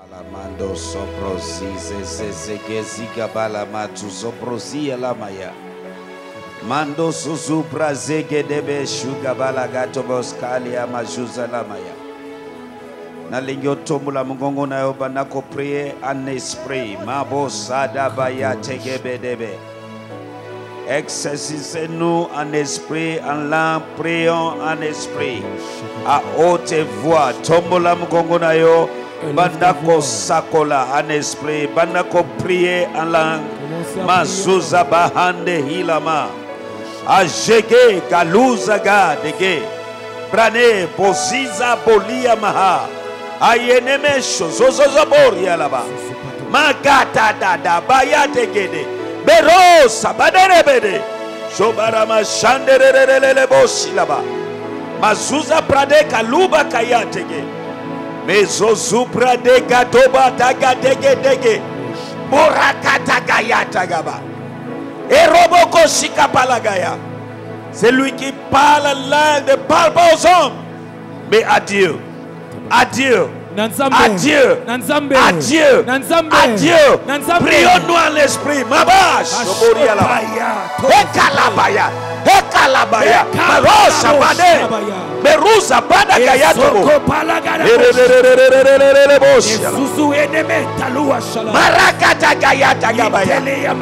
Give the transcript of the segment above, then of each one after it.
Alamando soprosi zezezegezika balamatu soprosi alamaya. Mando suzu brazege debe shuga balagato boskali amajuza lamaya. Nalingo tomula mungongo na yoba nako prier en esprit. Mabo sada baya tegebe debe. Exercissez-nous en esprit, en langue, prions en esprit. À haute voix, tombola mungongo na yo. Bandako sakola en esprit, bandako prier en langue. Masuza bahande hilama. Ajege galuza ga dege. Brane boziza bolia maha. Ayeneme shozozo boria laba. Magata dada bayate gede. Berosa baderebede. Shobarama shanderelele bosi laba. Mazuza prade kaluba kayatege. Mezozubra de gadoba daga dege dege. Borakata gayata gaba. Eroboko shikapalagaya. C'est lui qui parle la langue, ne parle pas aux hommes, mais à Dieu. À Dieu. À Dieu. À Dieu. À Dieu. Prions-nous en l'esprit. Mabash. Ekalabaya. Ekalabaya. Marosha bade. Berusa bada gayato. Susu eneme talua shala. Marakata gayata gabaya.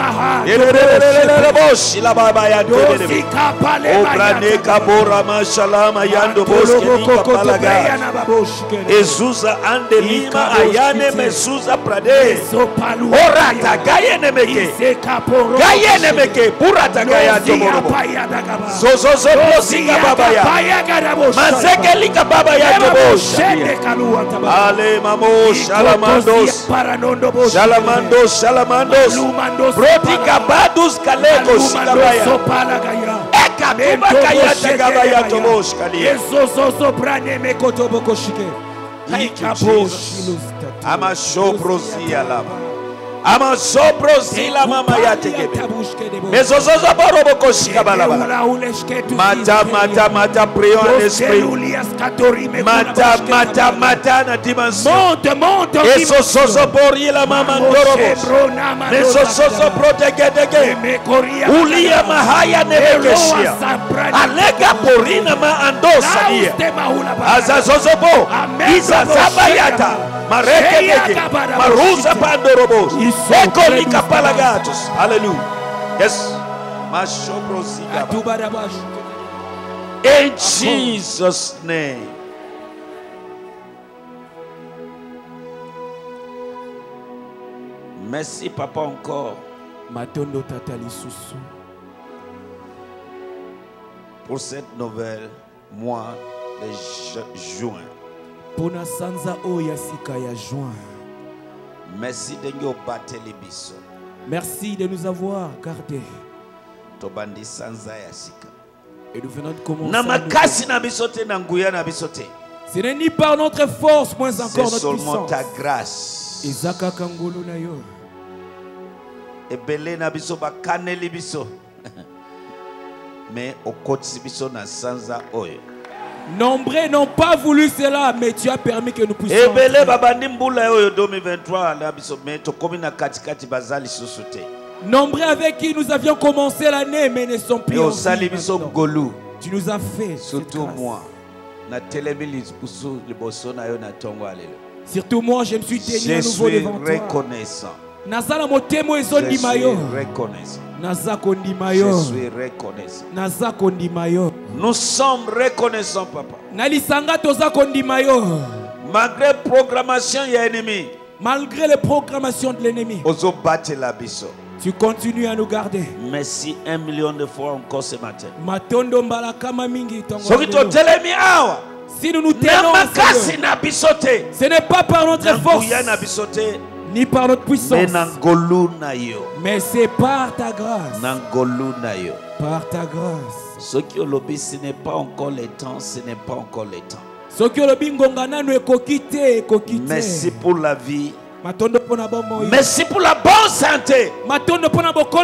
Boshi la babaya. Obrane kabora mashalama yando boske kapalaga. Ezuza ande lima ayane mezuza prade. Orata gayene meke. Gayene meke purata gayato morobo. Zozo bosika babaya. Mazekeli kababaya tobosh. Ale mamo shalamandos. Shalamandos shalamandos. Broti kabadus kalekos kabaya. Ekabuba kayata kabaya tobosh kalia. Ezozo brane mekotobo koshike. Ama shoprosi alama. Ama shoprosi la mama yategebe. Mezozozo borobo koshika balabala. Mata prions en esprit. Mata na dimension. Monte. Ezozozo bori la mama ndorobo. Mezozozo protegedege. Ulia mahaya nebekeshia. Alega porina ma andosa dia. Azazozobo. Izazabayata. Marekedege. Maruza pandorobos. Ekolika palagatos. Hallelujah. Yes. In Jesus' name. Merci papa encore. Matondo tatali susu. Pour cette nouvelle mois de juin. Pona sanza o yasika ya juin. Merci de nous battre les bisous. Merci de nous avoir gardés. Tobandi sanza yasika. Et nous venons de commencer. Namakasi na bisote na nguya na bisote. Ce n'est ni par notre force, moins encore notre puissance. C'est seulement ta grâce. Izaka kangolo na yo. Ebele na biso ba kaneli biso. Mais au côté biso na sanza oyo. Nombreux n'ont pas voulu cela, mais tu as permis que nous puissions. Ebele babandi mbula oyo 2023 na biso mais to komi na katikati bazali susuté. Nombreux avec qui nous avions commencé l'année, mais ne sont plus en vie. Tu nous as fait. Surtout moi. Surtout moi, je me suis tenu à nouveau devant toi. Je suis reconnaissant. Je suis reconnaissant. Nous sommes reconnaissants, papa. Malgré la programmation de l'ennemi. Malgré les programmations de l'ennemi. Tu continues à nous garder. Merci 1 million de fois encore ce matin. Si nous nous tenons, ce n'est pas par notre force ni par notre puissance, mais c'est par ta grâce. Par ta grâce. Ce n'est pas encore le temps, ce n'est pas encore le temps. Merci pour la vie. Merci pour la bonne santé.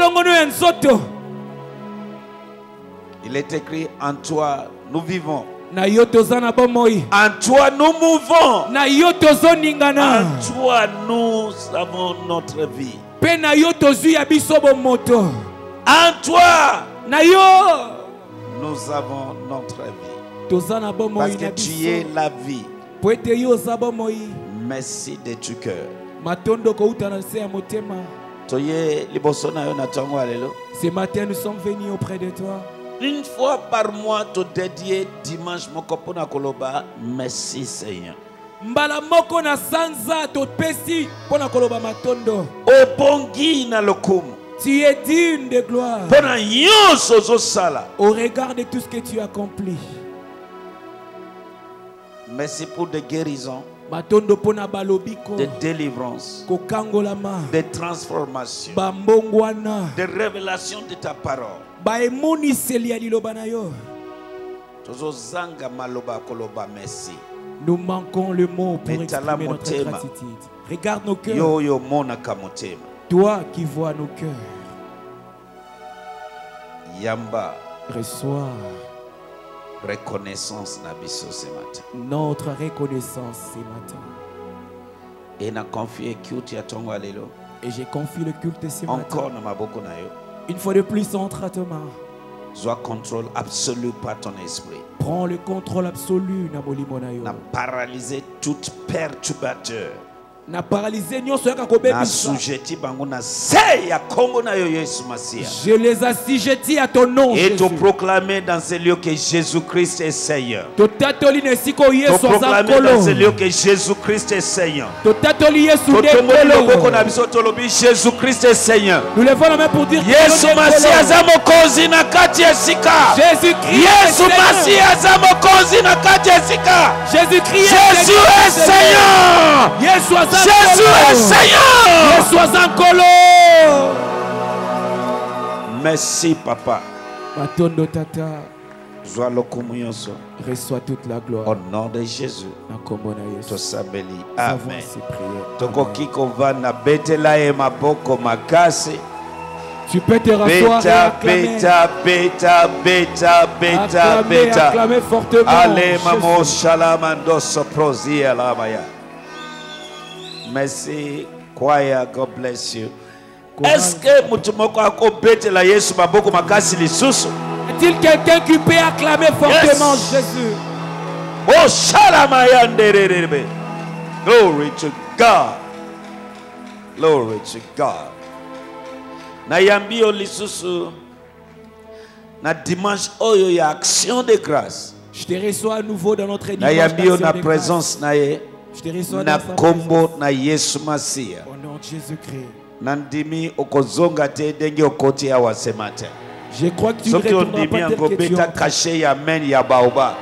Il est écrit en toi, nous vivons En toi nous mouvons. En toi nous avons notre vie. En toi nous avons notre vie. Parce que tu es la vie. Merci de tout cœur. Ce matin nous sommes venus auprès de toi. Une fois par mois, te dédier dimanche mokopona koloba. Merci Seigneur. Mbala moko na sanza to pesi pona koloba matondo. Obongi na lokumu. Tu es digne de gloire. Pona nyonso zo sala. Au regard de tout ce que tu as accompli. Merci pour des guérisons. Matondo pona balobiko. De délivrance. Kokangolama. De transformation. Bambongwana. De révélation de ta parole. Baemoni selia liloba na yo. Tozo zanga maloba koloba merci. Nous manquons le mot pour exprimer notre gratitude. Regarde nos cœurs. Yo yo monaka motema. Toi qui vois nos cœurs. Yamba. Reçois. Reconnaissance na biso ce matin. Notre reconnaissance ce matin. Et na confié culte ya tongo alelo. Et j'ai confié le culte ce matin. Encore na maboko na yo. Une fois de plus entre à tes mains. Sois contrôle absolu par ton esprit. Prends le contrôle absolu na molimo na yo. Na paralyser toute perturbateur. Na paralysé nyonso yaka kobebisa. Na sujeti bango na se ya kombo na yo Yesu Masia. Je les assujettis à ton nom. Et te proclamer dans ce lieu que Jésus-Christ est Seigneur. To tatoli ne siko Yesu azakolo. Te proclamer dans ce lieu que Jésus-Christ est Seigneur. To tatoli Yesu de kolo. Jésus-Christ est Seigneur. Nous levons la main pour dire Yesu Masia azamokozi na kati ya sika. Jésus-Christ. Yesu Masia azamokozi na kati ya sika. Jésus-Christ. Jésus est Seigneur. Jésus est Seigneur. Merci Papa. Matondo tata. Reçois toute la gloire. Au nom de Jésus. Tosabeli. Amen. Tokoki kova na betela e maboko makasi. Tu peux te rasseoir et acclamer. Beta. Acclamer fortement. Allez, maman, shalamando soprosi alamaya. Merci, choir, God bless you. Est-ce que mutumoko akobete la Yesu maboko makasi lisusu? Est-il quelqu'un qui peut acclamer fortement Jésus? Oh, shalamaya ndererebe. Glory to God. Glory to God. Na yambio lisusu na dimanche oyo ya action de grâce. Je te reçois à nouveau dans notre dimanche. Na yambio na présence na ye. Je te reçois na kombo na Yesu Masia. Au nom de Jésus-Christ. Nandimi okozonga te denge okoti ya wasemate. Je crois que tu ne retourneras pas tel que tu es. Caché ya men ya baoba.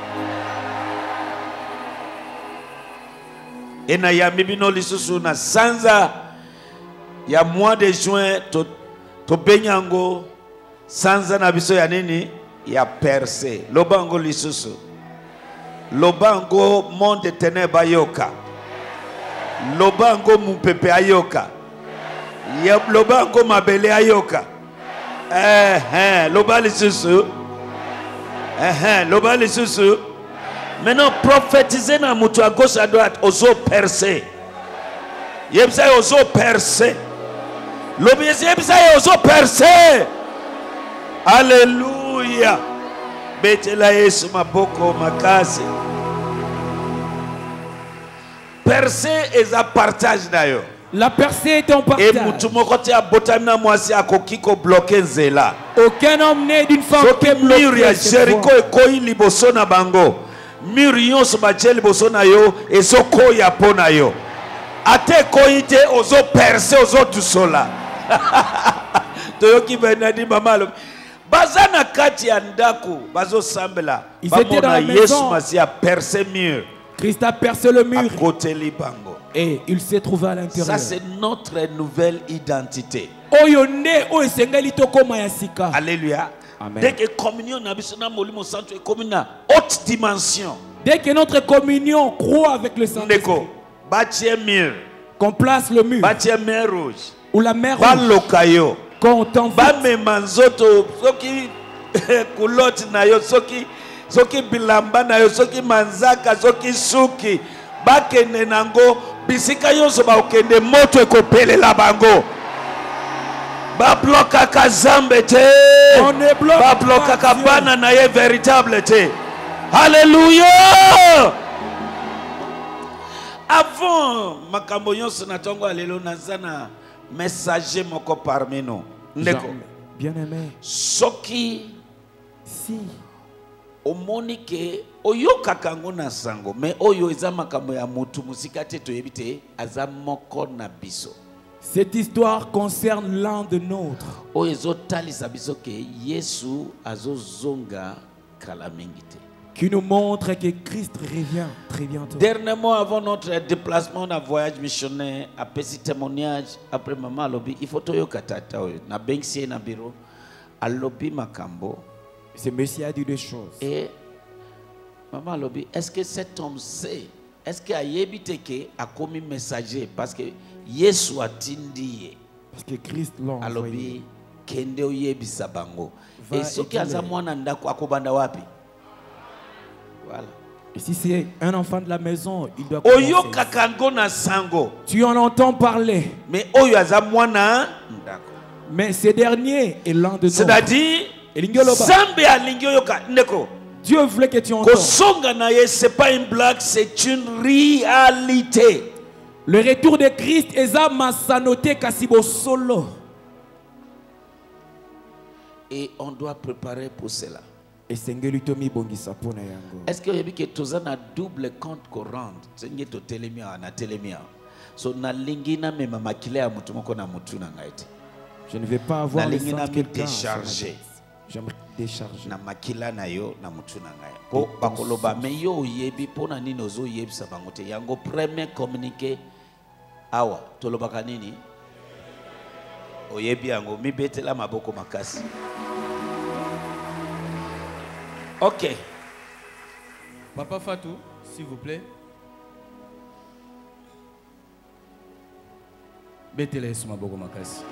Et na yambi bino lisusu na sanza ya mois de juin to benyango sanza na biso ya nini ya percé. Lobango lisusu. Lobango monde ténèbres ayoka. Lobango mupepe ayoka. Lobango mabele ayoka. Loba lisusu. Loba lisusu. Maintenant prophétisez na mutu à gauche à droite ozo percé. Yebisa ozo percé. Lobi yebisa ozo percé. Alléluia. Betela Yesu maboko makasi. Percée est un partage d'ailleurs. La percée est un partage. Et mutumokoti a botamina mwasi akokiko bloquer nzela. Aucun homme né d'une femme peut bloquer Jericho ekoi liboso na bango. Mur yonso bache liboso na yo ezoko ya pona yo. Ate koite ozo percé ozo tusola. Toyoki benadi mamalo. Bazana kati ya ndaku bazo sambela. Ils étaient dans la maison. Yesu Masia percé mur. Christ a percé le mur. À côté libango. Et il s'est trouvé à l'intérieur. Ça c'est notre nouvelle identité. Alléluia. Amen. Dès que communion na biso na molimo santo est comme une haute dimension. Dès que notre communion croît avec le Saint-Esprit. Qu'on place le mur. Mer rouge. Ou la mer rouge. Quand on t'envoie. Soki culotte na yo soki soki bilamba na yo soki manzaka soki suki bakende nango bisika nyonso bakende moto ekopelela bango bablokaka zambe te bablokaka bana na ye véritable te. Alléluia. Avant makambo nyonso na tongo alelo nazana messager moko parmi nous ndeko bien aimé soki si omonike oyokaka ngo na sango mais oyo eza makambo ya mutu musika te toyebi te aza moko na biso. Cette histoire concerne l'un de nôtres. Oyo ezotalisa biso ke Yesu azozonga kala mingi te. Qui nous montre que Christ revient très bientôt. Dernièrement, avant notre déplacement dans voyage missionnaire, après ce témoignage, après maman lobby, il faut toyo katata na bengsi na bureau, à lobby makambo. Ce monsieur a dit deux choses. Et maman lobby, est-ce que cet homme sait, est-ce qu'il a yébité que a commis messager parce que Yesu a tindi. Parce que Christ l'a envoyé. Lobby kende oyebisa bango. Et ce qui a za mwana ndako akobanda wapi? Voilà. Et si c'est un enfant de la maison, il doit sango. Tu en entends parler. Mais ce dernier est l'un de nous. C'est-à-dire, Dieu voulait que tu entendes. Ce n'est pas une blague, c'est une réalité. Le retour de Christ est à Masanote Kasibo Solo. Et on doit préparer pour cela. Est-ce que vous avez que tu as un double compte courant? C'est que tu as télémia. So na lingina me mamakile ya mutu moko na mutu na ngaite. Je ne vais pas avoir le sang de quelqu'un. J'aimerais décharger. Na makila na yo na mutu na ngaite. Po bakoloba me yo yebi pona nini ozo yebi sa bangote. Yango premier communiqué awa tolobaka nini? Oyebi yango mi betela maboko makasi. Ok. Papa Fatou, s'il vous plaît. Betele suma boko makasi.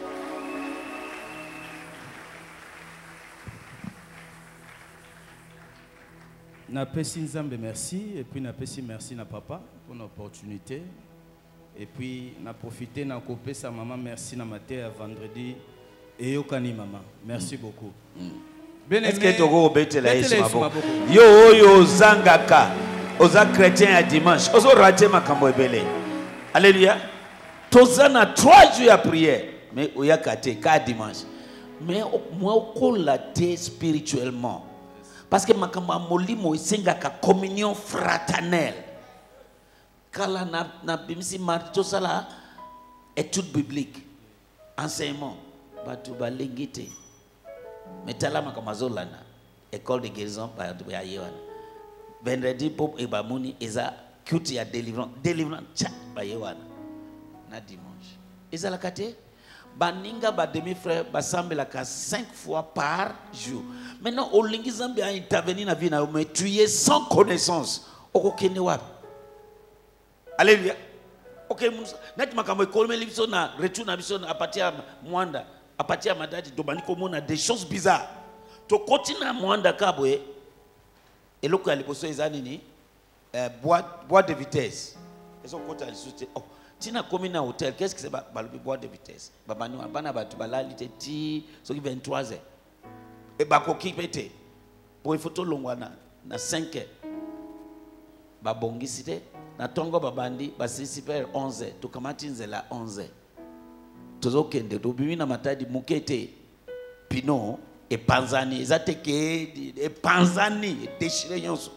Na pesi nzambe merci et puis na pesi merci na papa pour l'opportunité et puis na profiter na kopé sa maman merci na matin à vendredi et yokani maman. Merci beaucoup. Est-ce que tu as betela suma boko? Yo zangaka. Oza chrétien à dimanche. Ozo raté makambo ebele. Alléluia. Tozana 3 jours à prière. Mais oyakate ka dimanche. Mais moi okolaté spirituellement. Parce que makambo molimo isengaka communion fraternelle. Kala na bimsi marto sala étude biblique. Enseignement. Batu balengite. Metala makamazolana. École de guérison par Yayewana. Vendredi pop ebamuni eza culte ya délivrance. Délivrance cha bayewana. Na dimanche. Eza la kate baninga ba demi-frère basambela ka 5 fois par jour. Maintenant olingi zambe a intervenir na vie na mais tu es sans connaissance. Okokene wapi? Alléluia. OK nati makambo ekolmeli biso na retour na biso na apatia mwanda. Apatia madadi to baniko mona des choses bizarres. To continue mwanda kabwe eloko ya liboso eza nini? Boîte de vitesse. Ezo kota lisuti. Oh, tina komi na hôtel, qu'est-ce que c'est balobi boîte de vitesse? Babani bana batu balali te ti soki 23h. Et bakoki pete. Pour il faut to longwa na 5h. Babongisi te na tongo babandi basisi per 11h. To kamati nzela 11h. Tozo kende to bimi na matadi mukete pino et panzani zateke et panzani déchiré nyonso.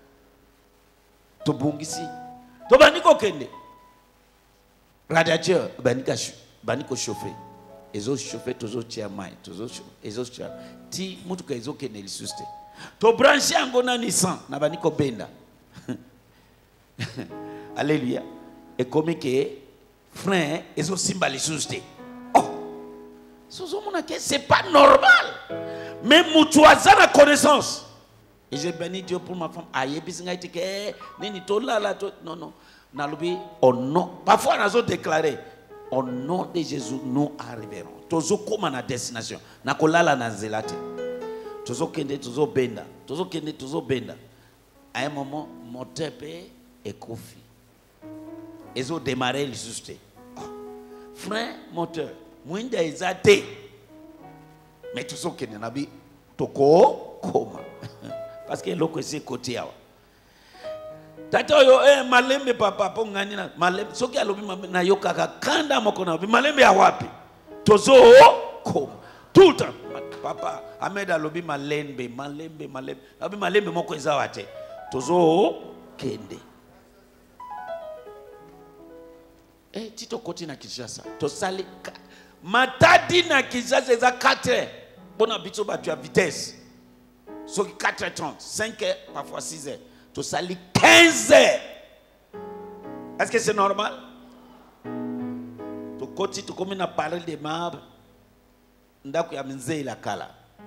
To bongisi. To baniko kende. Radiateur baniko chauffer. Ezo chauffer tozo tia mai, tozo ezo tia. Ti mutuka ezo kende lisuste. To brancher angona Nissan na baniko benda. Alléluia. Et comme que frein ezo simba lisuste. Oh. C'est pas normal. Mais mutuaza na connaissance. Et j'ai béni Dieu pour ma femme. Aïe bisinga itike nini to la la to non. Nalubi au nom. Parfois nous avons déclaré au nom de Jésus nous arriverons. Tozo comme na destination. Nakolala na zelate. Tozo kende tozo benda. Tozo kende tozo benda. À un moment, moteur est confié. Ils ont démarré le susté. Frein, moteur. Mwinda ezate. Mais tozo kende nabi toko koma. Parce que l'autre c'est côté awa. Tata yo malembe papa po ngani na malembe soki alobi na yo kaka kanda moko na malembe ya wapi tozo koma tout le temps papa Ahmed alobi malembe alobi malembe moko eza wate tozo kende tito koti na Kinshasa to sali matadi na Kinshasa eza 4 bona biso batu ya vitesse soki 4h30 5h parfois 6h to sali 15h. Est-ce que c'est normal? To koti to comme na parler de marbre ndako ya mzee la kala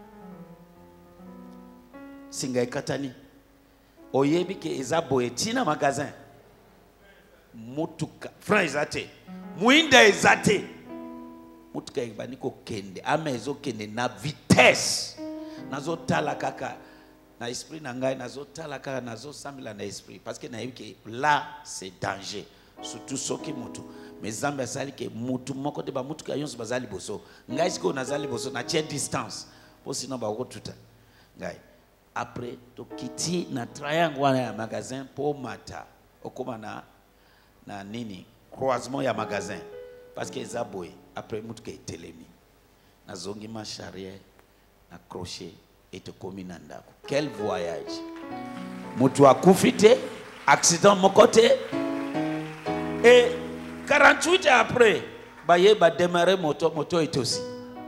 singa ekatani oyebi ke eza boetina magasin mutuka franc ezate muinda ezate mutuka ebani ko kende ama ezo kende na vitesse nazo tala kaka na esprit na ngai nazo tala kaka nazo samila na esprit parce que nayebi ke là c'est danger surtout soki mutu mais zambe asali ke mutu moko te ba mutu ka yonso bazali boso ngai siko nazali boso na tiens distance po sinon ba rotuta ngai après to kiti na triangle wana ya magasin po mata okoma na nini croisement ya magasin parce que zaboy après mutu ka telemi nazongi ma charrière na crochet et te komina ndako. Quel voyage! Mutu akufite, accident mon côté. Et 48 heures après, baye ba démarrer moto est aussi.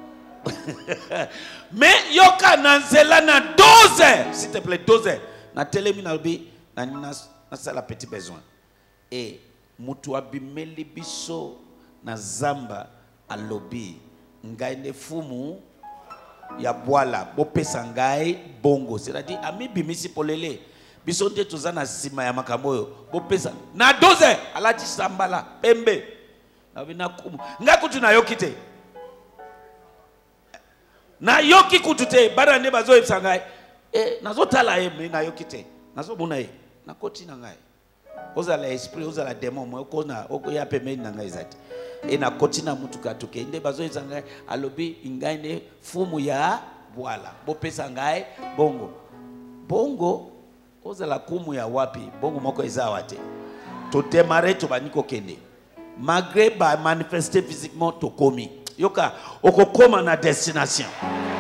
Mais yoka nanzela na 12 heures, s'il te plaît 12 heures. Na telemi na bi na sala petit besoin. Et mutu abimeli biso na zamba alobi ngaine fumu ya boala bopesa ngai bongo c'est-à-dire ami bimisi polele biso nte tozana sima ya makambo yo bopesa na 12 alati sambala pembe na bina kumu ngai kutu na yokite na yoki kutu te bara ne bazo yebisa ngai nazo tala me na yokite nazo mona na koti na ngai ozala esprit ozala démon mo ko na okoya pembe na ngai zati na kotina mutuka tuke inde bazo izanga alobi ingaine fumu ya bwala bopesa ngai bongo ozala kumu ya wapi bongo moko ezawate to démarrer to baniko kende malgré ba manifester physiquement to komi yoka okokoma na destination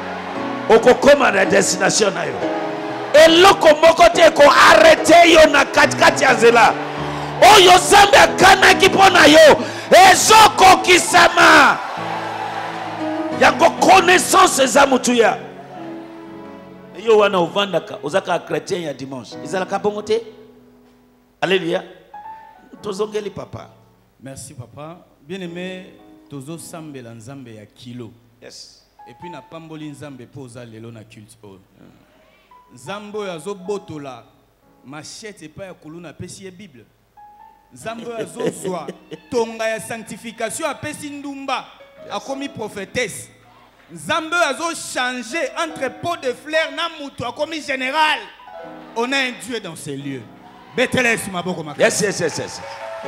na yo eloko moko te ko arrêter yo na katikati ya zela oyo zambe akana kipona yo ezoko kisama yango connaissance eza mutuya yo wana ovandaka ozaka chrétien ya dimanche ezalaka bongo te. Alléluia. Tozongeli papa. Merci papa. Bien aimé tozo sambela nzambe ya kilo. Yes. Et puis na pamboli nzambe poza lelo na culte o. Nzambo ya zo botola machette et pas ya kuluna pesi ya Bible. Nzambo ya zo zwa tonga ya sanctification apesi ndumba akomi prophétesse. Nzambo ya zo changer entre pot de fleurs na mutu akomi général. On a un Dieu dans ces lieux. Yes.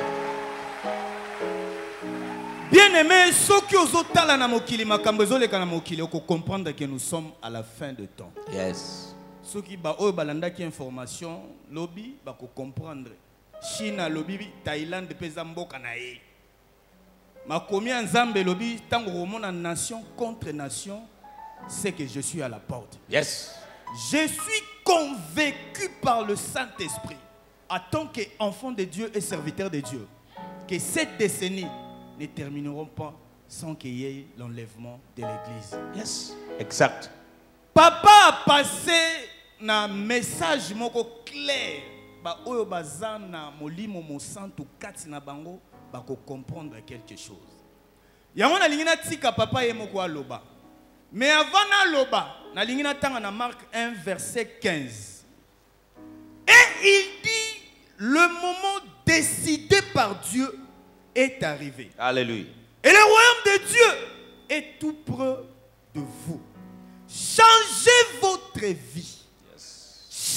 Bien aimé, ceux qui osent tala na mokili makambezo le kana mokili, on comprendre que nous sommes à la fin de temps. Yes. Ceux qui ba o balanda qui information lobby ba ko comprendre. Chine lobby, Thaïlande pesa mboka na ye. Makomi nzambe lobby tango romona nation contre nation, c'est que je suis à la porte. Yes. Je suis convaincu par le Saint-Esprit, en tant qu'enfant de Dieu et serviteur de Dieu, que cette décennie ne termineront pas sans qu'il y ait l'enlèvement de l'Église. Yes, exact. Papa a passé un message clair. Ba oyo bazana molimo mo santo kati na bango ba ko comprendre quelque chose. Yango na lingina tika papa ye moko aloba. Mais avant na loba, na lingina tanga na Marc 1 verset 15. Et il dit, le moment décidé par Dieu est arrivé. Alléluia. Et le royaume de Dieu est tout près de vous. Changez votre vie. Yes.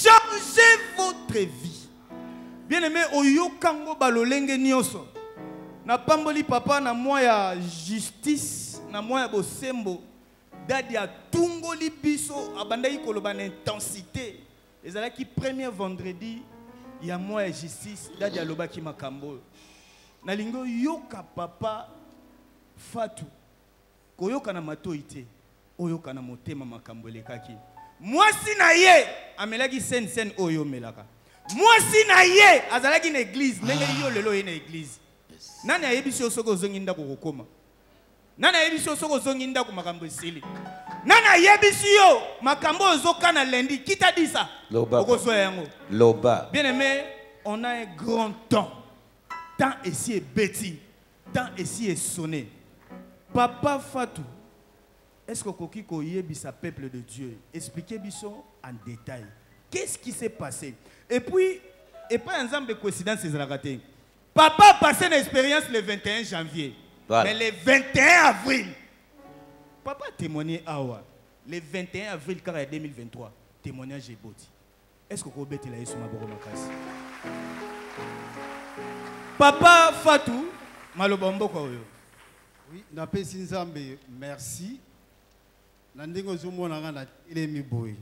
changez votre vie. Bien-aimé, oyokango balolenge nyoso. Na pamboli papa na moya justice, na moya bosembo. Dadi a tungoli biso abandai koloba na intensité. Ezala ki premier vendredi ya moya justice dadi a loba ki makambo. Na lingo yoka papa Fatou. Koyoka na matoite, oyoka na motema makambo lekaki. Mwasi na ye amelaki sen oyo melaka. Mwasi na ye azalaki na église, ndenge yo lelo ye na église. Nani ayebiso soko zonginda kokoma? Nani ayebiso soko zonginda ko makambo esili? Nani ayebiso makambo ozokana lendi kita disa? Loba. Loba. Bien aimé, on a un grand temps. Temps ici est bêti. Temps ici est sonné. Papa Fatou, est-ce que Koki Koyebisa peuple de Dieu? Expliquez Bisson en détail. Qu'est-ce qui s'est passé? Et puis, et pas un ensemble de coïncidences, c'est raté. Papa a passé une expérience le 21 janvier. Voilà. Mais le 21 avril, papa a témoigné Awa. Le 21 avril 2023, témoignage est beau. Est-ce que vous avez été là sur ma boromakasi? Papa Fatou, malobombo kwa oyo. Oui, napesi nzambe merci. Na ndenge zomona ngana ile miboyi.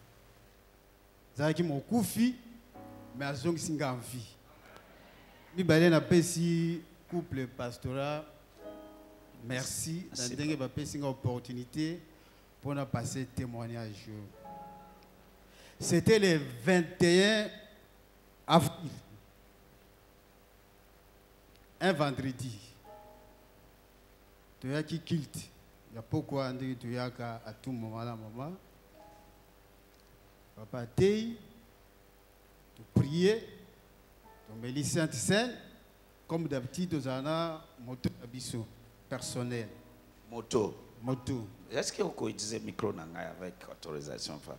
Zaki mokufi mais azongisi nga envie. Mibale napesi couple pastoral merci na ndenge bapesi nga opportunité pour na passer témoignage. C'était le 21 avril. Un vendredi. Tu as qui culte. Il y a pourquoi tu as à tout moment là, maman. Papa Tei, tu prier, tu mets les saintes scènes, comme d'habitude, tu as un moto abisso personnel. Moto. Moto. Est-ce que vous pouvez utiliser le micro avec autorisation, papa?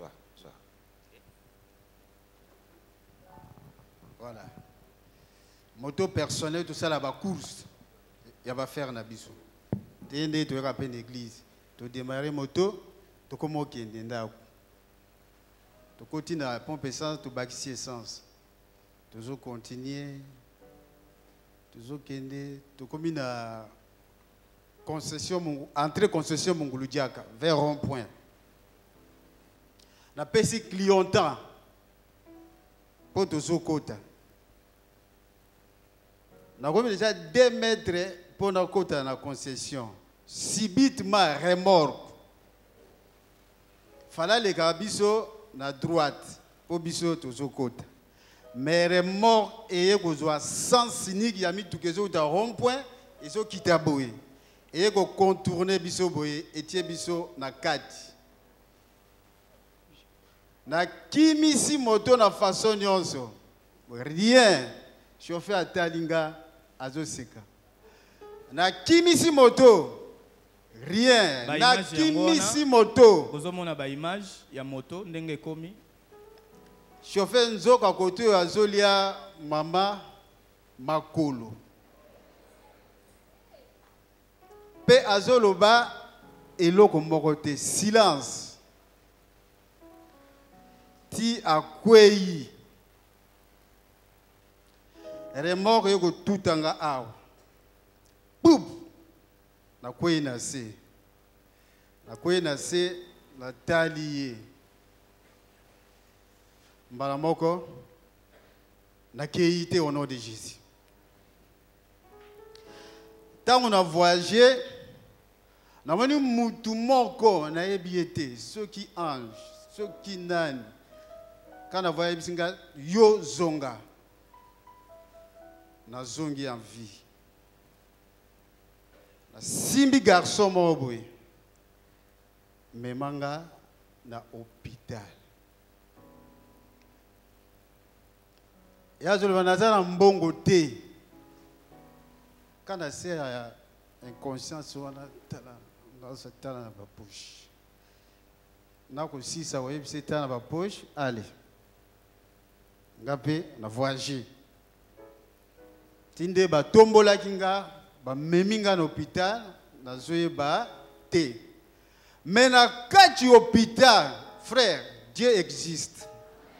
Voilà. Moto personnel, tout ça là-bas, course. Il y a pas faire na biso. Tu es rappelé l'église. Tu démarrer moto, tu commences à kende. Tu continues à pomper essence, tu bâtis essence. Tu continues. Tu kende, tu commences à concession, entrée concession Mongoludiaka vers rond-point. Na pesi clientant pour te sokota. Na comme déjà 2 mètres pour na kota na concession. Subitement remorque. Fala le kabiso na droite pour biso to sokota. Mais remorque et kozwa sens unique yami tukezo ta rond-point et so kita boye. Et ko contourner biso boye et tie biso na kati. Na kimisi moto na façon nyonso. Rien. Chauffeur à Talinga azoseka. Na kimisi moto. Rien. Na kimisi moto. Bozomona ba image ya moto ndenge komi. Chauffeur nzoka koto azolia mama makolo. Pe azoloba eloko moko te. Silence. Ti akwei remorque yoko tutanga awa poup na kwei na se na taliye mbala moko na keite au nom de Jésus. Tant on a voyagé na moni mutu moko na ebiete ceux qui ange ceux qui nani. Quand on voit Bisinga, yo zonga. Na zongi en vie. Na simbi garçon moboy. Mais manga na hôpital. Ya zolo banaza na mbongo te. Quand on sait inconscience wana tala na sa tala na ba poche. Na ko sisa wa yebise tala na ba poche, allez. Ngapé na voyagé. Tinde ba tombola kinga ba meminga na hôpital na zoye ba te. Mais na kati hôpital, frère, Dieu existe.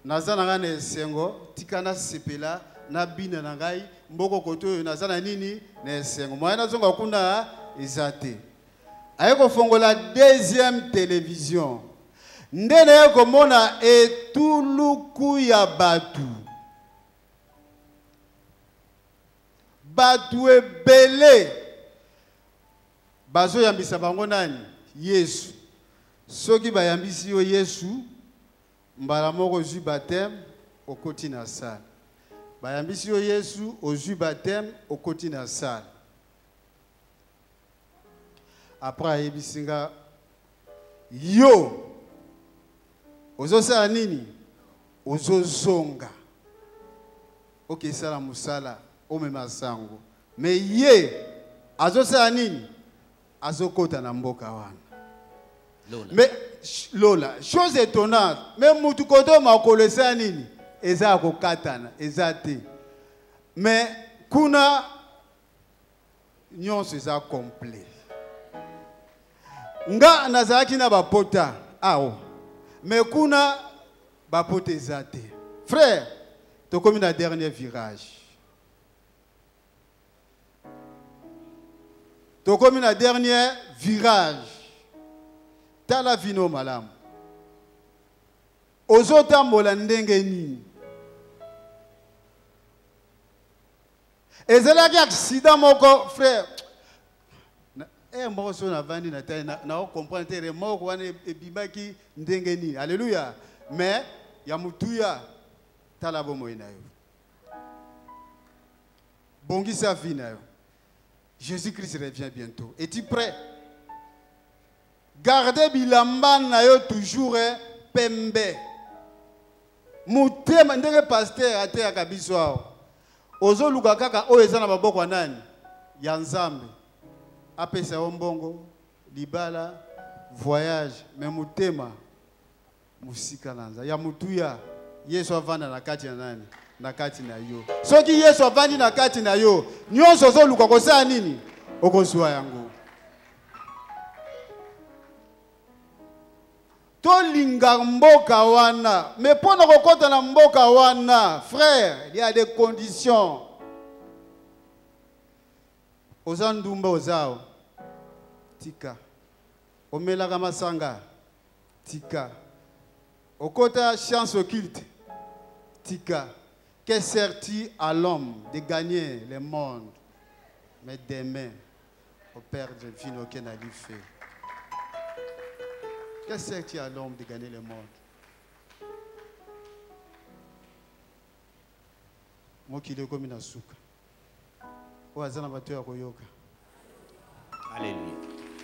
nazana na esengo tikana sepela na bina na ngai mboko koto nazana nini na esengo moyana zonga kuna ezate ayeko fongola deuxième télévision ndene yeko mona etuluku ya batu ebele bazo yambisa bango nani Yesu soki bayambisi yo Yesu mbala moko zwi baptême okoti na sala bayambisi yo Yesu ozwi baptême okoti na sala après ayebisinga yo ozosala nini ozozonga okesala musala omema sango mais ye azosala nini azokota na mboka wana mais Lola, chose étonnante, même mutu koto makolo esa nini eza kokatana eza te mais kuna nyonso eza complet nga nazalaki na bapota awo mais kuna bapota eza te frère tokomi na dernier virage tokomi na dernier virage tala vino malamu ozotambola ndenge nini ezalaki accident moko frère moko so na vandi na taille na comprendre te moko wana ebimaki ndenge nini alléluia mais ya mutuya tala bomoi na yo bongisa vie na yo Jésus-Christ revient bientôt. Es-tu prêt? Gardez bilamba na yo toujours pembe. Mutema ndenge pasteur ate akabiso awo. Ozo luka kaka oyo eza na maboko nani? Ya Nzambe. Apesa ombongo, libala, voyage, mais mutema musika nanza. Ya mutuya Yesu avanda na kati ya nani? Na kati na yo. Soki Yesu avandi na kati na yo, nyonso ozo luka kosala nini? Okozwa yango. Tolinga mboka wana, mais pona kokota na mboka wana, frère, il y a des conditions. Ozandumba ozao tika. Omelaka masanga tika. Okota chance occulte tika. Que sert-il à l'homme de gagner le monde, mais demain au Père de vie auquel a lui fait? Que sert-il à l'homme de gagner le monde? Moi qui le comme une souka. Oazana batu ya koyoka. Alléluia.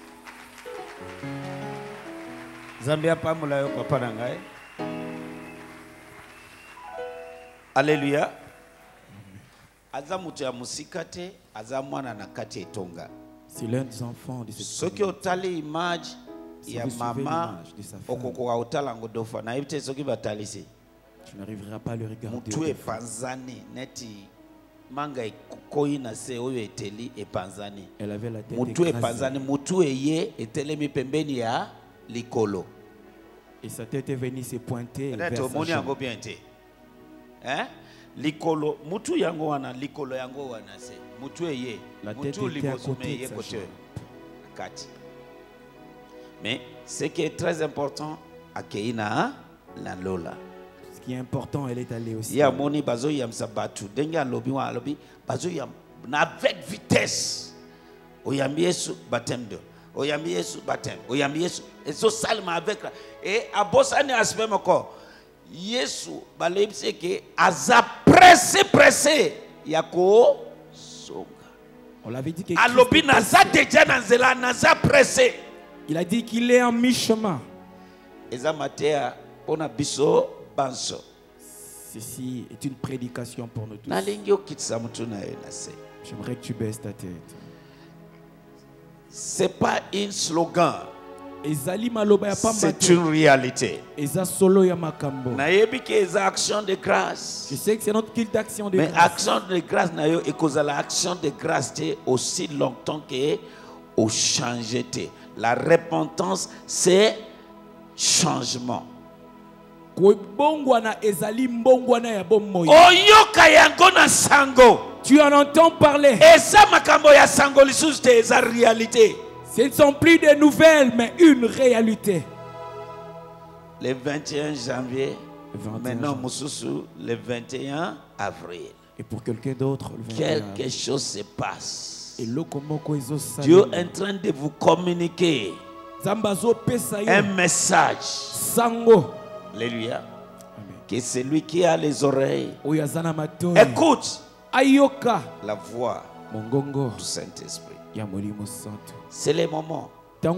Zambia pamula yo papa na ngai. Alléluia. Aza mutu ya musika te, aza mwana na kati etonga. C'est l'un des enfants de cette soki otali image ya mama okokoka otala ngodofa na ibite soki batalisi. Tu n'arriveras pas à le regarder. Mutu epanzani neti manga ekoyi na se oyo eteli epanzani. Elle avait la tête mutu epanzani mutu eye etelemi pembeni ya likolo. Et sa tête est venue se pointer vers sa jambe. Hein? Likolo mutu yango wana likolo yango wana se mutu eye mutu libosume ye kote kati. Mais ce qui est très important akeina la lola. Ce qui est important, elle est allée aussi. Ya moni bazo yam sabatu denga lobi wa lobi bazo yam na avec vitesse. Oyambi Yesu baptême de. Oyambi Yesu baptême. Oyambi Yesu et so salma avec et abosani aspect encore. Yesu balebise ke aza pressé yako songa. On l'avait dit que alobi naza déjà nanzela naza pressé. Il a dit qu'il est en mi-chemin. Eza matea pona biso banso. Ceci est une prédication pour nous tous. Nalingi okitsa mutu na yo na se. J'aimerais que tu baisses ta tête. C'est pas un slogan. C'est une réalité. Je sais que c'est notre culte d'action de grâce. Mais grâce. action de grâce, l'action de grâce aussi longtemps que au changé. La repentance, c'est changement. Oyoka yango na sango. Tu en entends parler. Esa makambo ya sango lisusu te, eza réalité. Ce ne sont plus des nouvelles, mais une réalité. Le 21 janvier, maintenant Moussousou, le 21 avril. Et pour quelqu'un d'autre, quelque chose se passe. Dieu est en train de vous communiquer un message. Alléluia. Que celui qui a les oreilles écoute la voix du Saint-Esprit. C'est le moment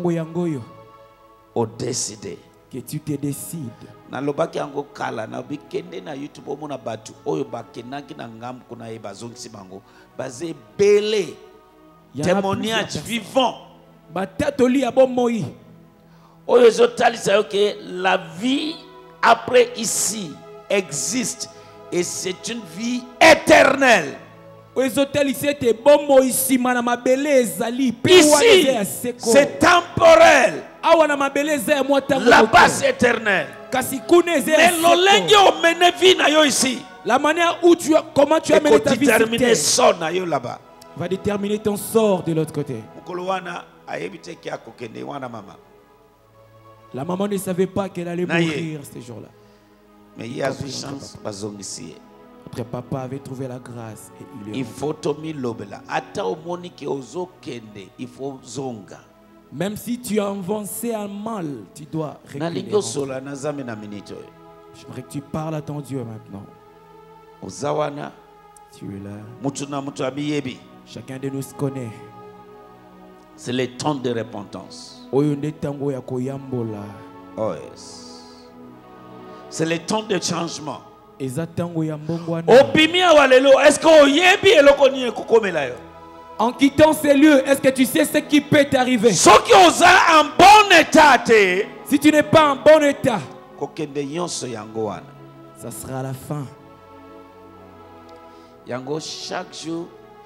où décider. Que tu te décides. Nalobaki yango kala na bikende na YouTube omona batu oyo bakenaki na ngam kuna e bazongisi bango bazé belé témoignage vivant batatoli ya bomoi oyo zotalisa yo que la vie après ici existe et c'est une vie éternelle. Ici c'est temporel. Là-bas c'est éternel. Mais l'olenge o mene vie na yo ici. La manière où comment tu as mené ta vie là-bas va déterminer ton sort de l'autre côté. La maman ne savait pas qu'elle allait mourir ce jour-là. Mais il y a une chance. Notre papa avait trouvé la grâce et il faut tomber l'obéla. Ata omonike ozo kende, il faut zonga. Même si tu as avancé en mal, tu dois reculer. J'aimerais que tu parles à ton Dieu maintenant. Tu es là. Chacun de nous se connaît. C'est le temps de repentance. Oh yes. C'est le temps de changement. Est-ce que en quittant ces lieux, est-ce que tu sais ce qui peut t'arriver? Si tu n'es pas en bon état, ça sera la fin. Chaque jour,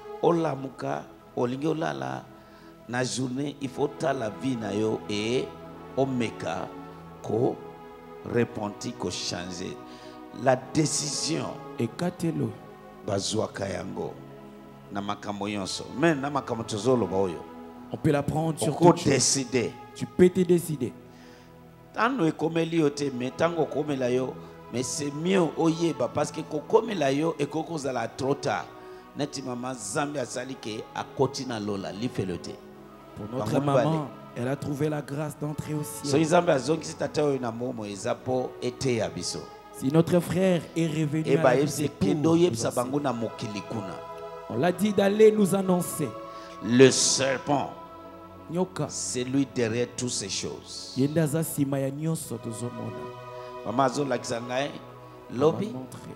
na journée, il faut la vie na yo et omeka ko repentir, ko changer. La décision et katelo bazwaka yango na makambo yonso mais na makambo tozolo ba oyo on peut la prendre sur tout décider. Tu peux te décider. Tano ekomeli yo te mais tango komela yo mais c'est mieux oyeba parce que kokomela yo et kokozala trop tard neti mama Zambi asali ke akoti na lola lifelote. Pour notre maman, elle a trouvé la grâce d'entrer au ciel. So Zambi azongisi tata oyo na momo ezapo ete ya biso. Si notre frère est revenu à la vie, on l'a dit d'aller nous annoncer. Le serpent, c'est lui derrière toutes ces choses. Maman Zolaksangaï, lobby.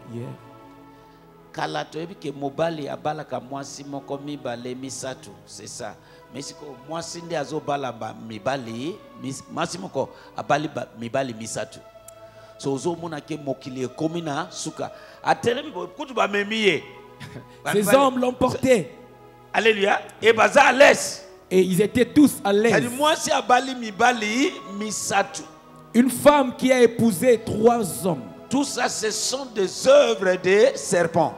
Kalatoebi ke mobali abalaka mwasi moko mibale misatu, c'est ça. Mais si mwasi ndi azobala mibali, mwasi moko abali mibali misatu. So mona ke mokili komina suka atelemi kutu ba memiye. Ces hommes l'ont porté. Alléluia. Et baza à l'aise. Et ils étaient tous à l'aise. Mwasi abali mibali misatu. Une femme qui a épousé 3 hommes. Tout ça, ce sont des œuvres de serpents.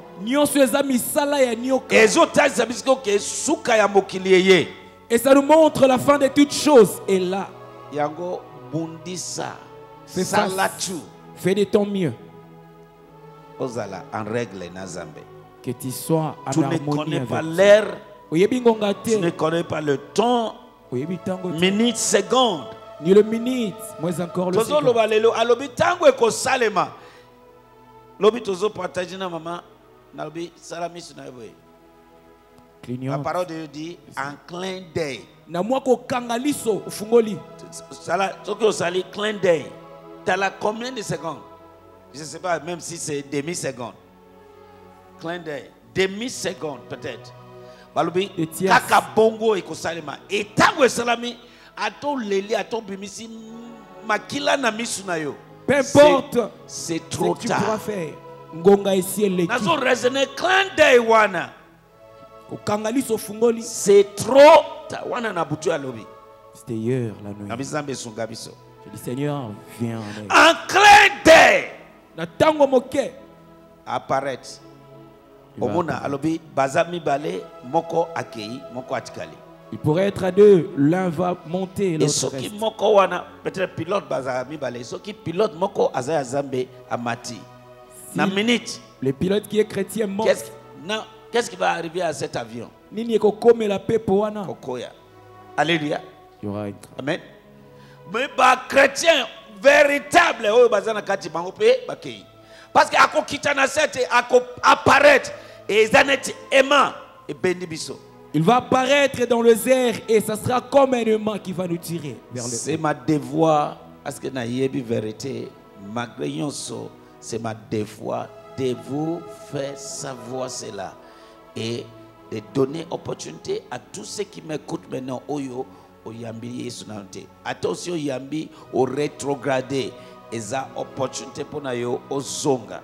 Et ça nous montre la fin de toutes choses. Et là, Yango bundisa. Fais de ton mieux. Ozala en règle nazambe. Que tu sois en harmonie. Tu ne connais pas l'heure. Tu ne connais pas le temps. Minute, seconde. Ni le minute, moins encore le seconde. Alobi tango eko salema. Lobi tozo partager na mama. Nalobi salami sunawe. La parole de Dieu dit en clin d'œil. Na moi ko kangaliso ufungoli. Sala toko sali clin d'œil. T'as la combien de secondes? Je ne sais pas, même si c'est demi-seconde. Clin d'œil. Demi-seconde peut-être. Balobi kaka bongo eko salema. Et tango salami ato leli ato bimisi makila na misu na yo. Peu importe c'est trop tard. Tu pourras faire. Ngonga ici et nazo raisonner clin d'œil wana. Okangaliso fungoli. C'est trop tard. Wana na butu alobi. C'était hier la nuit. Na bizambe sunga biso. Je dis Seigneur, viens en aide. En clin d'œil. moke na tango moke apparaître omona alobi bazami bale moko akei moko atikali. Il pourrait être à deux, l'un va monter l'autre reste. Et ceux qui moko wana peut-être pilote bazami bale, ceux qui pilote moko azaya zambe amati. Na minute. Le pilote qui est chrétien mort. Qu'est-ce qui va arriver à cet avion? Nini eko kome la pepo wana. Kokoya. Alléluia. Il y aura une. Amen. Mais ba chrétien véritable oyo bazana kati bango pe bakei. Parce que ako kitana sete ako apparaître et zanet aimant et bendi biso. Il va apparaître dans le désert et ça sera comme un aimant qui va nous tirer vers le. C'est ma devoir parce que na yebi vérité malgré yonso c'est ma devoir de vous faire savoir cela et de donner opportunité à tous ceux qui m'écoutent maintenant oyo oyambi yesu nante attention yambi au rétrogradé eza opportunité pour na yo ozonga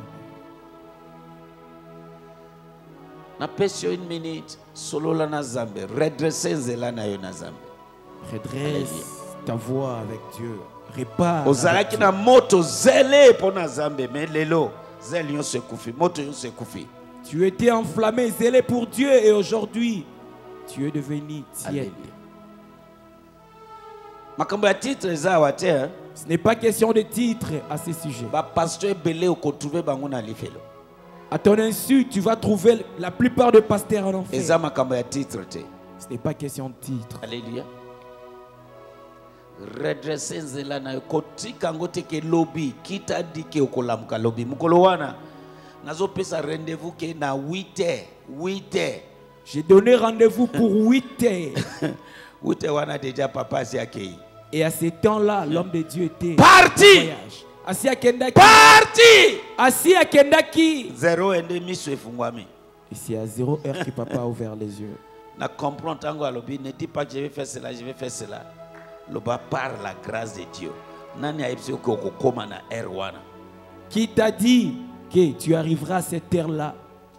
na pesio une minute solo la na zambe redresser nzela na yo na zambe redresse ta voix avec Dieu répare ozalaki na moto zélé pour na zambe mais lelo zel yo se kufi moto yo se kufi. Tu étais enflammé zélé pour Dieu et aujourd'hui tu es devenu tiède. Makambo ya titre eza wate. Ce n'est pas question de titre à ce sujet. Ba pasteur belé ko trouver bango na lifelo. À ton insu, tu vas trouver la plupart des pasteurs en enfer. Eza makambo ya titre te. Ce n'est pas question de titre. Alléluia. Redresser nzela na kotika ngote ke lobby kita dike okolamuka lobby mukolo wana nazo pesa rendez-vous ke na 8h. J'ai donné rendez-vous pour 8h. 8h wana déjà papa si akei. Et à ce temps-là, l'homme de Dieu était parti. Assis à Kendaki. Parti. Assis à Kendaki. 0h30 sefungwami. Et c'est à 0h que papa a ouvert les yeux. Na comprendre tango alobi ne dis pas que je vais faire cela, je vais faire cela. Loba par la grâce de Dieu. Nani aipsi ko kokoma na erwana. Qui t'a dit que tu arriveras à cette terre-là?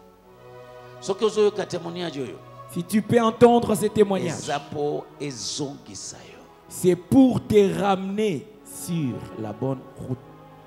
Si tu peux entendre ce témoignage, c'est pour te ramener sur la bonne route.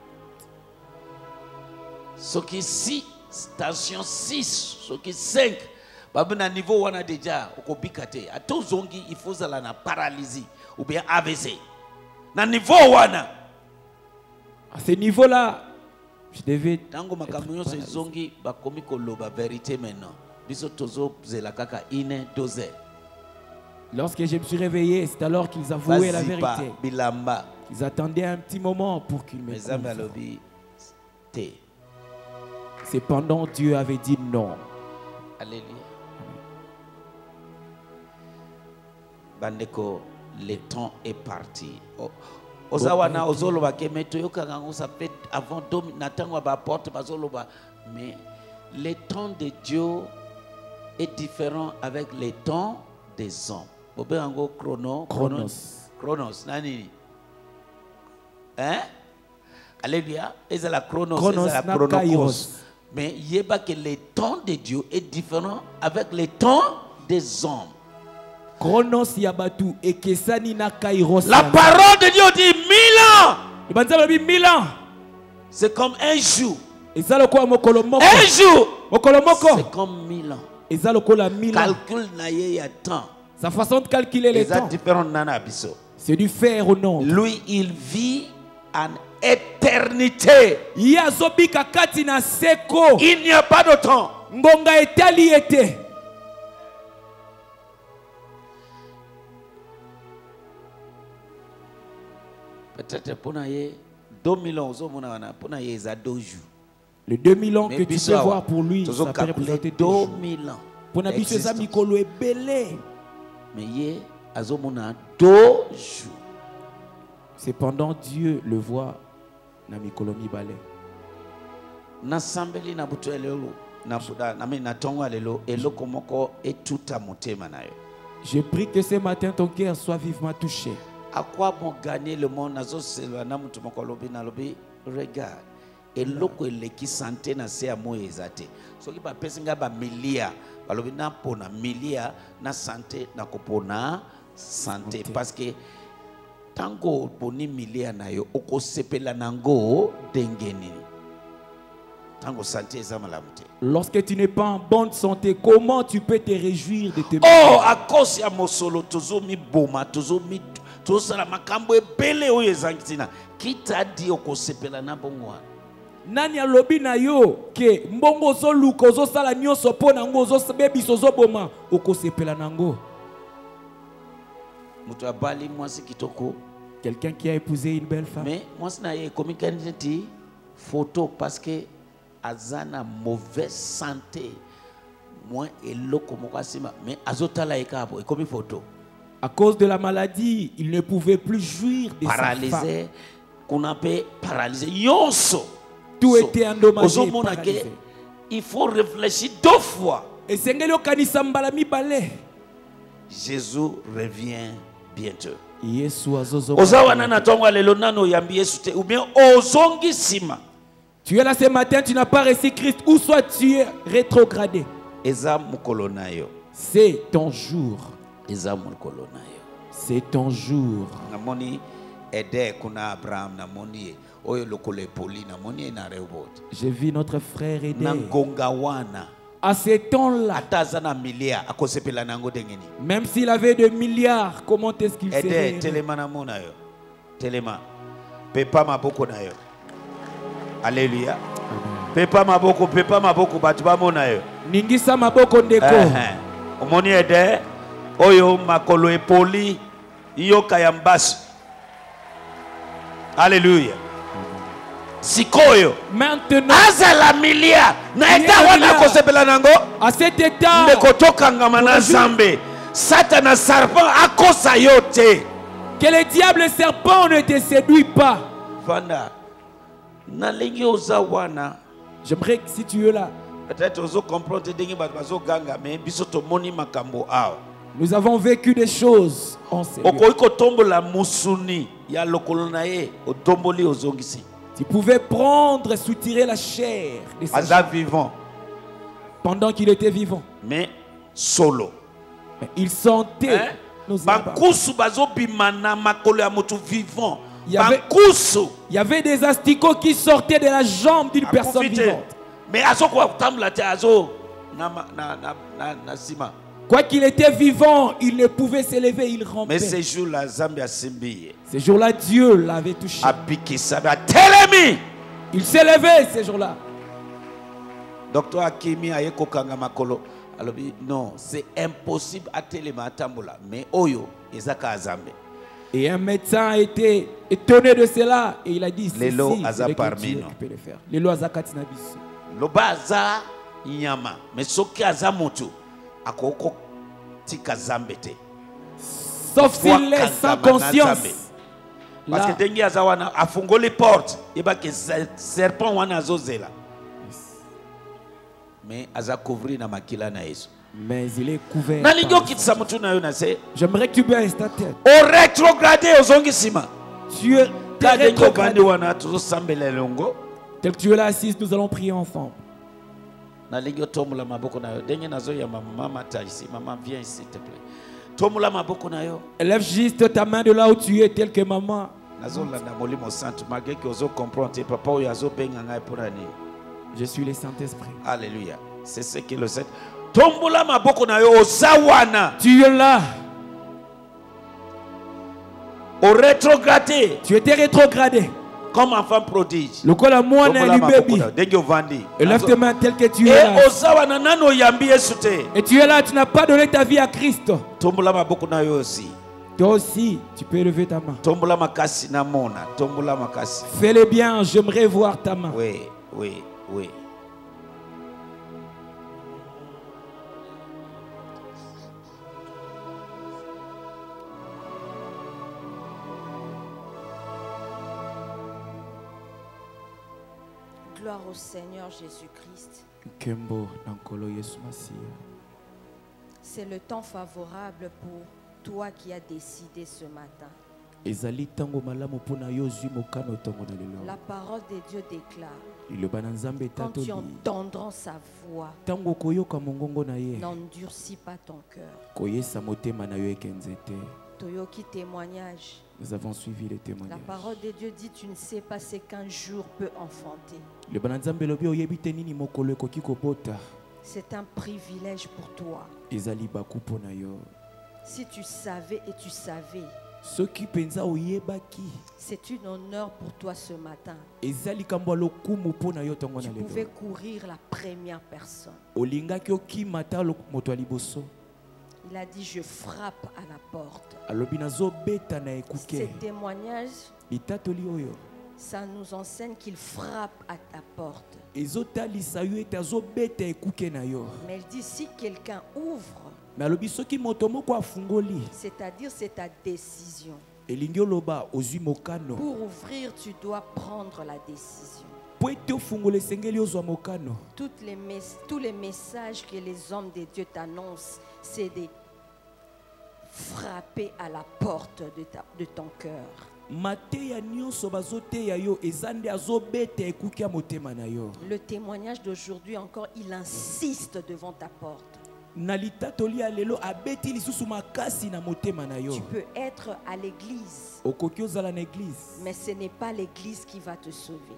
Ce qui est 6, station 6, ce qui est 5, babuna niveau wana déjà okobikate. A tout zongi il faut zala na paralysie ou bien AVC. Na niveau wana. À ce niveau-là, je devais. Tango makamyo se zongi bakomi koloba vérité maintenant. Biso tozo zela kaka ine 12. Lorsque je me suis réveillé, c'est alors qu'ils avouaient la vérité. Bilamba. Ils attendaient un petit moment pour qu'ils me confirment. Cependant, Dieu avait dit non. Alléluia. Bandeko, le temps est parti. Ozawana ozoloba ke metoyoka ngango ça fait avant natango ba porte bazoloba mais le temps de Dieu est différent avec le temps des hommes. Bobengo chronos nani hein alléluia et la chronos et la chronos mais yeba que le temps de Dieu est différent avec le temps des hommes. Chronos yabatu et kesani na kairos. La parole de Dieu dit 1000 ans. 1000 ans. C'est comme un jour. Un jour. C'est comme 1000 ans. Calcul na ye ya temps. Sa façon de calculer les temps. C'est du faire ou non. Lui, il vit en éternité. Il n'y a pas de temps. Peut-être pour 2000 ans, pour 2 jours. Les 2000 ans que tu peux voir pour lui, ça peut représenter 2000 ans. Pour Nabi Sezami Kolo est belé. Mais il y a 2 jours. Cependant, Dieu le voit. Nami Kolomi balé. Nasambeli na butu elelo na buda na na tongo elelo eloko moko et tout à motema na yo. Je prie que ce matin ton cœur soit vivement touché. À quoi bon gagner le monde nazo selwana mutu moko lobi na lobi regarde eloko eleki santé na se amo ezate. Soki ba pesinga ba milia balobi na pona milia na santé na kopona santé parce que tango boni milia na yo okosepela nango dengeni. Tango santé ezamalamute. Lorsque tu n'es pas en bonne santé, comment tu peux te réjouir de tes Oh, à cause ya mosolo tozomi boma tozomi tozala makambo ebele oyo ezangitina. Qui t'a dit okosepela na bongwa? Nani alobi na yo ke mbongo zo luka zo sala nyonso po nango zo bebiso zo boma okosepela nango. Mutu abali mwasi kitoko. Quelqu'un qui a épousé une belle femme. Mais moi c'est na komikandi photo parce que azana mauvaise santé. Moi eloko mokasima mais azotala ekabo ekomi photo. À cause de la maladie, il ne pouvait plus jouir de paralysé, sa femme. Qu'on appelle paralysé. Yonso. Tout était endommagé. Paralysé. Il faut réfléchir 2 fois. Et Jésus revient bientôt. Tu es là ce matin, tu n'as pas reçu Christ, ou soit tu es rétrogradé. C'est ton jour. C'est ton jour. J'ai vu notre frère aider. À ce temps-là, même s'il avait des milliards, comment est-ce qu'il serait? Alléluia. Pepa maboko batu bamona yo. Ningisa maboko ndeko. Omoni ede oyo makolo epoli yoka ya mbasu. Alléluia. Sikoyo. Maintenant, azala milia na eta wana kosepela nango. À cet état, ndeko tokangama na Nzambe. Satan serpent akosa yote. Que le diable serpent ne te séduit pas. Fanda. J'aimerais que si tu es là, nous avons vécu des choses en Seigneur. Tu pouvais prendre et soutirer la chair de sa vivant pendant qu'il était vivant. Mais solo. Mais il sentait nos vivant. Il y avait des asticots qui sortaient de la jambe d'une personne vivante. Mais quoi qu'il était vivant, il ne pouvait s'élever, il rampait. Mais ces jours-là, Dieu l'avait touché. Il s'est levé ces jours-là. Docteur Akimi ayekokanga makolo. Non, c'est impossible à téléma tambola. Mais oyo ezaka azambe. Et un médecin a été étonné de cela et il a dit c'est Lelo aza parmi nous. Lelo aza katina biso. Loba aza nyama, mais soki aza mutu akoko tika zambete. Sauf s'il est sans conscience. Parce que dengi aza wana afungoli porte, yeba ke serpent wana azozela. Mais aza couvrir na makila na Yesu. Mais il est couvert. J'aimerais que tu baisses ta tête. Au rétrogradé aux ongisima. Tu es rétrogradé. Tel que tu es là assise, nous allons prier ensemble. Maman, viens ici, s'il te plaît. Lève juste ta main de là où tu es, tel que maman. Je suis le Saint-Esprit. Alléluia. C'est ce qui le sait. Tombola maboko na yo ozawana. Tu es là. Au rétrogradé. Tu étais rétrogradé. Comme enfant prodige. Le col à moi n'est baby. Et lève tes mains tel que tu es là. Et tu es là, tu n'as pas donné ta vie à Christ. Tombola maboko na yo aussi. Toi aussi, tu peux lever ta main. Tombola makasi na mona. Tombola makasi. Fais-le bien, j'aimerais voir ta main. Oui, oui, oui. Gloire au Seigneur Jésus-Christ. C'est le temps favorable pour toi qui as décidé ce matin. La parole de Dieu déclare: quand tu entendras sa voix, n'endurcis pas ton cœur. Nous avons suivi les témoignages. La parole de Dieu dit, tu ne sais pas ce qu'un jour peut enfanter. C'est un privilège pour toi. Si tu savais et tu savais, c'est un honneur pour toi ce matin. Tu pouvais courir la première personne. Il a dit, je frappe à la porte. Ces témoignages, ça nous enseigne qu'il frappe à ta porte. Mais il dit, si quelqu'un ouvre, c'est-à-dire c'est ta décision. Pour ouvrir, tu dois prendre la décision. Tous les messages que les hommes de Dieu t'annoncent, c'est de frapper à la porte de ton cœur. Le témoignage d'aujourd'hui encore, il insiste devant ta porte. Tu peux être à l'église, mais ce n'est pas l'église qui va te sauver.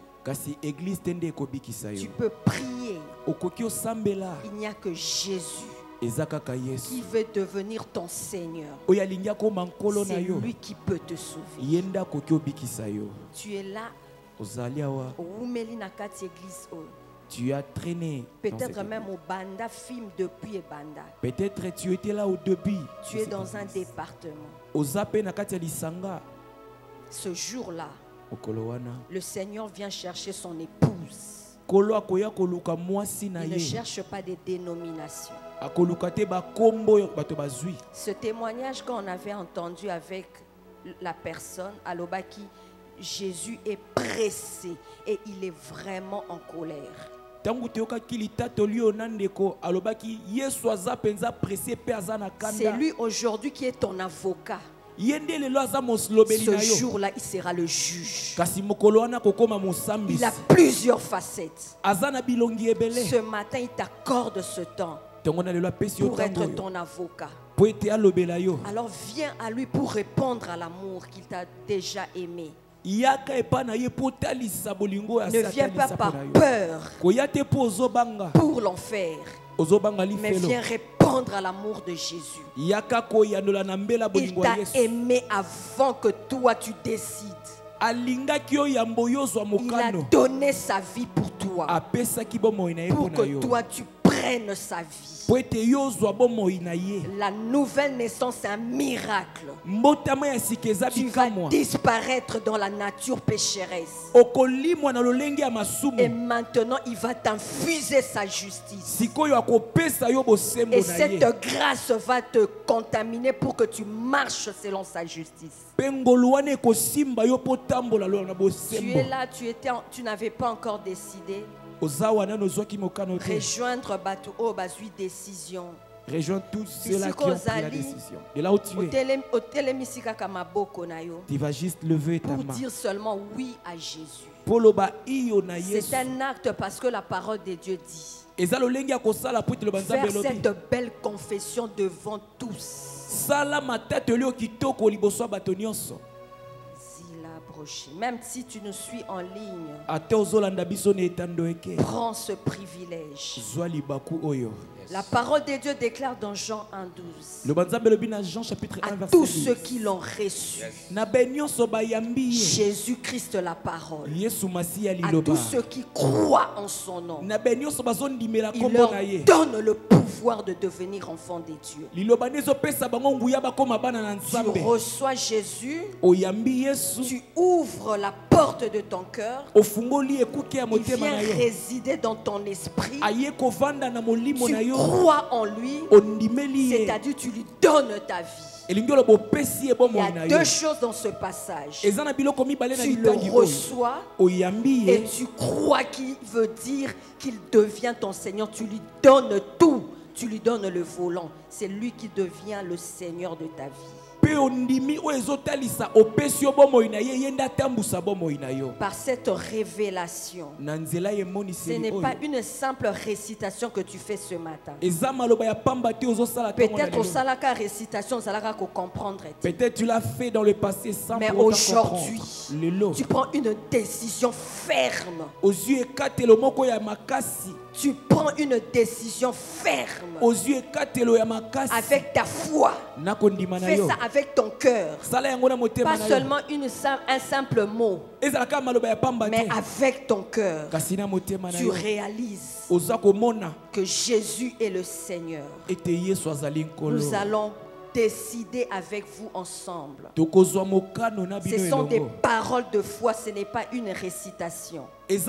Tu peux prier, il n'y a que Jésus qui veut devenir ton Seigneur. C'est lui qui peut te sauver. Tu es là, tu as traîné. Peut-être même au Banda film depuis Banda. Peut-être tu étais là au début. Tu es dans un département. Ce jour-là, le Seigneur vient chercher son épouse. Il ne cherche pas des dénominations. Ce témoignage qu'on avait entendu avec la personne à l'Obaki, Jésus est pressé et il est vraiment en colère. C'est lui aujourd'hui qui est ton avocat. Ce jour-là, il sera le juge. Il a plusieurs facettes. Ce matin, il t'accorde ce temps pour être ton avocat. Alors viens à lui pour répondre à l'amour qu'il t'a déjà aimé. Ne viens pas par peur pour l'enfer, mais viens répondre à l'amour de Jésus. Il t'a aimé avant que toi tu décides. Il a donné sa vie pour toi, pour que toi tu prennes sa vie. La nouvelle naissance est un miracle. Tu vas disparaître dans la nature pécheresse. Et maintenant, il va t'infuser sa justice. Et cette grâce va te contaminer pour que tu marches selon sa justice. Tu es là, tu n'avais pas encore décidé. Rejoindre Batuo Bazui décision. Rejoins tous ceux-là qui ont pris la décision. De là où tu es, tu vas juste lever ta main pour dire seulement oui à Jésus. C'est un acte parce que la parole de Dieu dit. Faire cette belle confession devant tous. Même si tu nous suis en ligne, prends ce privilège. La parole de Dieu déclare dans Jean 1,12 à tous ceux qui l'ont reçu, Jésus-Christ la parole, à tous ceux qui croient en son nom, il leur donne le pouvoir de devenir enfants de Dieu. Tu reçois Jésus, tu ouvres la porte de ton cœur, il vient résider dans ton esprit, tu crois en lui, c'est-à-dire tu lui donnes ta vie. Il y a deux choses dans ce passage. Tu le reçois et tu crois qu'il veut dire qu'il devient ton Seigneur. Tu lui donnes tout. Tu lui donnes le volant. C'est lui qui devient le Seigneur de ta vie. Par cette révélation, ce n'est pas une simple récitation que tu fais ce matin. Peut-être au salaka récitation, salaka ko comprendre. Peut-être tu l'as fait dans le passé sans mais aujourd'hui, tu prends une décision ferme. Tu prends une décision ferme. Avec ta foi. Fais ça avec ton cœur. Pas seulement un simple mot. Mais avec ton cœur. Tu réalises que Jésus est le Seigneur. Nous allons décider avec vous ensemble. Ce sont des paroles de foi, ce n'est pas une récitation.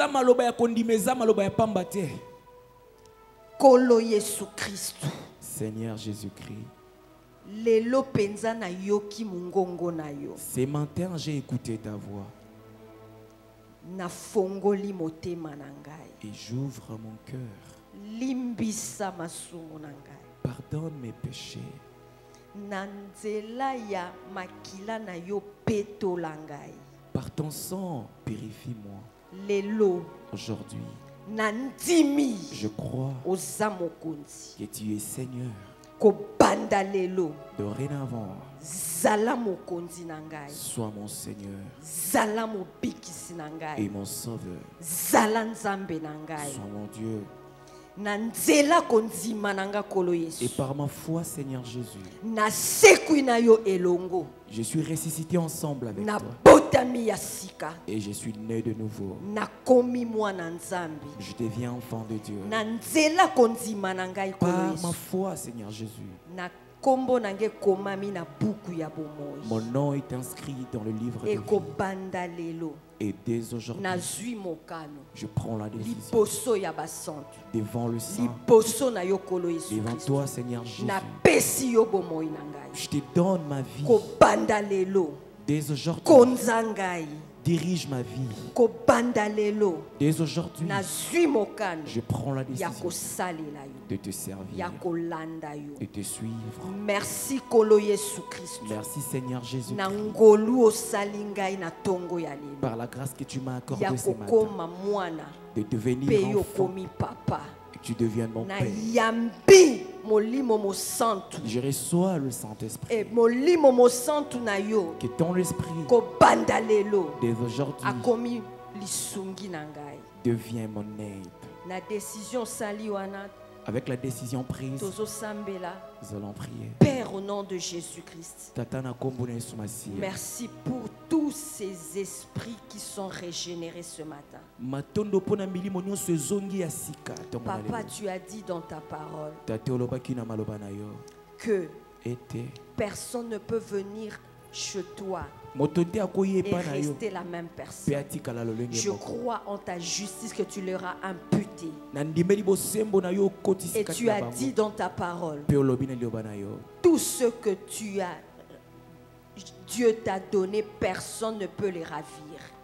Kolo Yesu Christ. Seigneur Jésus-Christ. Ce matin, j'ai écouté ta voix. Et j'ouvre mon cœur. Pardonne mes péchés. Par ton sang, purifie-moi. Aujourd'hui, je crois que tu es Seigneur. Dorénavant, sois mon Seigneur et mon Sauveur. Sois mon Dieu. Et par ma foi, Seigneur Jésus, je suis ressuscité ensemble avec toi. Et je suis né de nouveau. Je deviens enfant de Dieu. Par ma foi, Seigneur Jésus, mon nom est inscrit dans le livre de vie. Et dès aujourd'hui, je prends la décision devant le Saint, devant toi, Seigneur Jésus. Je te donne ma vie. Dès aujourd'hui, dirige ma vie. Dès aujourd'hui, je prends la décision de te servir, de te suivre. Merci Kolo Yesu Christ. Merci Seigneur Jésus. Par la grâce que tu m'as accordée ce matin, de devenir enfant, que tu deviennes mon Père. Je reçois le Saint-Esprit. Que ton esprit, dès aujourd'hui, devient mon aide. Avec la décision prise, nous allons prier. Père, au nom de Jésus-Christ, merci pour tous ces esprits qui sont régénérés ce matin. Papa, tu as dit dans ta parole que personne ne peut venir chez toi et rester la même personne. Je crois en ta justice que tu leur as imputée. Et tu as dit dans ta parole, tout ce que Dieu t'a donné, personne ne peut les ravir.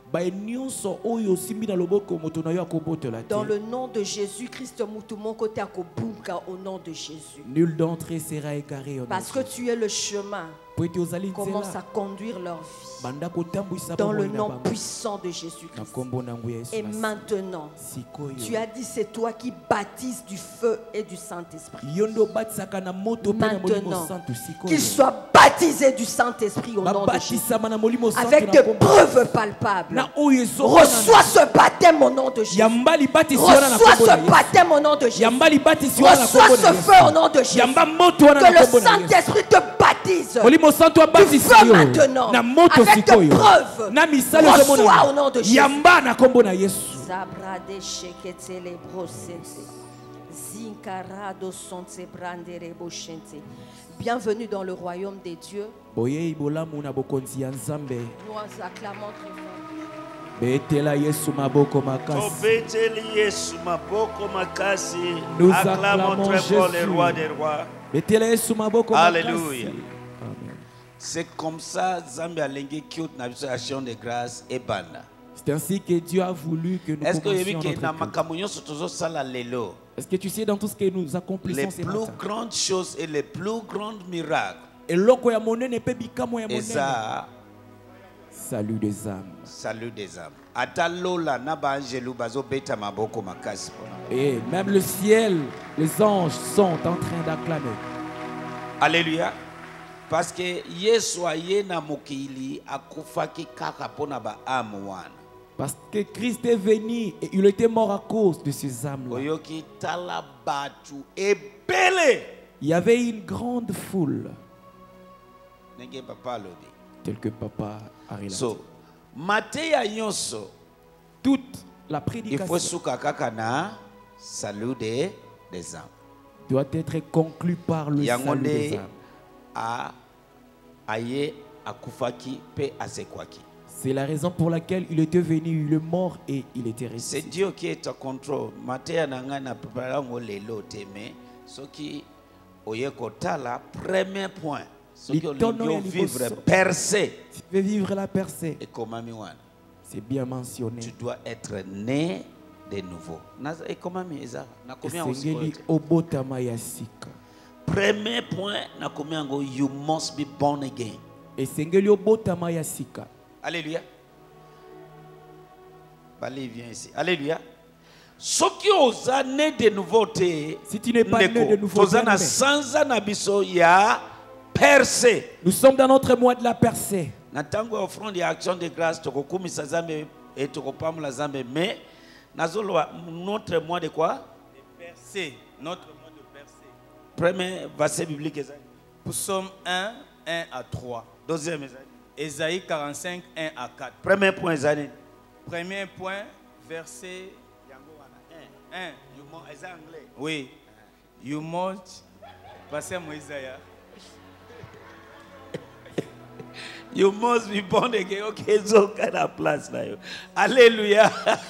Dans le nom de Jésus-Christ, au nom de Jésus. Nul d'entre eux sera égaré. Parce que tu es le chemin. Commence à conduire leur vie dans le nom puissant de Jésus-Christ. Et maintenant, tu as dit c'est toi qui baptises du feu et du Saint-Esprit. Maintenant, qu'ils soient baptisés du Saint-Esprit au nom de Jésus, avec des preuves palpables. Reçois ce baptême au nom de Jésus. Reçois ce baptême au nom de Jésus. Reçois ce feu au nom de Jésus. Que le Saint-Esprit te baptise du feu maintenant, avec des preuves. Reçois au nom de Jésus. Bienvenue dans le royaume des dieux. Nous acclamons très fort. Nous acclamons très fort le roi des rois. Alléluia. C'est comme ça, Zambia Lengi Kyot Nabisation de grâce et banda. C'est ainsi que Dieu a voulu que nous commencions notre. Est-ce que tu sais dans tout ce que nous accomplissons les plus grandes choses et les plus grands miracles Et ça, salut des âmes. Salut des âmes. Atalola na ba angelu bazo beta maboko makasi. Et même le ciel, les anges sont en train d'acclamer. Alléluia. Parce que Yesu aye na mokili akufaki kaka pona ba âme wana. Parce que Christ est venu et il était mort à cause de ces âmes-là. Oyoki tala batu ebele. Il y avait une grande foule. Nenge papa lobi. Tel que papa a relaté. So, Matéa yonso. Toute la prédication. Il faut souka kaka na salut des âmes. Doit être conclu par le salut des âmes. C'est la raison pour laquelle il était venu, il est mort et il était ressuscité. C'est Dieu qui est en contrôle. Matéa nanga na préparé ngolelo teme. Ce qui oyekotala premier point. Ce qui veut vivre percé. Tu veux vivre la percée. Et comme amiwana. C'est bien mentionné. Tu dois être né de nouveau. Et comment eza? Na combien aussi? Obotama yasika. Premier point, na combien you must be born again. Et sengeli obotama yasika. Alléluia. Allez, viens ici. Alléluia. Ce qui osa né de nouveauté. Si tu n'es pas né de nouveau, tozana sanza na biso ya percé. Nous sommes dans notre mois de la percée. Na tango offrande ya action de grâce tokokumisa zambe et tokopamula zambe, mais nazolo notre mois de quoi? De percée. Notre mois de percée. Premier verset biblique est Psaume 1, 1 à 3. Deuxième Ésaïe 45, 1 à 4. Premier point Zane. Premier point, verset 1. Anglais. Oui. You must. Passez à Moïsaïa. You must be born again. Okay, so kind of place now. Alléluia.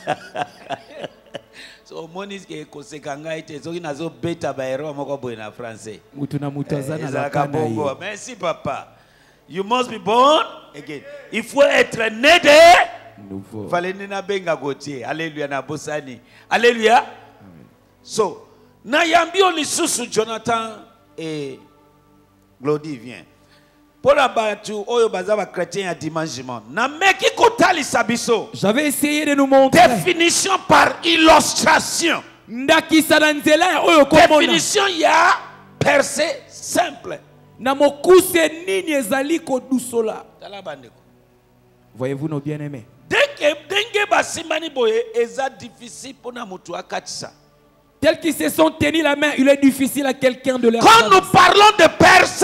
So monis ke kosekanga ite so inazo beta baero moko boy na français. Mutuna mutazana la kana. Merci papa. You must be born again. Il faut être né de nouveau. Valeni na benga gotier. Alléluia na bosani. Alléluia. Amen. So, na yambio lisusu Jonathan et Glody vient. Pour la batu oyo bazaba chrétien ya dimanjement. Na meki kotali sabiso. J'avais essayé de nous montrer. Définition par illustration. Ndakisa na nzela oyo komona. Définition ya percée simple. Na mokuse nini ezali ko dusola. Tala bandeko. Voyez-vous nos bien-aimés? Denge basimani boye eza difficile pour na mutu akatisa. Tels qui se sont tenus la main, il est difficile à quelqu'un de leur. Quand nous parlons de percée,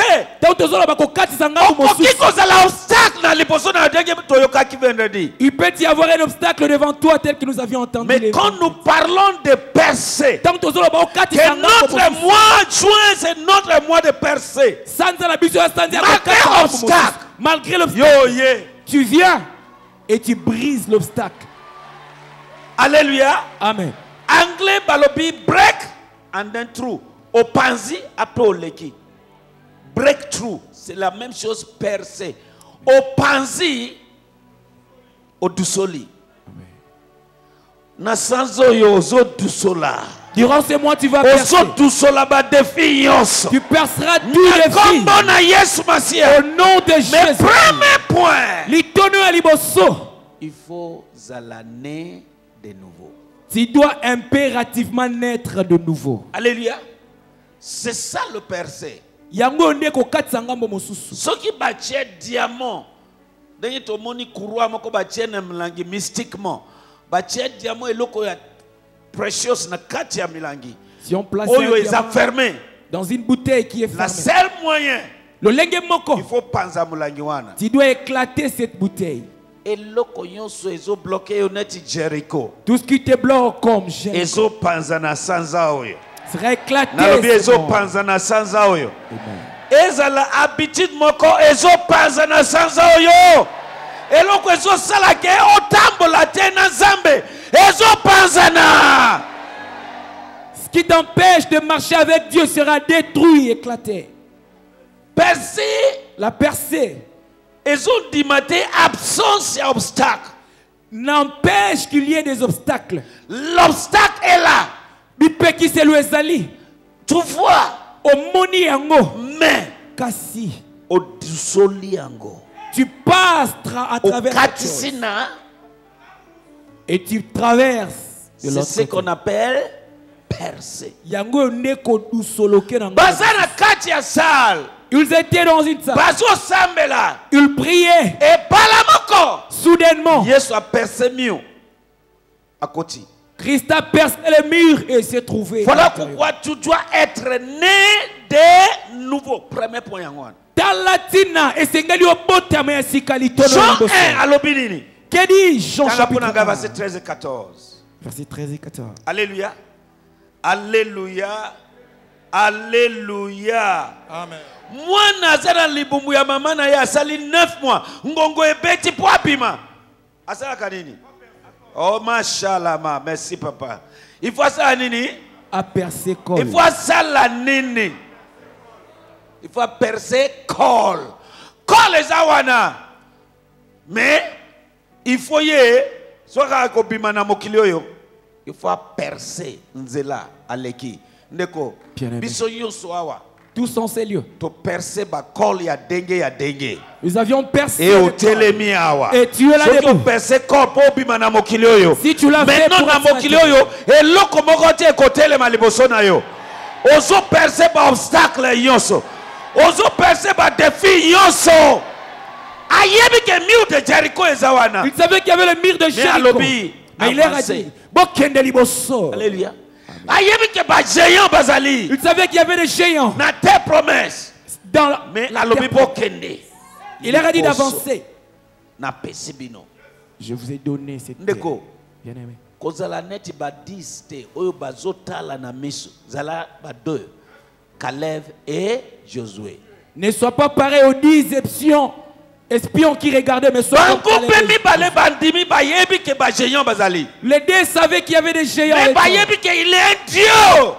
il peut y avoir un obstacle devant toi tel que nous avions entendu. Mais quand nous parlons de percée, que notre mois de juin c'est notre mois de percée. Malgré l'obstacle, tu viens et tu brises l'obstacle. Alléluia. Amen. Anglais balobi break and then through. Opanzi après oleki. Breakthrough, c'est la même chose percée. Opanzi odusoli. Na sanzo yo zo dusola. Durant ces mois, tu vas percer. Tu perceras tous les filles. Au nom de Jésus. Mais premier point, il faut l'année de nouveau. Tu dois impérativement naître de nouveau. Alléluia. C'est ça le percé. Ce qui bâtit diamant, d'ailleurs, tout le monde courroie, moko bâtit n'emlangi mystiquement. Bâtit diamant et loko ya precious na kati ya milangi. Si on place fermé dans une bouteille qui est fermée, la seule moyen, il faut panza mulangi wana. Tu dois éclater cette bouteille. Et loko yonso ezo bloqué oneti Jericho. Tout ce qui te bloque comme Jericho. Ezo panza na sanza oyo. Sera éclaté. Nalobi ezo panza na sanza oyo. Ezala habitude moko ezo panza na sanza oyo. Eloko ezo salake otambola te na Nzambe. Ezo panza na. Ce qui t'empêche de marcher avec Dieu sera détruit, éclaté. Percée. La percée. Ezo dimate absence et obstacle. N'empêche qu'il y ait des obstacles. L'obstacle est là. Tu vois. Mais kasi Tu passes à travers la chose. Et tu traverses. C'est ce qu'on appelle percer. Ils étaient dans une salle. Ils priaient. Et soudainement, Jésus a percé mieux à côté. Christ a percé le mur et s'est trouvé. Voilà pourquoi tu dois être né de nouveau. Premier point. Jean 1 à l'obédience. Que dit Jean chapitre 1? Verset 13 et 14. Verset 13 et 14. Alléluia. Alléluia. Alléluia. Amen. Moi, Nazara libumbu ya mama na ya sali 9 mois. Ngongo ebeti po apima. Asala kanini? Oh, mashallah, merci papa. Il faut ça nini? À percer col. Il faut ça la nini. Il faut percer col. Col les awana. Mais il faut y soit kobima na mokili oyo. Il faut percer nzela aleki. Ndeko. Biso yonso awa. Tous en ces lieux. Nous avions percé. Et tu es là debout. Si tu l'as fait pour il savait qu'il y avait le mur de Jéricho. Mais il a dit alléluia. Il savait qu'il y avait des géants. Dans la il leur a dit d'avancer. Je vous ai donné cette terre. Bien-aimé. Ne sois pas pareil aux 10 espions qui regardaient, mais sois les deux savaient qu'il y avait des géants. Mais il est un Dieu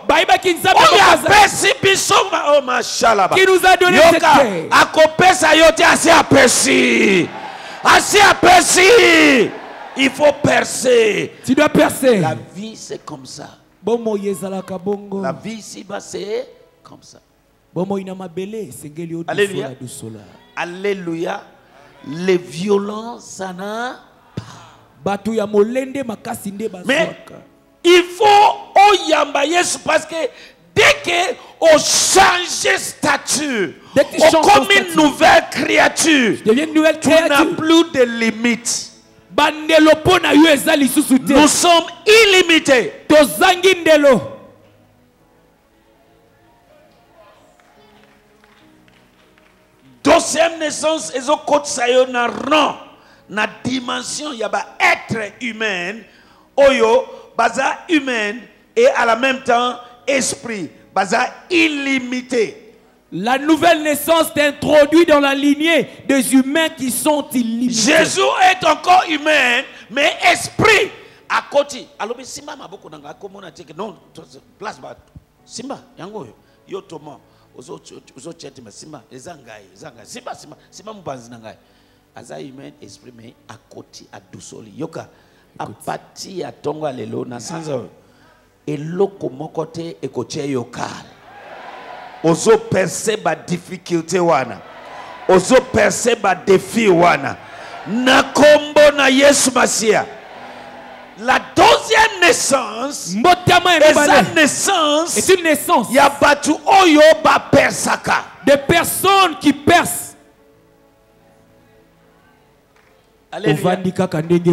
qui nous a donné cette terre. Il faut percer. Tu dois percer. La vie c'est comme ça. La vie ici-bas c'est comme ça. Alléluia. Alléluia. Les violences, ça n'a pas. Mais il faut oyamba Yesu parce que dès que on change de statut, on comme une nouvelle créature, tu n'as plus de limites. Nous sommes illimités. Deuxième naissance, et au côté ça na rang, na dimension y a être humain, oyo baza humaine et à la même temps esprit, baza illimité. La nouvelle naissance t'introduit dans la lignée des humains qui sont illimités. Jésus est encore humain, mais esprit à côté. Alors simba maboko nanga komona teke non place ba simba yango yo Thomas. Simba mubanzi na ngai aza humain esprit mais à côté à doucoli yoka a parti à tonga lelo na sanza eloko mokote ekoche yoka ozo percer ba difficulté wana ozo percer ba défi wana na kombo na Yesu Masia. La deuxième naissance est une naissance. Des personnes qui percent. Alléluia.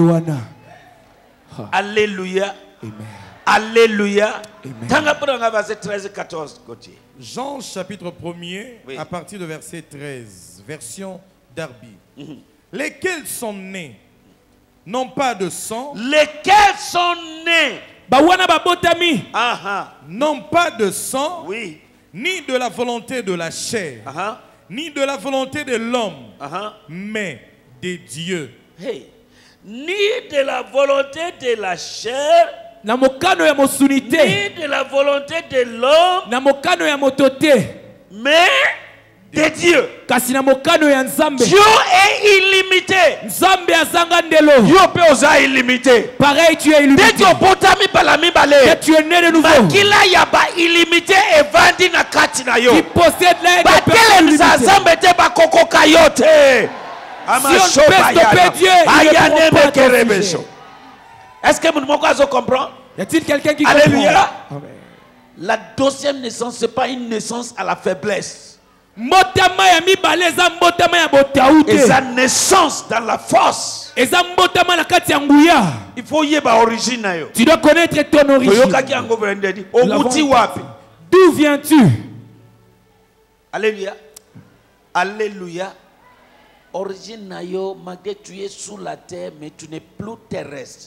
Alléluia. Alléluia. Verset 13 et 14. Jean chapitre 1er, oui. À partir de verset 13, version Darby. Lesquels sont nés non pas de sang, lesquels sont nés, non pas de sang, oui, ni de la volonté de la chair, ni de la volonté de l'homme, mais de Dieu. Hey. Ni de la volonté de la chair, ni de la volonté de l'homme, mais de Dieu. Dieu est illimité. Dieu peut oser illimité. Pareil, tu es illimité. Dès tu es né de nouveau. Makila ya ba illimité et vandi na kati na yo. Qui possède l'aide de personnes illimitées. Si on peut stopper Dieu, il ne pourra pas t'afficher. Est-ce que vous comprenez? Y a-t-il quelqu'un qui Alléluia. comprend? La deuxième naissance, ce n'est pas une naissance à la faiblesse. Et sa naissance dans la force. Il faut y avoir origine. Tu dois connaître ton origine. D'où viens-tu? Alléluia. Alléluia. Origine nayo, malgré tu es sous la terre, mais tu n'es plus terrestre.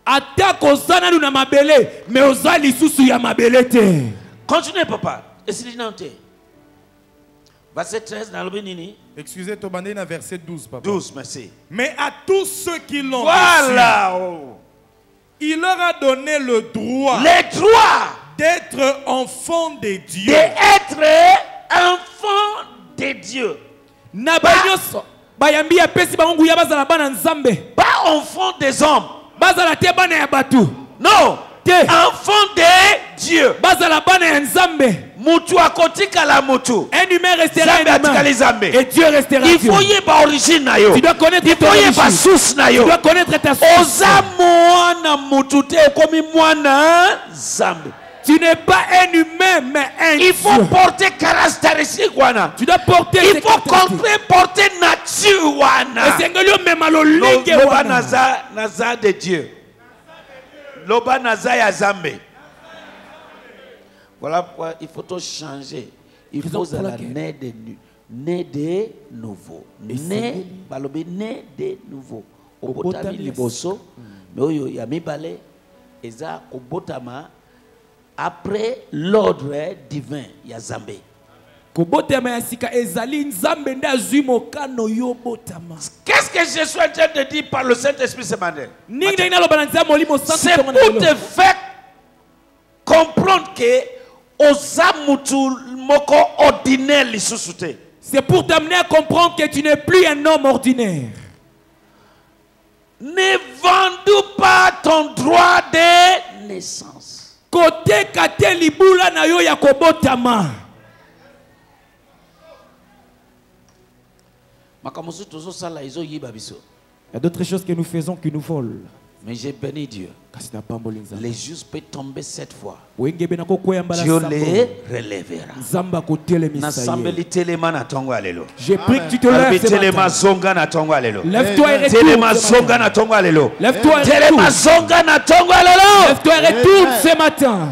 Continuez, papa. Verset 13, excusez, Tobandé, verset 12, papa. 12, merci. Mais à tous ceux qui l'ont reçu, il leur a donné le droit, d'être enfants de Dieu. D'être enfants de Dieu. Pas enfants des hommes. Non. Enfants de Dieu. Mutu akotika la mutu. Un humain restera un humain. Et Dieu restera Dieu. Il faut y avoir origine na yo. Tu dois connaître ton origine. Source na yo. Tu dois connaître ta source. Oza mwana mutu te komi mwana zambe. Tu n'es pas un humain, mais un Dieu. Il faut porter caractéristiques wana. Tu dois porter il faut porter nature wana. Loba naza de Dieu. Loba naza ya zambe. Voilà pourquoi il faut tout changer. Il faut né de nouveau. Né de nouveau. Obotami liboso. Mais oyo ya mibale eza obotama après l'ordre divin ya Zambé. Qu'est-ce que je suis en train de dire par le Saint-Esprit ce matin? C'est pour te faire comprendre que c'est pour t'amener à comprendre que tu n'es plus un homme ordinaire. Ne vendez pas ton droit de naissance. Côté kate libula na yo ya kobotama. Il y a d'autres choses que nous faisons qui nous volent. Mais j'ai béni Dieu. Les justes peuvent tomber 7 fois. Dieu les relèvera. J'ai pris que tu te lèves ce matin. Lève-toi et retourne. Lève-toi et retourne ce matin.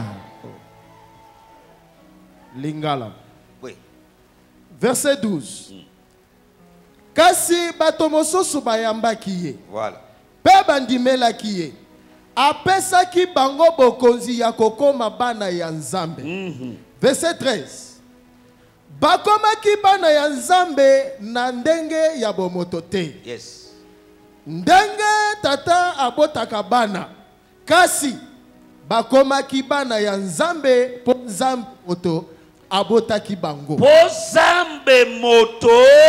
Lingala. Oui. Verset 12. Kasi batomososu bayambaki ye. Voilà. Pe bandimelaki ye. Apesaki bango bokonzi ya kokoma bana ya Nzambe. Verset 13. Bakomaki bana ya Nzambe na ndenge ya bomoto te. Yes. Ndenge tata abotaka bana. Kasi bakomaki bana ya Nzambe po Nzambe moto abotaki bango. Po Nzambe moto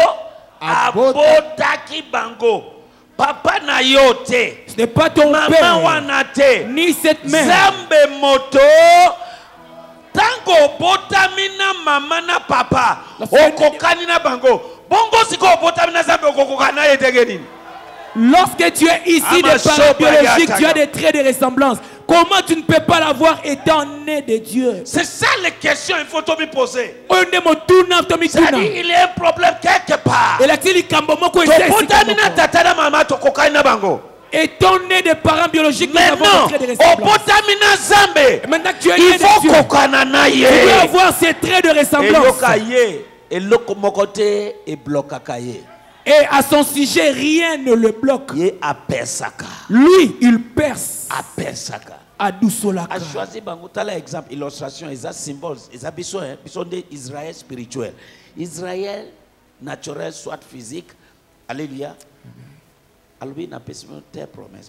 abotaki bango. Papa na yote. Ce n'est pas ton père, ni cette mère. Zambe moto. Tango botamina mama na papa. Okokani na bango. Bongo siko botamina zambe okokana yetegeni. Lorsque tu es ici de parents biologiques, tu as des traits de ressemblance. Comment tu ne peux pas l'avoir étant né de Dieu? C'est ça les questions qu'il faut te poser. C'est-à-dire, il y a un problème quelque part. Étant né de parents biologiques, nous avons des traits de ressemblance. Maintenant que tu es né de Dieu, tu dois avoir ces traits de ressemblance. Et à son sujet, rien ne le bloque. Lui, il perce. A choisi exemple, illustration, ils ont symbole, ils ont besoin d'Israël spirituel. Israël naturel, soit physique. Alléluia. Alléluia n'a pas de promesse.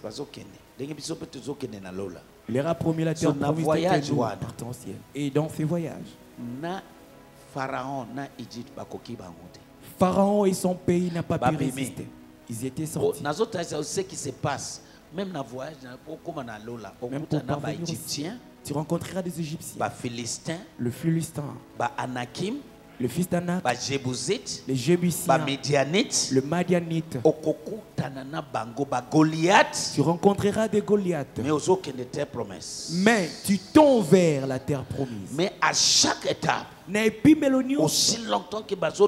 Il leur a promis la terre promise de potentiel. Et dans ces voyages, Pharaon et son pays n'ont pas pu résister. Ils étaient sortis. Ce qui se passe, même dans le voyage, tu rencontreras des Égyptiens, le Philistin, Anakim, le fils d'Anak, les Jébusiens, le Madianite. Tu rencontreras des Goliaths. Mais tu tombes vers la terre promise. Mais à chaque étape, aussi longtemps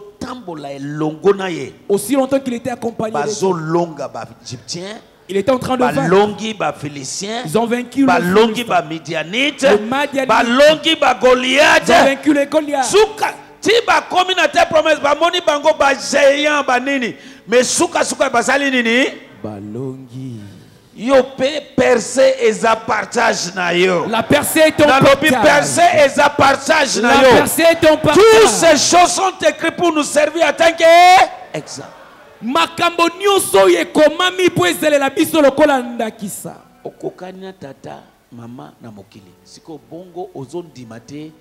qu'il était accompagné d'Égyptiens, il était en train de vaincre. Ils ont vaincu le Midianite, le Madianite. Ils ont vaincu les Goliaths. Tiba komi na terre promesse ba moni bango ba géant ba nini mais suka basali nini balongi yo pe percer eza partage na yo. La percée est ton partage. Percer eza partage na yo. La percée est ton partage. Toutes ces choses sont écrites pour nous servir en tant qu'exemple. Makambo nyonso yekomami po ezelela biso lokola ndakisa. Okokani na tata mama na mokili siko bongo ozondima te.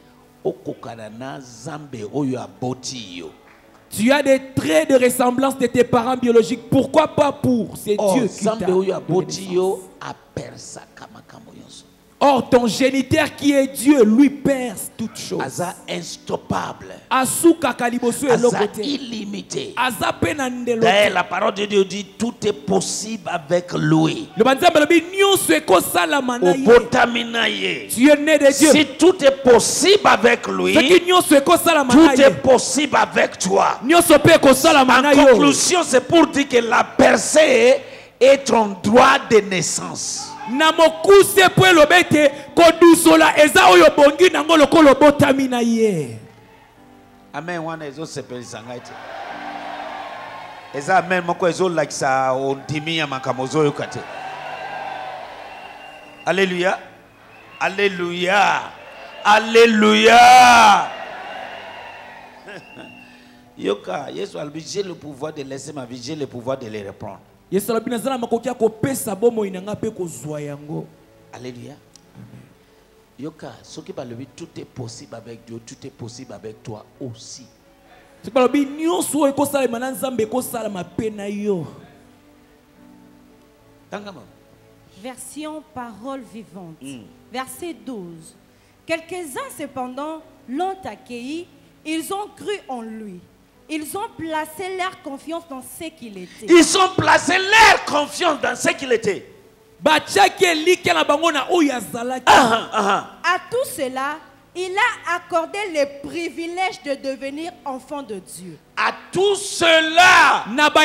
Tu as des traits de ressemblance de tes parents biologiques. Pourquoi pas pour ces dieux qui t'a. Or, ton géniteur qui est Dieu, lui perce toutes choses. Aza instoppable. Asuka kalibosu Aza illimité. Aza penandelo. D'ailleurs, la parole de Dieu dit tout est possible avec lui. Le banzambe lobi nyonso ekosala mana ye. Obotamina ye. Tu es né de Dieu. Si tout est possible avec lui, tout est possible avec toi. En conclusion, c'est pour dire que la percée est ton droit de naissance. Namokuse po lobete kodusola eza oyo bongi nango lokolo botami na ye. Amen wana ezo sepelisa ngaite. Eza amen moko ezo lakisa ondimi ya makamozo yo kate. Alléluia. Alléluia. Alléluia. Yoka, Yesu albi, j'ai le pouvoir de laisser ma vie, j'ai le pouvoir de les reprendre. Alléluia. Yoka, ce qui parle, tout est possible avec Dieu, tout est possible avec toi aussi. Version parole vivante. Verset 12. Quelques-uns cependant l'ont accueilli, ils ont cru en lui. Ils ont placé leur confiance dans ce qu'il était. Ils ont placé leur confiance dans ce qu'il était. À tout cela, il a accordé le privilège de devenir enfant de Dieu. À tout cela,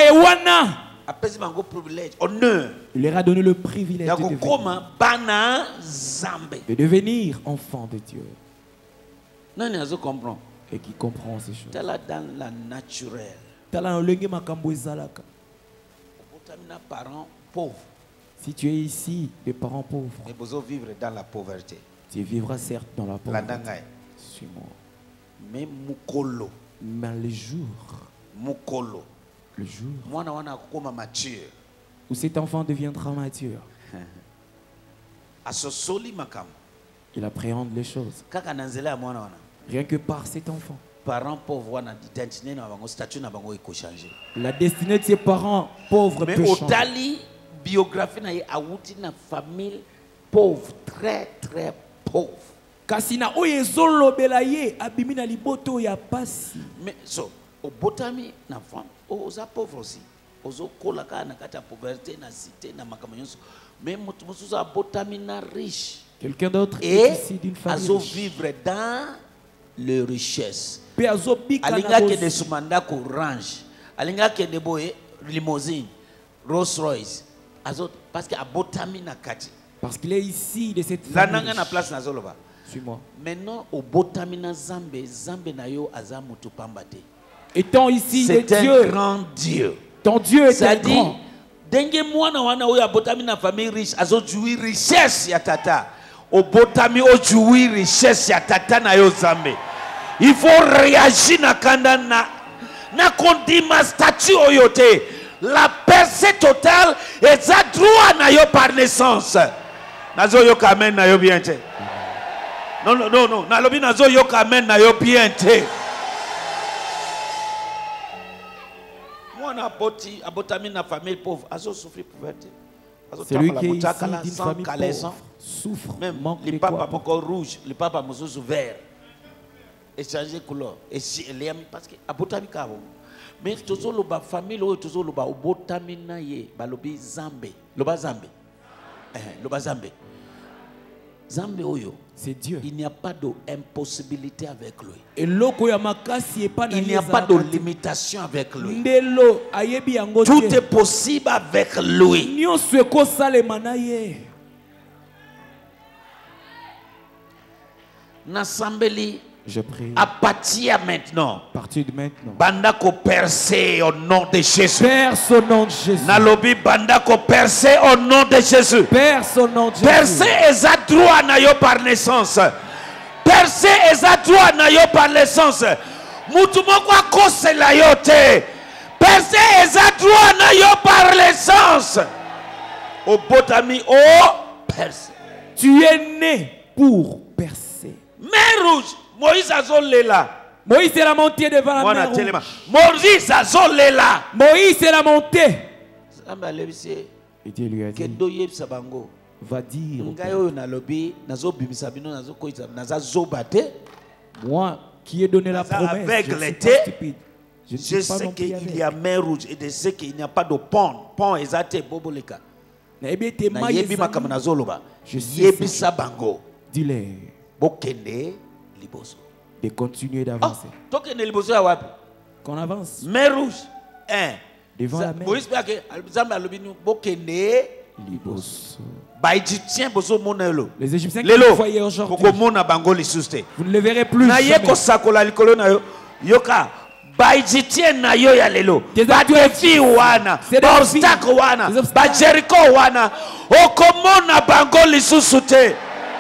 il leur a donné le privilège de devenir enfant de Dieu. Et qui comprend ces choses. Dans la naturelle. Parents pauvres. Si tu es ici, des parents pauvres, mais vous vivre dans la pauvreté. Tu vivras certes dans la pauvreté. Suis-moi. Mais mukolo. Mais le jour. Mukolo. Le jour. Mature. Où cet enfant deviendra mature. Il appréhende les choses. Rien que par cet enfant. Parents pauvres, la destinée de ses parents pauvres peut changer. Biographie na awuti na famille pauvre, très très pauvre. Kasina oyezolo belaye abimina liboto ya pasi. Mais so obotami na femme oza pauvre aussi. Ozo kolaka na kata pauvreté na cité na makamanyonso. Mais mutuza botami na riche. Quelqu'un d'autre est ici d'une famille. Azo vivre dans les richesses. Pe azo bika na alinga ke de sumanda ko range. Alinga ke de boye limousine, Rolls Royce. Parce qu'il est ici de cette famille. Suis-moi. Maintenant, au botamina Zambe, Zambe na yo azamutu pambate. Étant ici c'est de un Dieu, grand Dieu. Ton Dieu est un grand. Dengue mwana wana oya botamina famille riche, azo jouir richesse ya tata. Au botami o jouir richesse ya tata na yo Zambe. Il faut réagir na kanda na kondima statut oyote. La percée totale est à droit na yo par naissance. Nazo yo kamen na yo bien te. Non. Na lobi nazo yo kamen na yo bien te. Celui qui est ici d'une famille pauvre souffre, même manque les de papas quoi. encore rouge, les papas mozozo vert, et changer couleur, et si parce que abotami kabo, mais toujours le bas famille ou toujours le bas obotami na ye, balobi zambe, le bas zambe, le bas zambe, zambe oyo. C'est Dieu. Il n'y a pas d'impossibilité avec lui. Et Il n'y a pas de limitation avec lui. Tout est possible avec lui. N'assemblée. Je prie. À partir maintenant. À partir de maintenant. Bandako percé au nom de Jésus. Perce au nom de Jésus. Nalobi bandako percé au nom de Jésus. Perce au nom de Jésus. Percé eza droit na yo par naissance. Percé eza droit na yo par naissance. Mutu moko akosela yo te. Percé eza droit na yo par naissance. Au botami au percé. Tu es né pour percer. Mer rouge. Moïse azolela. Moïse est monté devant la mer rouge. Moïse azolela. Moïse est monté. Et Dieu lui a dit, va dire moi qui ai donné la promesse, je sais qu'il y a mer rouge et je sais qu'il n'y a pas de pont. Pont exact boboleka. Je sais bango. Dis-le. Bokende. De continuer d'avancer. Qu'on avance. Mer rouge. Devant la mer. Les Égyptiens qui vous voyez aujourd'hui, vous ne les verrez plus jamais. Baijitien na yo ya lelo badefi wana baobstacle wana bajeriko wana okomona bango lisusu te.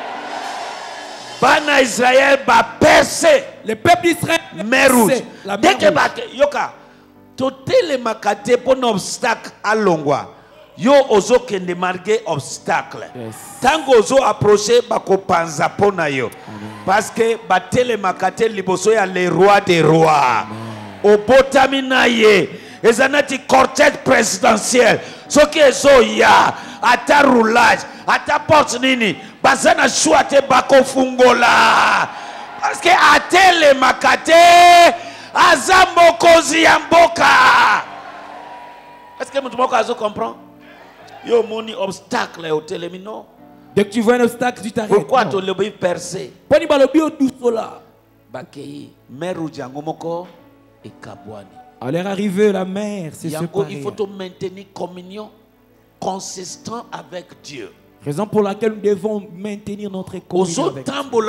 Bana Israël va percer. Le peuple d'Israël mer rouge. Dès que yoka totele makate pour un obstacle à longwa. Yo ozo kende marqué obstacle. Tango ozo approcher bako panza pona yo. Parce que batele makate liboso ya le roi des rois. Au botami na ye. Ezanati cortège présidentiel. Soki ezo ya ata roulage, ata porte nini. Bazana chouate bako fungola. Parce que atele makate azambo kozi yamboka. Est-ce que mutumoko azo comprend? Yo moni obstacle au télémino. Dès que tu vois un obstacle, tu t'arrêtes. Pourquoi tu le percé? Poni balobi o dousola. Bakei meru jangomoko et kabwani. À leur arrivée la mer, c'est ce pareil. Il faut te maintenir communion consistant avec Dieu. Raison pour laquelle nous devons maintenir notre communion avec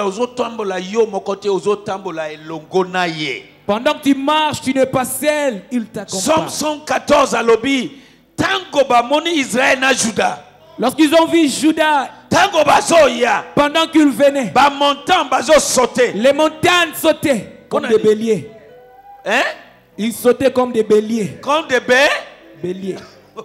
Dieu. Pendant que tu marches, tu n'es pas seul, il t'accompagne. Somme 114 à l'obi, tango ba moni Israël na Juda. Lorsqu'ils ont vu Juda, tango bazo ya, pendant qu'ils venaient, ba montagne bazo sauter. Les montagnes sautaient comme des béliers. Hein? Ils sautaient comme des béliers. Comme des béliers.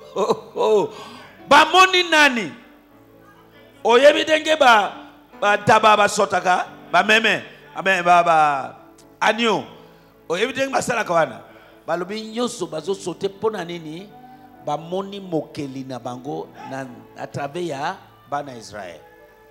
Ba moni nani? Oyebi denge ba taba ba sotaka ba meme ba anyo oyebi denge ba sala kawana ba lobi nyoso bazo sauter pona nini ba moni mokeli na bango na à travers ya bana Israël.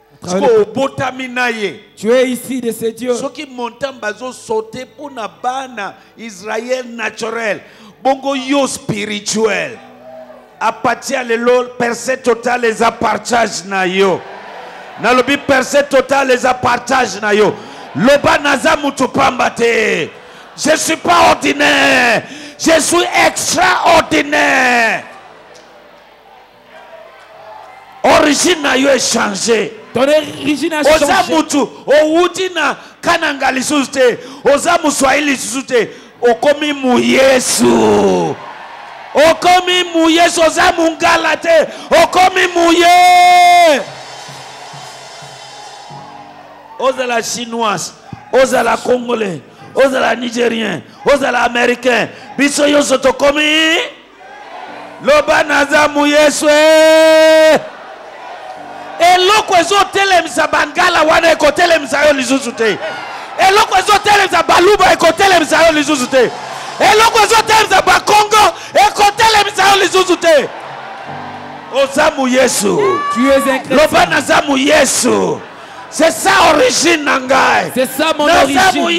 Tu es ici de ces dieux. Ceux qui montent bazo sauter pour na bana Israël naturel bongo yo spirituel. À partir de l'eau, percé total les partage na yo. Na lobi percé total les partage na yo. Loba naza mutu pambate. Je suis pas ordinaire. Je suis extraordinaire. Origine na yo est changée. Ton origine a changé. Oza mutu outi na kananga lisusu te. Oza muswahili lisusu te. Okomi mu Yesu. Okomi mouye soza mungalate. Okomi mouye. Ozala chinoise, ozala congolais, ozala nigérien, ozala américain. Biso yo soto komi. Loba naza mouye swe. Eloko ezo telemisa bangala wana eko telemisa yo lisusu te. Eloko ezo telemisa baluba eko telemisa yo lisusu te. eloko ezotelemisa bakongo ekotelemisa yo lisusu te. Ozamu Yesu. Tu es un chrétien. Loba nazamu Yesu. C'est ça origine nangai. C'est ça mon origine.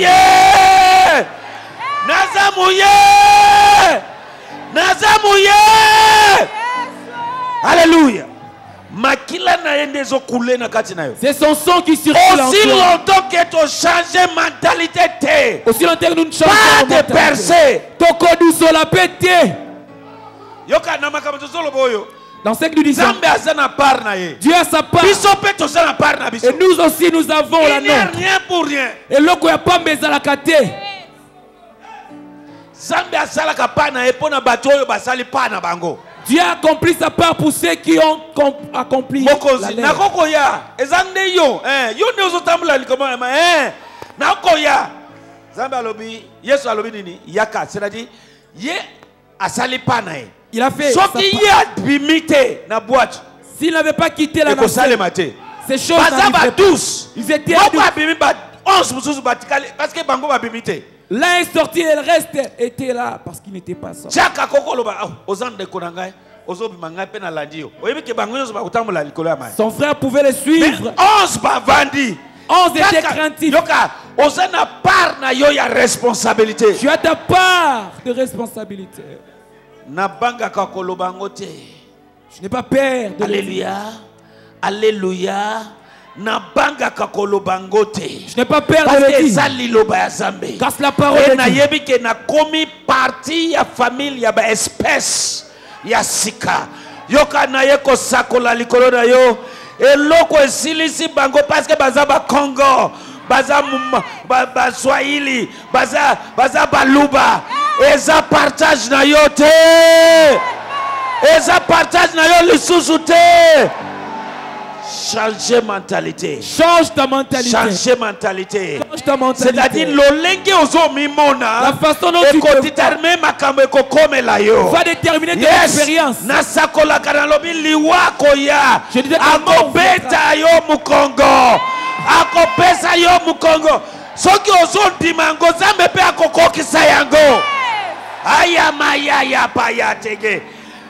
Nazamouye. Alléluia. Makila na yende zo koule na kati na yo. C'est son sang qui circule. Aussi longtemps que tu changes mentalité te. Aussi longtemps que nous ne changeons pas de percer. Toko du sol a pété. Yoka na makambo zolo boyo. Dans ce que nous disons, Dieu a sa part. Et nous aussi nous avons la nôtre. Rien pour rien. Et l'autre n'a pas mis à la kate. Dieu a accompli sa part pour ceux qui ont accompli la il a fait. S'il n'avait pas quitté la nation, ces choses n'arriveraient pas. Ils étaient l'un est sorti et le reste était là parce qu'il n'était pas sorti. Son frère pouvait le suivre. 11 étaient craintifs. Tu as ta part de responsabilité. Je n'ai pas peur de Alléluia. Alléluia. Je n'ai pas peur de le dire. Car c'est la parole de Dieu. Commis partie ya famille ya ba espèce ya sika. Yoka na yeko sakola likolo na yo. Eloko esilisi bango parce que baza ba Congo, baza Swahili, baza Baluba. Eza partage na yo te. Eza partage na yo lisusu te. Changer mentalité. Change ta mentalité. Changer mentalité. Change ta mentalité. C'est-à-dire l'olenge ozo mimona. La façon dont tu peux déterminer makambo ekokome la yo. Va déterminer ton expérience. Na sakola kana lobi liwa koya. Je disais akobeta yo mukongo. Akopesa yo mukongo. Soki ozo dimango zambe pe akokokisa yango. Aya maya ya paya tege.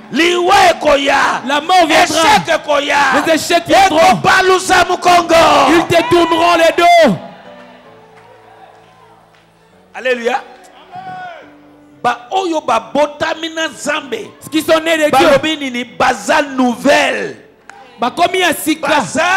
La mort viendra. Les échecs viendront. Ils te tourneront les dos. Alléluia. Ce qui sont nés de Dieu. Baza nouvelle. Comme ya sika.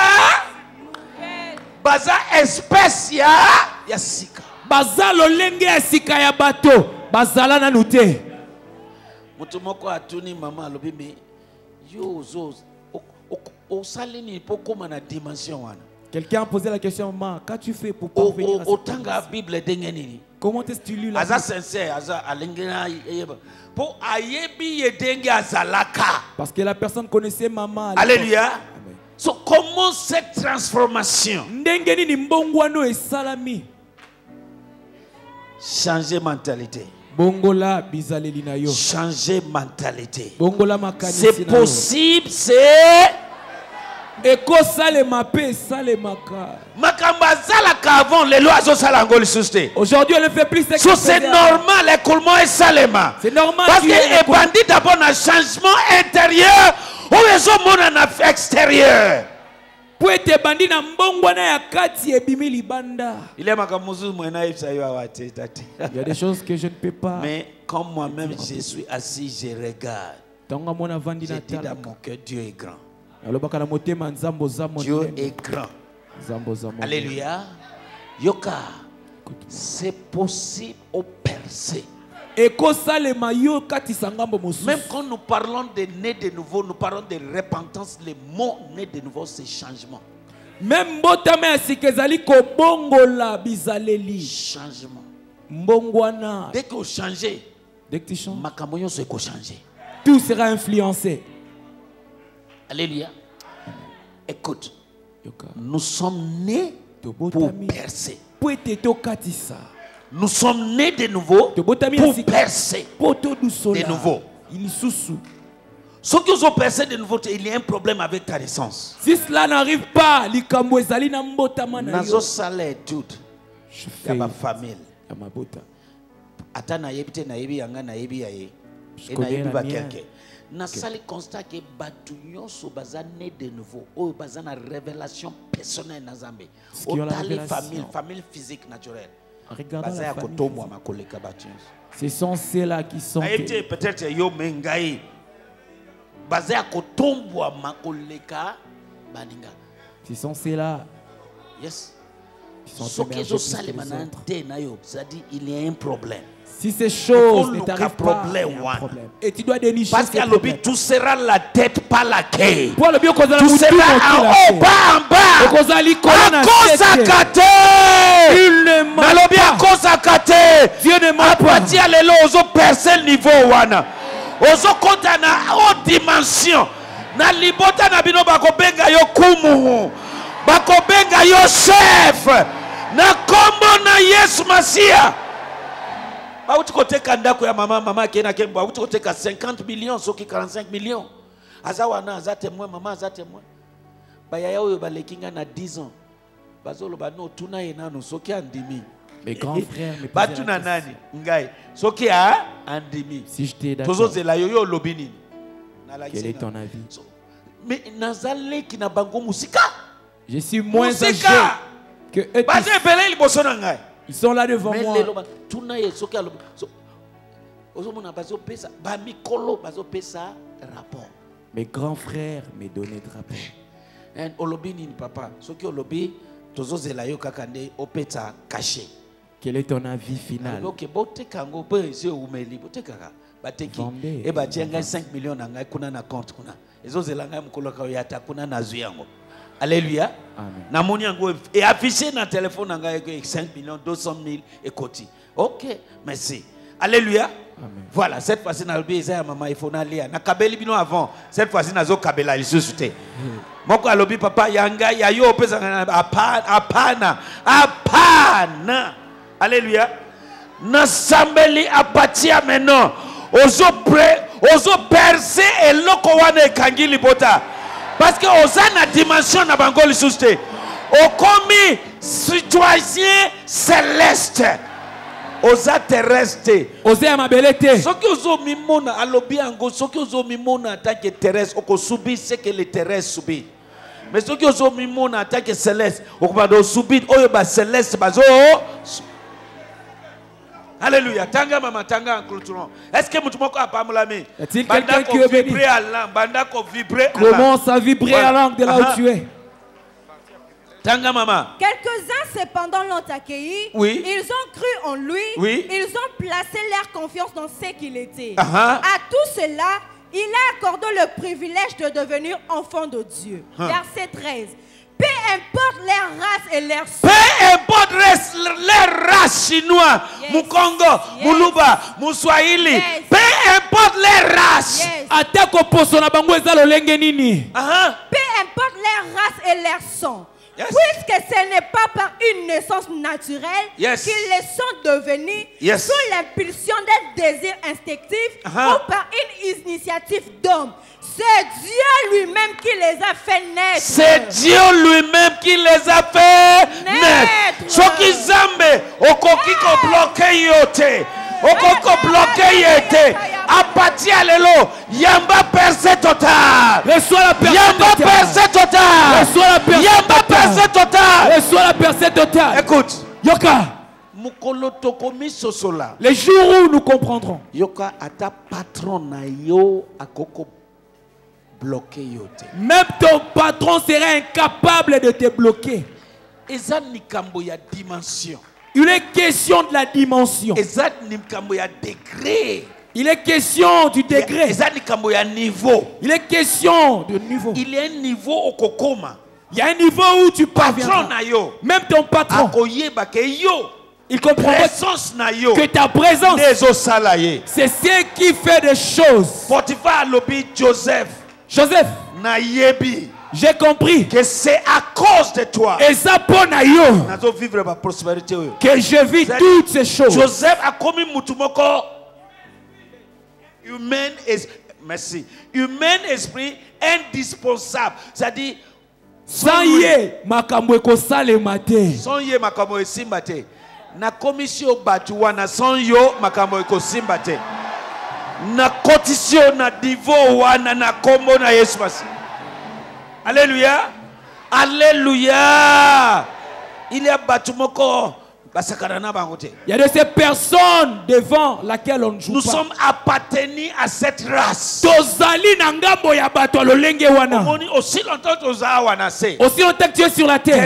Baza espèce ya sika. Baza lolenge ya sika ya bato. Bazala na nute. Mutumoko atuni mama alobimi yo zo o salini poko mana dimension wana. Quelqu'un a posé la question, maman, qu'as-tu fait pour parvenir à cette Bible dengenini? Comment est-ce que tu lis la Bible? Aza sincère, aza alengena pour ayebi yedenge azalaka. Parce que la personne connaissait maman. Alléluia. So comment cette transformation? Ndengeni ni mbongwano e salami. Changer mentalité. Bongola bizaleli na yo. Changer mentalité. Bongola makanisi. C'est possible, c'est Eko salema pe salemaka. Makamba zalaka avant les lois zo salango lisuste. Aujourd'hui on ne fait plus ça. C'est normal l'écoulement est salema. C'est normal. Parce que les bandits d'abord un changement intérieur ou les hommes en extérieur. Pour être bandit na mbongwana ya kati ebimi libanda. Il y a makamuzu mwena ifsa yo awate tati. Il y a des choses que je ne peux pas. Mais comme moi-même je suis assis, je regarde. Tonga mona vandi na tala. Dans mon cœur, Dieu est grand. Dieu est grand. Alléluia. Yoka. C'est possible au percer. Même quand nous parlons de né de nouveau, nous parlons de repentance. Le mot né de nouveau, c'est changement. Même botame asikezali ko bongola bizaleli. Changement. Mbongwana. Dès que vous changez, dès que tu changes, makamoyo se ko changer. Tout sera influencé. Alléluia. Écoute, nous sommes nés pour percer. Nous sommes nés de nouveau pour percer de nouveau. Ceux qui ont percé de nouveau, il y a un problème avec ta naissance. Si cela n'arrive pas, il y a étude. Il y a ma famille. ata na yebite na yebi yanga na yebi yaye et na yebi ba quelque na sali constat que batu nyonso bazane de nouveau o bazana révélation personnelle na Nzambe otali famille physique naturelle. Regardons la famille. Ce sont ceux-là qui sont peut-être yo mengai basé à kotombwa makoleka baninga. Ce sont ceux-là. Yes. C'est-à-dire il y a un problème. Si ces choses ne t'arrivent pas, il y a un problème. Et tu dois dénicher. Parce qu'à l'objet, tu seras la tête, pas la quai. Tu seras en haut, pas en bas. À cause à kate. Il ne ment pas. À cause à kate. Dieu ne ment pas. Apati alelo ozo percer le niveau wana. Ozo kota na haute dimension. Na libota na bino bako benga yo kumu. Bako benga yo chef. Na kombo na Yesu Masia. Bauti koteka ndako ya mama kiena kembo bauti koteka 50 millions soki 45 millions azawana aza témoin mama aza témoin bayaya oyo balekinga na 10 ans bazolo bano tuna yenano soki andimi mes grands frères mes batu na nani ngai soki a andimi si je t'ai d'accord tozozela yo lobini quel est ton avis mais nazale ki na bango musika je suis moins âgé que eux baze belé liboso na ngai. Ils sont là devant moi. Mes grands frères me donnaient de rapport. Quel est ton avis final? Vendez. 5 millions na compte. Alléluia. Amen. Et affiché dans le téléphone 5 millions 200 000 et côté. Ok, merci. Alléluia. Amen. Voilà, cette fois-ci, na lobi eza maman il faut na lia. Na kabeli bino avant. Cette fois-ci nazo kabela lisusuté. Moko alobi papa yanga ya yo pesa apana. Alléluia. Na sambeli apatia maintenant. Ozo percer et loko wana kangili bota. Parce que osana dimension na bangoli souste. O komi citoyen céleste. Oza terrestre. Oza amabelete. Soki ozo mimona alobi ango soki ozo mimona en tant que terrestre oko subir ce que les terrestres subissent. Mais soki ozo mimona en tant que céleste okobado subir oyo ba céleste bazo. Alléluia. Tanga mama tanga en clôturant. Est-ce que mutumoko a pas moulami? Est-il quelqu'un qui est béni? Commence à vibrer à langue de là où tu es. Tanga mama. Quelques-uns cependant l'ont accueilli. Oui. Ils ont cru en lui. Oui. Ils ont placé leur confiance dans ce qu'il était. À tout cela, il a accordé le privilège de devenir enfant de Dieu. Verset 13. Peu importe leur race et leur sang. Peu importe leur race chinois, Mukongo, Muluba, Muswahili. Peu importe leur race. Atako posona bango ezalo lenge nini. Peu importe leur race et leur sang. Puisque ce n'est pas par une naissance naturelle qu'ils les sont devenus sous l'impulsion d'un désir instinctif ou par une initiative d'homme. C'est Dieu lui-même qui les a fait naître. C'est Dieu lui-même qui les a fait naître. Soki Zambe, okokiko bloqué yote. Okoko bloqué yote. Apati alelo, yamba percé total. Reçois la percée yamba totale. Percé total. Reçois la percée yamba totale. Percé total. Reçois la percée totale. Écoute, Yoka. Mukolo tokomi sosola. Les jours où nous comprendrons. Yoka ata patron na yo akoko bloqué yote. Même ton patron serait incapable de te bloquer. Eza nikambo ya dimension. Il est question de la dimension. Eza nikambo ya degré. Il est question du degré. Eza nikambo ya niveau. Il est question de niveau. Il y a un niveau au kokoma. Il y a un niveau où tu parviens. Même ton patron. Il comprend que ta présence, c'est ce qui fait des choses. Joseph, j'ai compris que c'est à cause de toi que je vis toutes ces choses. Joseph a commis mutumoko humain esprit indispensable. C'est-à-dire sans yé makambo ekosalema te. Sans yé makambo esimba te. na komisio batu wana son yo makambo ekosimba te. Na kotisio na divo wana na kombo na Yesu basi. Alléluia. Alléluia. Il y a batu moko. Il y a de ces personnes devant laquelle on ne joue nous pas. Sommes appartenus à cette race. Aussi longtemps que tu es sur la terre,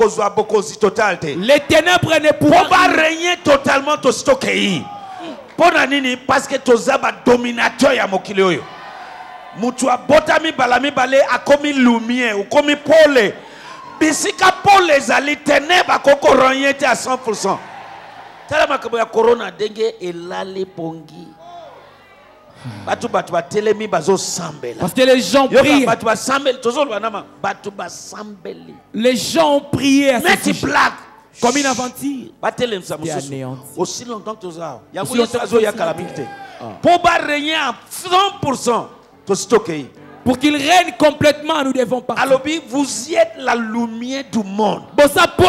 les ténèbres ne pourront pas régner totalement. Parce que tu es dominateur ya mokili oyo. Mutu abotami balami bale akomi lumière ou komi pole. Bisika pour les ali ténèbres koko ronyete à 100%. Tala makambo ya corona denge elali pongi. Batu ba telemi bazo sambela. Parce que les gens prient. Batu ba sambela tozolo banama batu ba sambeli. Les gens ont prié à ce blague comme une aventure. Batelem sa mususu. Aussi longtemps que tozao. Yango yesu azo ya calamité. Pour ba régner à 100%. Tostokei. Pour qu'il règne complètement, nous devons partir. Alors, vous êtes la lumière du monde. Il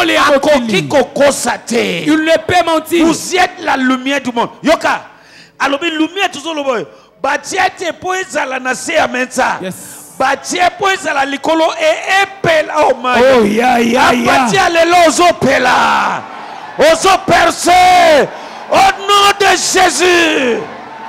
ne peut mentir. Vous êtes la lumière du monde. Yoka. Alors, lumière toujours le boy. Batiete poeza la nase amenza. Batie poeza la likolo e epela o mai. Oh ya ya ya. Batia le lozo pela. Ozo percé. Au nom de Jésus.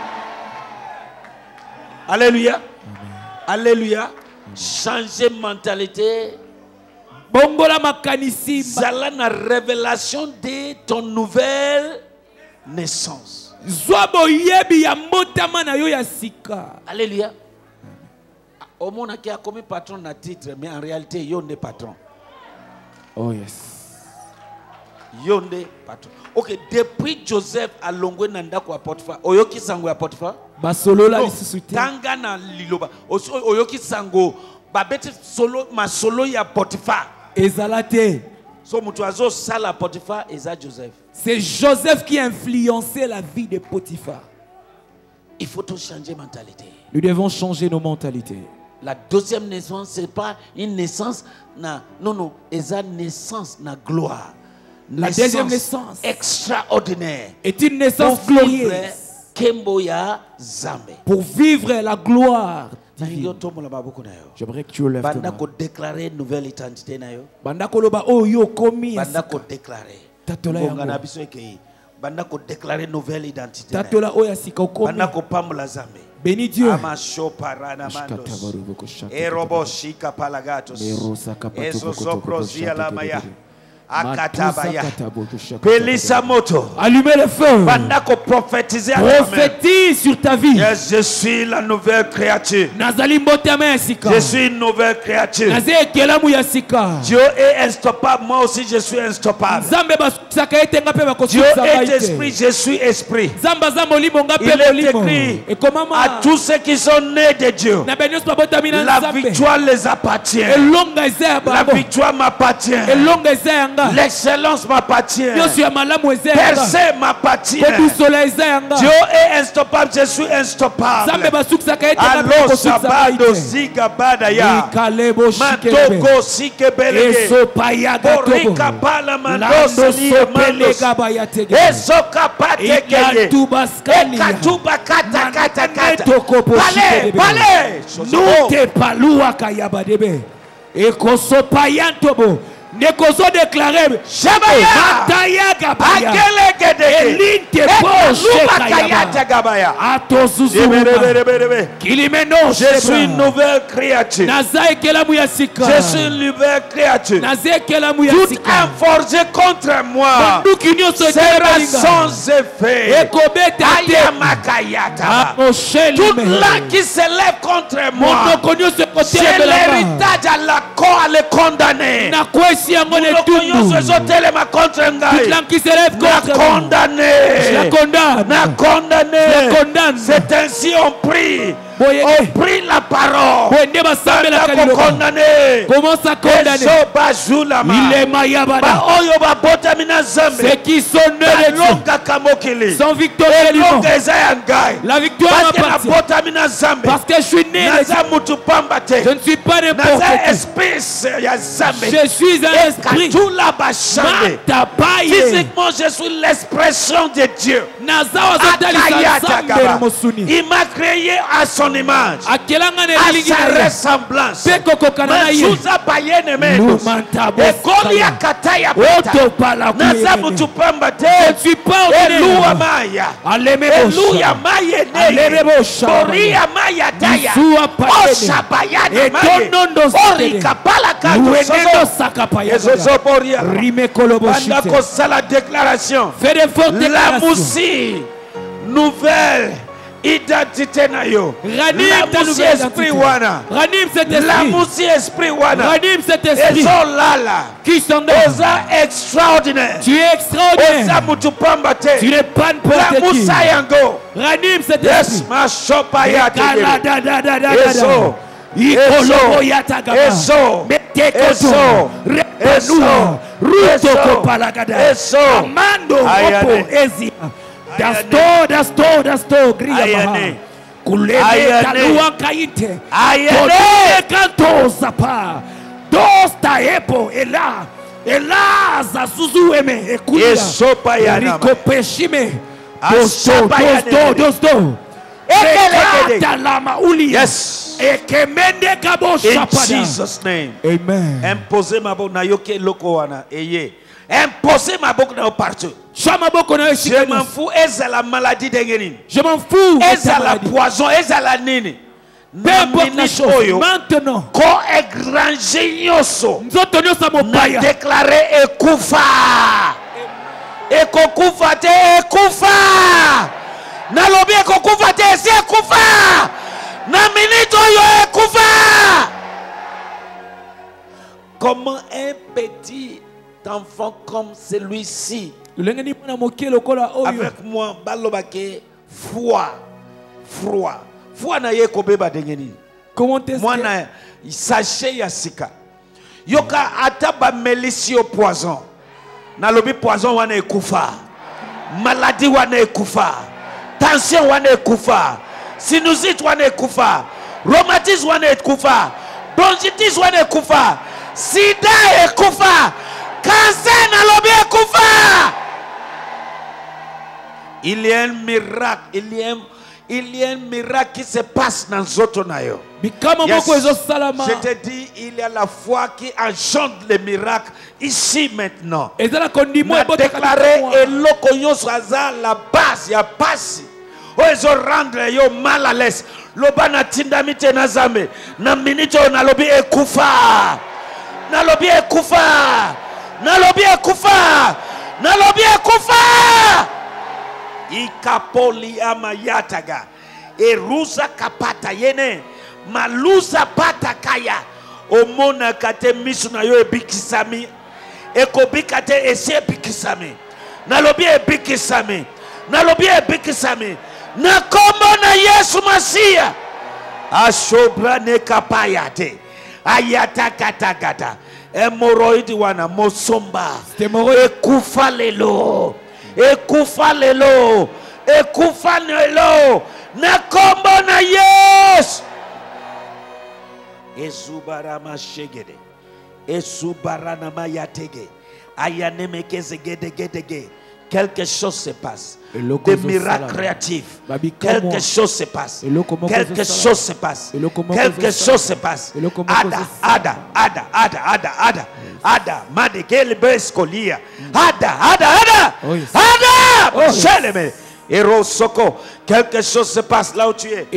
Alléluia. Alléluia. Changer mentalité. Bongola makanisi. Zala na révélation de ton nouvelle naissance. Zwabo yebi ya motama na yo ya sika. Alléluia. Au monde qui a commis patron na titre, mais en réalité, yo n'est patron. Oh yes. Yo n'est patron. Ok, depuis Joseph a longwe nanda kwa Potiphar. Oyoki sango ya Potiphar? Basolo la lisusuti. Tanga na liloba. Oyoki sango babeti solo ma solo ya Potiphar. Ezalate. So mutuazo sala Potiphar eza Joseph. C'est Joseph qui a influencé la vie de Potiphar. Il faut tout changer mentalité. Nous devons changer nos mentalités. La deuxième naissance, c'est pas une naissance na non, eza naissance na gloire. La deuxième naissance extraordinaire est une naissance glorieuse pour vivre la gloire divine. J'aimerais que tu lèves ta main. Déclarer une nouvelle identité. Déclarer une nouvelle identité. Bénis Dieu. Akatabaya. Pelisa moto. Allumez le feu. Bandako prophétiser. Prophétise sur ta vie. Yes, je suis la nouvelle créature. Je suis une nouvelle créature. Dieu est instoppable. Moi aussi je suis instoppable. Dieu est esprit. Je suis esprit. Il est écrit à tous ceux qui sont nés de Dieu. La victoire les appartient. La victoire m'appartient. L'excellence m'appartient. Percé m'appartient. Dieu est instoppable, je suis instoppable. Allo sabado zigabadaya. Matoko sikebelege. Borika pala mandoso liye mandoso. Esoka pate keye. Ekatuba kata kata kata. Pale, pale. Nute palua kayabadebe. Ekoso payantobo. Nekoso déclaré Shabaya Gabaya Elinte Gabaya Je suis une nouvelle créature. Je suis une nouvelle créature. Tout forgé contre moi sera sans effet. Toute là qui s'élève contre moi, c'est l'héritage à la cour à le condamner. Toute langue qui s'élève contre moi, je la condamne. C'est ainsi on prie. On prie la parole. Comment ça condamner? Ceux qui sont nés sont victorieux. La victoire m'appartient. Parce que je suis né. Je ne suis pas n'importe qui. Je suis un esprit. Physiquement, je suis l'expression de Dieu. Il m'a créé à son image, à sa ressemblance. La déclaration. La moussi nouvelle identité na yo. La moussi esprit wana. La moussi esprit wana. Ils sont là. Qui sont là? Extraordinaire. Tu es extraordinaire. Tu n'es pas n'importe qui. La moussa yango. Ranime cet esprit. Ma chopa ya Dasto, Gria Kulele Talua Kaite, Kanto Zapa, Dosta Epo, Ela, Zazuzu Eme, Ekuya, Rico Peshime, Dosto. Yes. In Jesus' name. Amen. Imposez ma boque na yoke loko wana eye. Imposez ma boque na partout. Je m'en fous. Est-ce la maladie d'engeni? Je m'en fous. Est-ce la poison? Est-ce la nini? Peu importe la chose. Maintenant. Ko égranger nyoso. Na déclaré ekufa. Ekokufa te ekufa. Nalobi ekokufa te si ekufa. Na minute yo ekufa. Comment un petit enfant comme celui-ci avec moi balobake froid na ye kobeba dengeni. Comment est-ce moi na sachet ya sika yoka ata ba melisi au poison nalobi poison wana ekufa, maladie wana ekufa, tension wana ekufa, sinusite wana ekufa, rhumatisme wana ekufa, bronchitis wana ekufa, sida ekufa, cancer nalobi ekufa. Il y a un miracle, il y a un miracle qui se passe dans Zotonayo. Yes. Je te dis, il y a la foi qui engendre les miracles ici maintenant. On a déclaré la base, il y a passe. Ils ont rendu yo mal à l'aise. Lobana tindamite nazame. Na minute on a lobby ekufa. Na lobby ekufa. Na lobby ekufa. Na lobby ekufa. Ikapoli amayataga. Eruza kapata yene. Maluza pata kaya. Omona kate misu na yo ebikisami. Ekobikate ese ebikisami. Na lobby ebikisami. Na lobby ebikisami. Na kombo na Yesu Masia. Ashobra ne kapayate. Ayata katakata. Hemorrhoid wana mosomba. Ekufa lelo. Ekufa lelo. Ekufa lelo. Na kombo na Yesu. Ezubarama shegede. Ezubarana mayatege. Ayanemeke zegedegedege. Quelque chose se passe. Des miracles créatifs. Quelque chose se passe. Quelque chose se passe. Quelque chose se passe. Ada. Madegele beskolia. Ada. Cheleme. Erosoko. Quelque chose se passe là où tu es.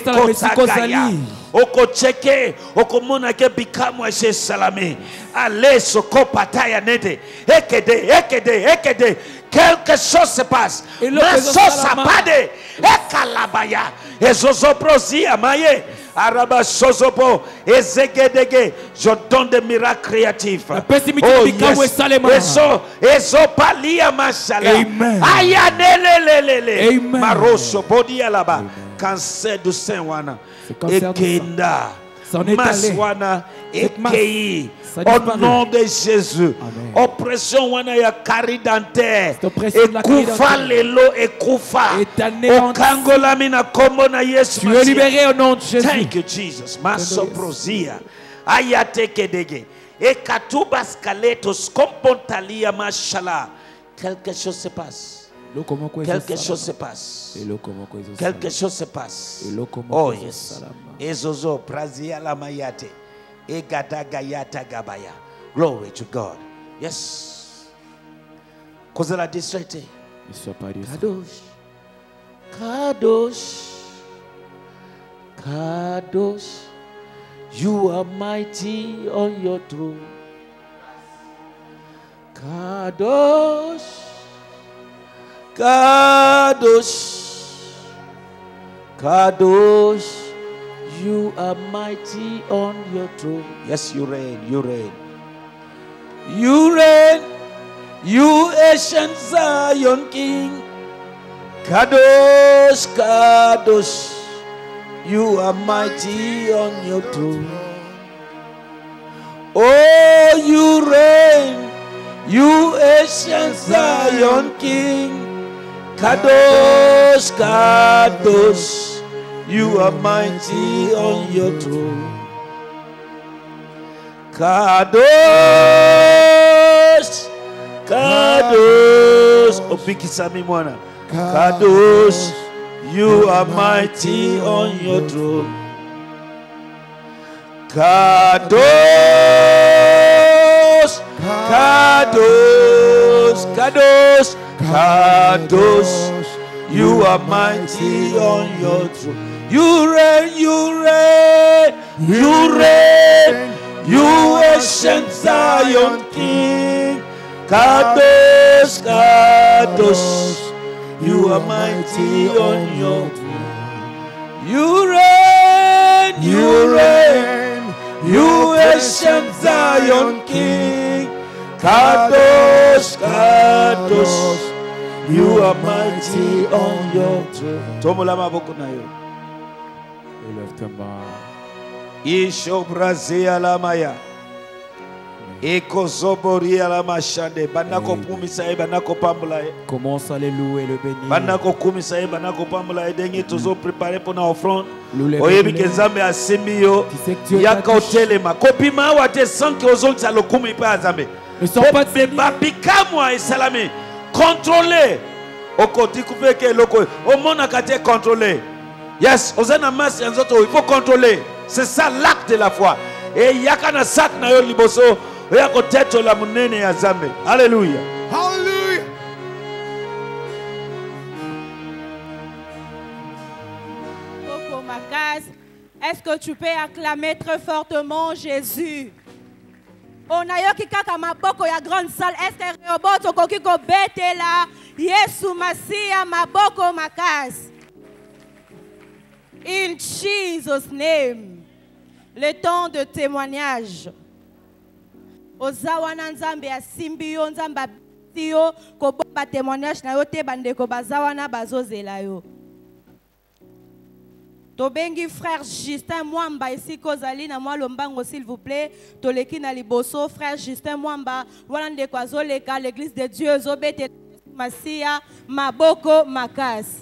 Oko cheke, oko monake bikamu eshe salame. Ale soko pataya nede. Ekede. Quelque chose se passe. Ma sauce a pade. Ekalabaya. Ezozoprosi amaye. Araba sozopo. Ezegedege. Je donne des miracles créatifs. Oh yes. Ezopalia mashala. Ayanelelelele. Maroso bodi alaba. Cancer du sein wana. Ekenda. Maswana. Ekei. Au nom de Jésus. Amen. Oppression wana ya kari dentaire. Ekufa lelo ekufa. Okangola mina kombo na Yesu. Tu es libéré au nom de Jésus. Thank you Jesus. Masoprosia. Ayate kedege. Et katubas kaletos kompontalia mashallah. Quelque chose se passe. Quelque chose se passe. Quelque chose se passe. Oh yes. Ezozo prazia la mayate. Egada gayata gabaya. Glory to God. Yes. Kozela distraite. Kadosh. Kadosh. Kadosh. You are mighty on your throne. Kadosh. Kadosh, Kadosh, you are mighty on your throne. Yes, you reign, you reign. You reign, you ancient Zion King. Kadosh, Kadosh, you are mighty on your throne. Oh, you reign, you ancient Zion King. Kadosh, Kadosh, you are mighty on your throne. Kadosh, Kadosh, Opikisami mwana. Kadosh, you are mighty on your throne. Kadosh, Kadosh, Kadosh, Kadosh, you are mighty on your throne. You reign, you reign, you reign, you ancient Zion King. Kadosh, Kadosh, you are mighty on your throne. You reign, you reign, you ancient Zion King. Kadosh, Kadosh, you are mighty on your throne. Tomola maboko na yo. Élève ta main. Isho brazia la maya. Eko zoboria la machande. Banako kumisa e banako pambula e. Commence à le louer, le bénir. Banako kumisa e banako pambula e. Dengi tozo préparé pour na offrande. Oyebi ke Nzambe asimbi yo. Yaka otelema. Kopima wate sanki ozongi lokumi pa Nzambe. Ne sont pas de bikamwa et salami. Contrôler. Oko découvrir que loko. Au monde a été contrôlé. Yes, ozana mas yanzoto, il faut contrôler. C'est ça l'acte de la foi. Et yakana sak na yo liboso. Yako teto la munene ya Nzambe. Alléluia. Hallelujah. Coco Macaz, est-ce que tu peux acclamer très fortement Jésus? On a yoki kaka maboko ya grande salle. Est-ce que roboto koki ko betela Yesu Masia maboko Macaz? In Jesus' name. Le temps de témoignage. Ozawana Nzambe asimbi yo Nzambe abiti yo ko ba témoignage na yo te bandeko bazawana bazozela yo. Tobengi frère Justin Mwamba ici kozali na mwa lombango s'il vous plaît. Toleki na liboso frère Justin Mwamba wana ndeko azoleka l'église de Dieu zobete Masia maboko makasi.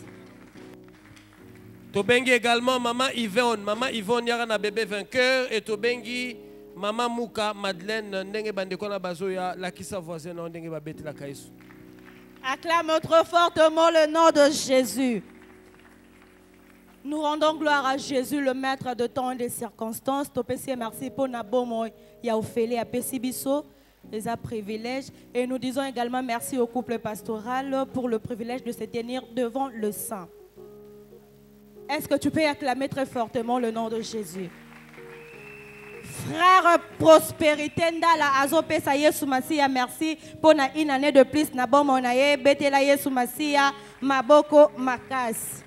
Tobengi également maman Yvonne. Maman Yvonne yara na bébé vainqueur et tobengi maman Mouka Madeleine ndenge bandeko na bazoya la kisa voisin na ndenge babeti la kaisu. Acclame trop fortement le nom de Jésus. Nous rendons gloire à Jésus, le maître de temps et des circonstances. Topesi merci pour Nabomo Yaofele à Pesibiso, les privilèges. Et nous disons également merci au couple pastoral pour le privilège de se tenir devant le Saint. Est-ce que tu peux acclamer très fortement le nom de Jésus? Frère Prospérité Ndala Azopesa Yesu Masia, merci pour une année de plus. Nabomo Naye Betela Yesu Masia, Maboko Makas.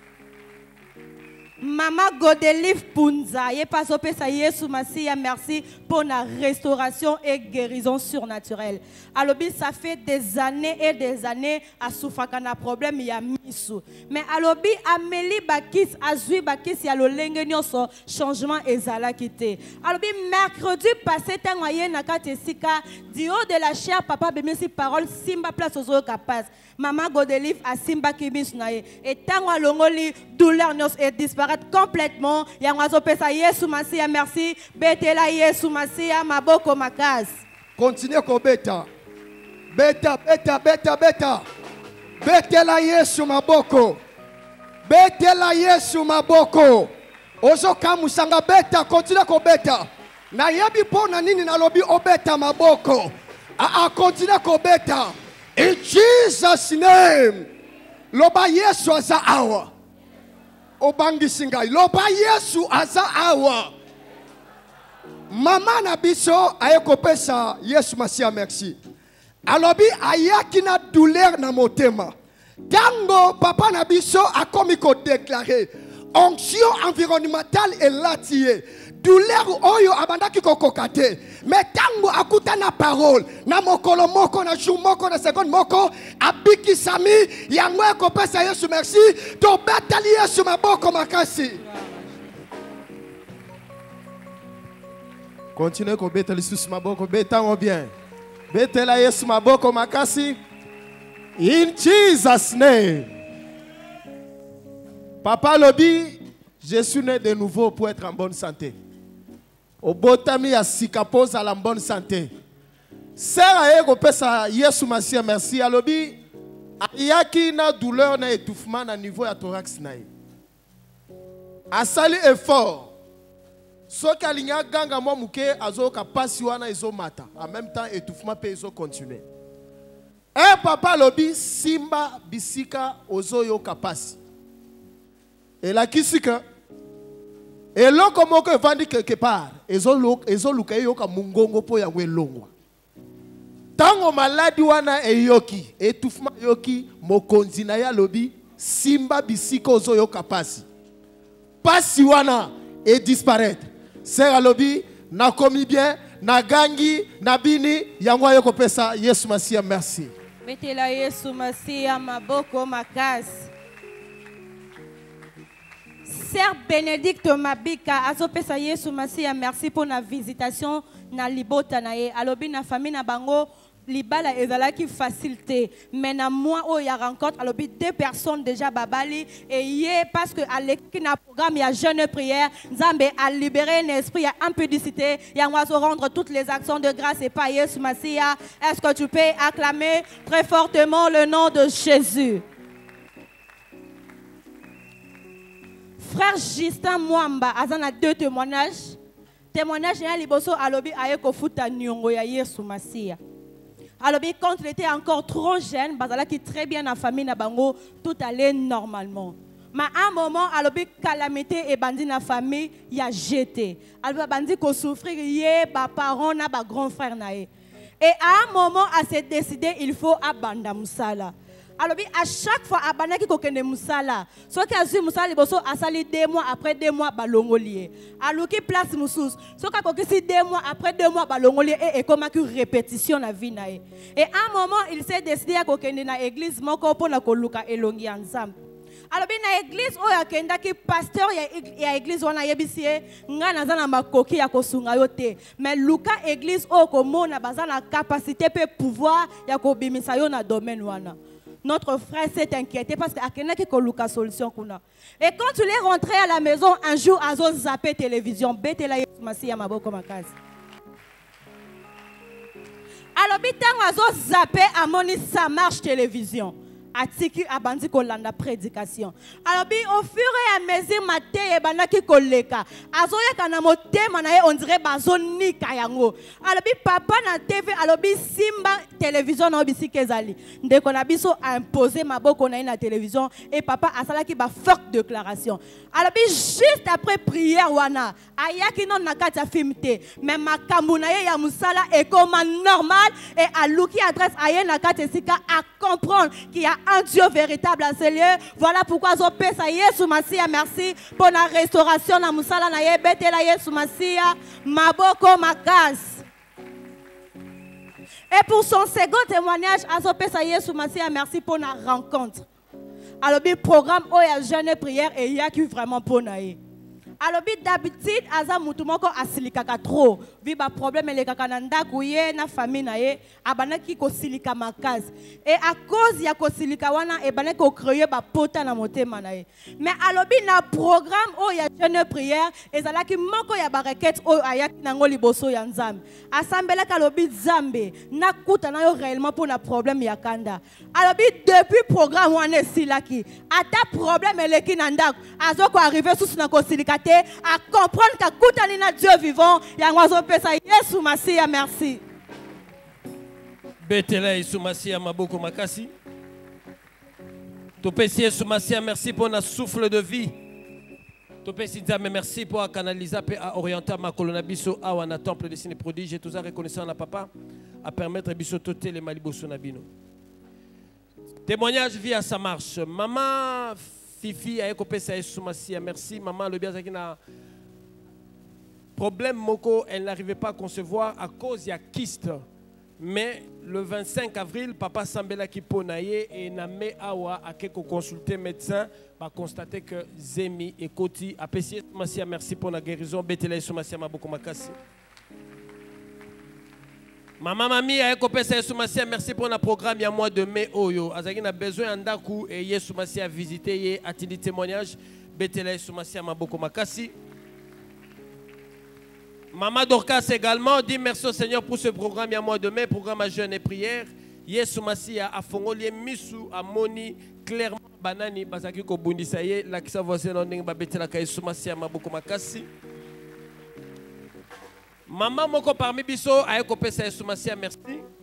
Maman Godelive Punza, Yesu Masia, merci pour la restauration et guérison surnaturelle. Alors, ça fait des années et des années à souffrir qu'un problème il y a misou. Mais alors, Amélie Bakis, Azui Bakis, il y a le lengenio son changement et zala quitté. Alors, mercredi passé, t'envoyé nakate sika, du haut de la chair, papa bémisi parole, simba place aux autres capaces. Maman Godelive a simba kibis nae. Et t'envoyé l'ongoli, douleur et disparaît. disparaître complètement. Yango pesa Yesu Masia merci. Betela Yesu Masia maboko makasi. Continuez ko beta. Beta. Betela Yesu maboko. Betela Yesu maboko. Ozo kamusanga beta, continue ko beta. Na yabi pona nini na lobi obeta maboko. Continue ko beta. In Jesus' name. Loba Yesu aza awa. Obangi singai. Loba Yesu aza awa. Mama na biso ayeko pesa Yesu Masia merci. Alobi ayaki na douleur na motema. Tango papa na biso a komi ko déclarer onction environnementale et latie. Douleur oyo abandaki ko kokate. Mais tango akuta na parole na mokolo moko na jour moko na seconde moko abiki sami yango ko pesa Yesu merci to betali Yesu maboko makasi. Continuez ko betali Yesu maboko betango bien. Betela Yesu maboko makasi. In Jesus' name. Papa Lobi, je suis né de nouveau pour être en bonne santé. Obotami a sikapose à la bonne santé. Sera ego pesa Yesu Masia merci alobi. Ayaki na douleur na étouffement na niveau ya thorax na. Asali effort. Soki alinya ganga mo muke azoka pasi wana ezomata. En même temps étouffement pe ezo continuer. Papa lobi simba bisika ozoyo kapasi. Et la kisika et loko moko evandi quelque part ezoluka yoka mungongo po yango elongwa. Tango maladi wana eyoki étouffement yoki mokonzi na ya lobi simba bisika ozoyo kapasi. Pasi wana et disparaître. Sera lobi na komi bien na gangi na bini yango yoko pesa Yesu Masia merci. Betela Yesu Masia maboko makasi. Sœur Bénédicte Mabika azopesa Yesu Masia merci pour la visitation na libota na ye. Alobi na famille na bango libala ezalaki facilité. Mais na moi où il y a rencontre alobi 2 personnes déjà babali et yé parce que à l'équipe na programme il y a jeune prière Nzambe a libéré un esprit, il y a impudicité, il y a moi rendre toutes les actions de grâce et pas Yesu Masia. Est-ce que tu peux acclamer très fortement le nom de Jésus? Frère Justin Mwamba azana 2 témoignages. Témoignage ya liboso alobi ayeko futa nyongo ya Yesu Masia. Alobi quand il était encore trop jeune, bazala qui très bien en famille na bango, tout allait normalement. Mais à un moment alobi calamité et bandi na famille ya jeté. Alobi bandi ko souffrir yé ba parents na ba grand frère na ye. Et à un moment à se décider, il faut abandonner musala. Alors, à chaque fois, abanaki kokende musala. Soit qui a su musala liboso asali 2 mois après 2 mois balongolier. Alors qui place musous. Soit qui a kokisi 2 mois après 2 mois balongolier et comme une répétition na vie na. Et à un moment, il s'est décidé à kokende na église moko pour na koluka elongi ensemble. Alors na église o ya kenda ki pasteur ya église wana yebisie nga naza na makoki ya kosunga yo te. Mais luka église o komona baza na capacité pe pouvoir ya kobimisa yo na domaine wana. Notre frère s'est inquiété parce qu'il y a une solution. Et quand il est rentré à la maison, un jour, il a zappé télévision. Alors, il a zappé à moni ça marche télévision. Atiki abandi kolanda prédication. Alors au fur et à mesure maté e banaki koleka. Azoya kana motema na ye on dirait bazoni kayango. Alors papa na TV alors simba télévision na bisi kezali. Ndeko na biso a imposé maboko na na télévision et papa asala ki ba forte déclaration. Alors juste après prière wana ayaki non na kati ya filmte mais makambu na ye ya musala est comme normal et aluki adresse aye na kati sika à comprendre qu'il y a un Dieu véritable à ce lieu. Voilà pourquoi je pèse à Yesu Masia. Merci pour la restauration na musala na ye bete la Yesu Masia maboko makas. Et pour son second témoignage, à Yesu Masia, merci pour la rencontre. Alors le programme oya jeune prière et il y a qui vraiment pour naïe. Alors d'habitude aza mutumoko asilikaka trop. vi ba problème les kakananda kuye na famille na ye abanaki ko silika makasi et à cause ya ko silika wana e banaki ko créer ba pota na motema na ye mais alobi na programme o ya jeune prière ezalaki moko ya ba requête o ayaki nango liboso ya Nzambe asambela ka alobi Nzambe na kuta na yo réellement pour na problème ya kanda alobi depuis programme wana silaki ata problème eleki na ndako azoko arriver sous na ko silika te à comprendre que kuta ni na Dieu vivant ya ngwazo pesa Yesu Masia merci Betela Yesu Masia maboko makasi Topesi Yesu Masia merci pour notre souffle de vie Topesi Nzambe merci pour canaliser et à orienter ma colonna biso awa na temple de signes prodiges et tout ça reconnaissant na papa à permettre biso toter les maliboso na bino témoignage via sa marche maman Fifi a ekopesa Yesu Masia merci maman le biazaki na problème moko elle n'arrivait pas à concevoir à cause ya kyste mais le 25 avril papa sambela kiponaye et namé awa a keko consulter médecin va constater que Zemi et Koti a payé Masia merci pour la guérison betela Yesu Masia maboko makasi maman mami a ekopesa Yesu Masia merci pour le programme il y a mois de mai oyo azaki na besoin ndaku et Yesu Masia visiter ye atindi témoignage betela Yesu Masia maboko makasi Maman Dorcas également dit merci au Seigneur pour ce programme il y a mois de mai, programme à jeûne et prière. Yesu Masia a fongoli misu a moni clairement banani basaki ko bundisa ye la kisa voisin non ndenge babetela ka Yesu Masia maboko makasi. Maman moko parmi biso a ekopesa Yesu Masia merci.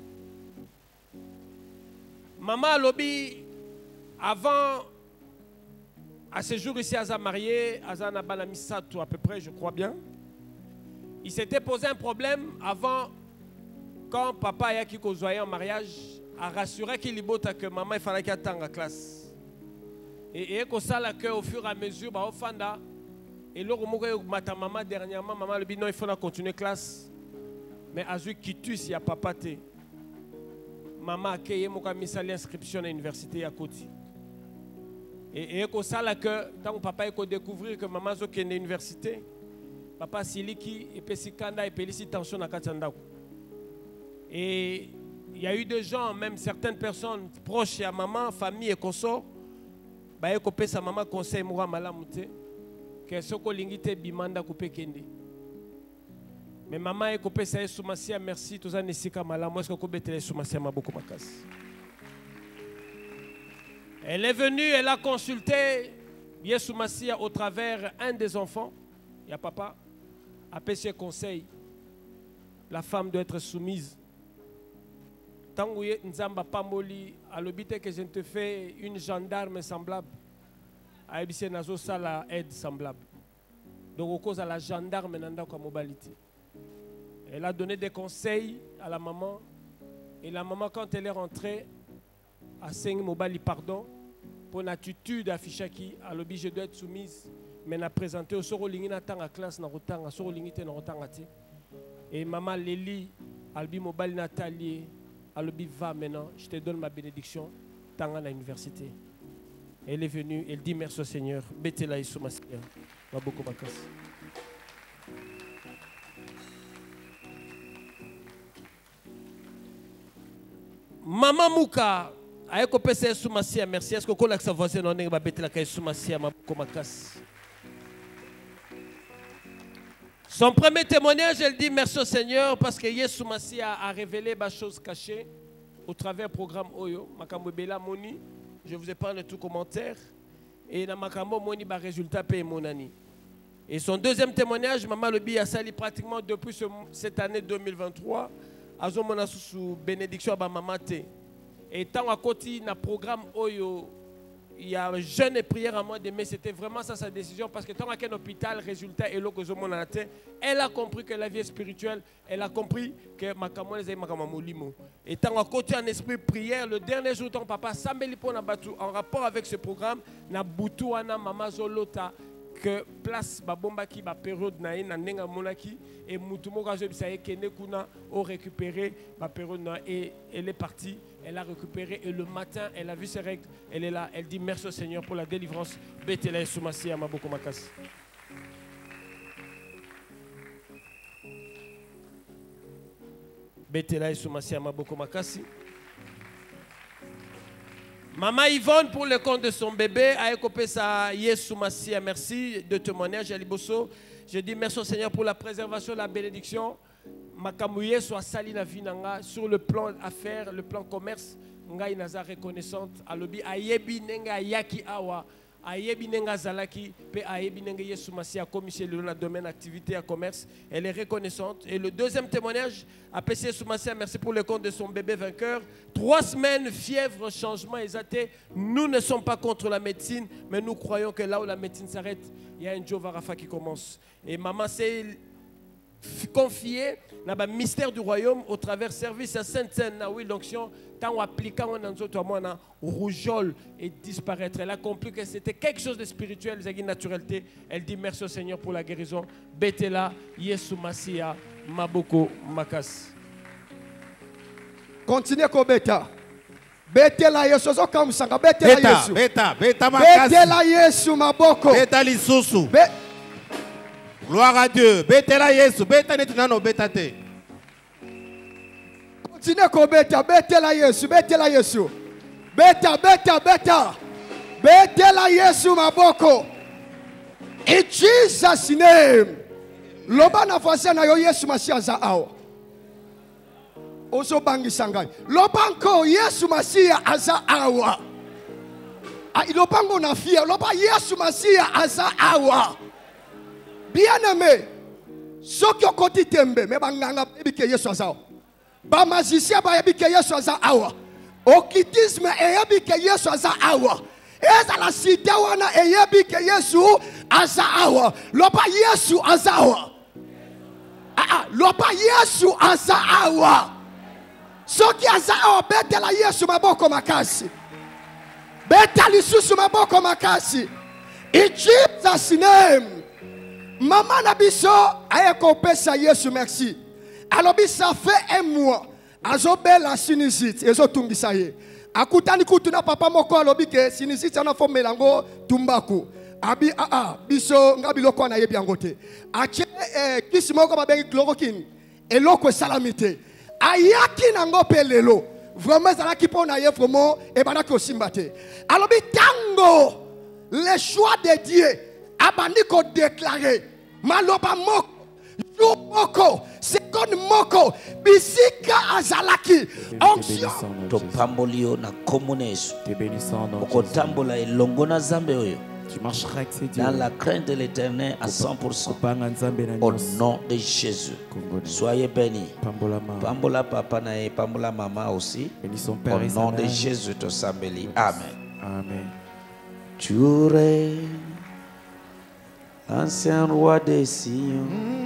Maman lobi avant à ce jour ici à marié, à na bana misato à peu près je crois bien. Il s'était posé un problème avant, quand papa a qui kozwaye en mariage, a rassuré qu'il y a que maman il fallait qu'elle attende la classe. Et comme ça, au fur et à mesure, au fanda, et là, ma maman dernièrement, maman le dit non, il faut continuer la classe. Mais à ce qui tue, il y a papa. Maman a accueilli l'inscription à l'université à côté. Et comme ça, quand papa a découvert que maman est à l'université, papa siliki et pesikanda et pelisi tension na katandako. Et il y a eu des gens, même certaines personnes proches à maman, famille et consort, ba ekopé sa maman conseil moura malamute que soko lingite bimanda couper kende. Mais maman ekopé sa Yesu Masia merci tous an nesika malamu est-ce que betele Yesu Masia maboko makasi. Elle est venue, elle a consulté Yesu Masia au travers un des enfants, il y a papa après ce conseil, la femme doit être soumise. Tant que Nzamba Pamoli a l'obité que je te fais une gendarme semblable, a ebissé nazo sala aide semblable. Donc au cause à la gendarme nanda kwa mobilité. Elle a donné des conseils à la maman et la maman quand elle est rentrée a saigné mobali pardon pour l'attitude affichée qui a l'objet je dois être soumise. Mais na présenté au soro lingi na tanga classe na rotanga soro lingi te na rotanga te et maman Lélie albi mobile Nathalie albi va maintenant je te donne ma bénédiction tanga na université. Elle est venue, elle dit merci au Seigneur betela Yesu Masia maboko makasi. Maman Mouka a ekopesa Yesu Masia merci est-ce que ko la sa voisin non ndenge ba betela ka Yesu Masia maboko makasi. Son premier témoignage, elle dit merci au Seigneur parce que Yesu Masia a révélé des choses cachées au travers du programme Oyo. Makambo Bela Moni, je vous épargne tout commentaire. Et dans Makambo Moni, le résultat paye monani. Et son deuxième témoignage, Maman Lebi a sali pratiquement depuis cette année 2023. Azo mona sous bénédiction à Maman T. Et tant à côté, dans le programme Oyo, il y a jeûne et prière à mois de mai, c'était vraiment ça sa décision parce que tant qu'à un hôpital, résultat est là que elle a compris que la vie est spirituelle, elle a compris que makamon est makamamolimo. Et tant à côté en esprit prière, le dernier jour ton papa Sambeli pona batu en rapport avec ce programme, na butu ana mama zolota que place babomba ki ba période na ina nenga monaki et mutumo ka je bisaye kene kuna au récupérer ba période na et elle est partie. Elle a récupéré et le matin, elle a vu ses règles. Elle est là. Elle dit merci au Seigneur pour la délivrance. Betela Yesu Masia maboko makasi. Betela Yesu Masia Maboko Makasi. Maman Yvonne, pour le compte de son bébé, a écopé sa Yesu Masia. Merci de témoignage à Liboso. Je dis merci au Seigneur pour la préservation, la bénédiction. Makamouye soit sali na vinanga sur le plan affaires, le plan commerce. Ngai naza reconnaissante. Alobi ayebi nenga yaki awa. Ayebi nenga zalaki. Pe ayebi nenga Yesu Masia commissaire dans le domaine activité à commerce. Elle est reconnaissante. Et le deuxième témoignage, à PC Yesu Masia, merci pour le compte de son bébé vainqueur. 3 semaines, fièvre, changement, exalté. Nous ne sommes pas contre la médecine, mais nous croyons que là où la médecine s'arrête, il y a un Jova Rafa qui commence. Et maman s'est confiée dans le mystère du royaume au travers service à Sainte-Seine, dans l'onction, tant appliquant on rougeole et disparaître. Elle a compris que c'était quelque chose de spirituel, une naturalité. Elle dit merci au Seigneur pour la guérison. Betela, Yesu Masia, Maboko, Makas. Continuez ko beta. Betela Yesu zo kamusanga betela Yesu. Beta Betela Yesu Maboko. Beta lisusu. Gloire à Dieu. Betela Yesu. Beta netunano beta te. Continuez ko beta. Betela Yesu. Betela Yesu. Beta. Betela Yesu Maboko. In Jesus' name. Loba na fase na yo Yesu Masia za awa. Oso bangi sangai. Lobanko Yesu Masia aza awa. Lobango na fia. Loba Yesu Masia aza awa. Bien-aimé, ceux qui ont côté tembe, mais banganga bike Yesu aza. Ba magicien ba bike Yesu aza awa. Occultisme e bike Yesu aza awa. Eza la cité wana e bike Yesu aza awa. Loba Yesu aza awa. Loba Yesu aza awa. Ceux qui aza awa betela Yesu Maboko Makasi. Betela lisusu Maboko Makasi. In Jesus' name. Maman Nabiso a compensé Yesu merci. Alors ça fait un mois. Azobel la sinusite. Ezo tungisa ye. Akutani kutuna papa moko alobi ke sinusite ana fo melango tumbaku. Abi biso ngabiloko na yebi angote. Ache kisi moko babengi chloroquine. Eloko salamité. Ayaki nango pelelo. Vraiment ça qui pona ye vraiment e banaki osimbate. Alobi tango le choix de Dieu abandi ko déclarer maloba moko yu moko seconde moko bisika azalaki onction to pambolio na komunesu okotambola elongo na Nzambe oyo. Tu marcheras avec ces dieux. Dans la crainte de l'Éternel à 100%. Au nom de Jésus. Soyez bénis. Pambola papa na pambola maman aussi. Au nom de Jésus to sambeli. Amen. Amen. Tu règnes, ancien roi des Sion.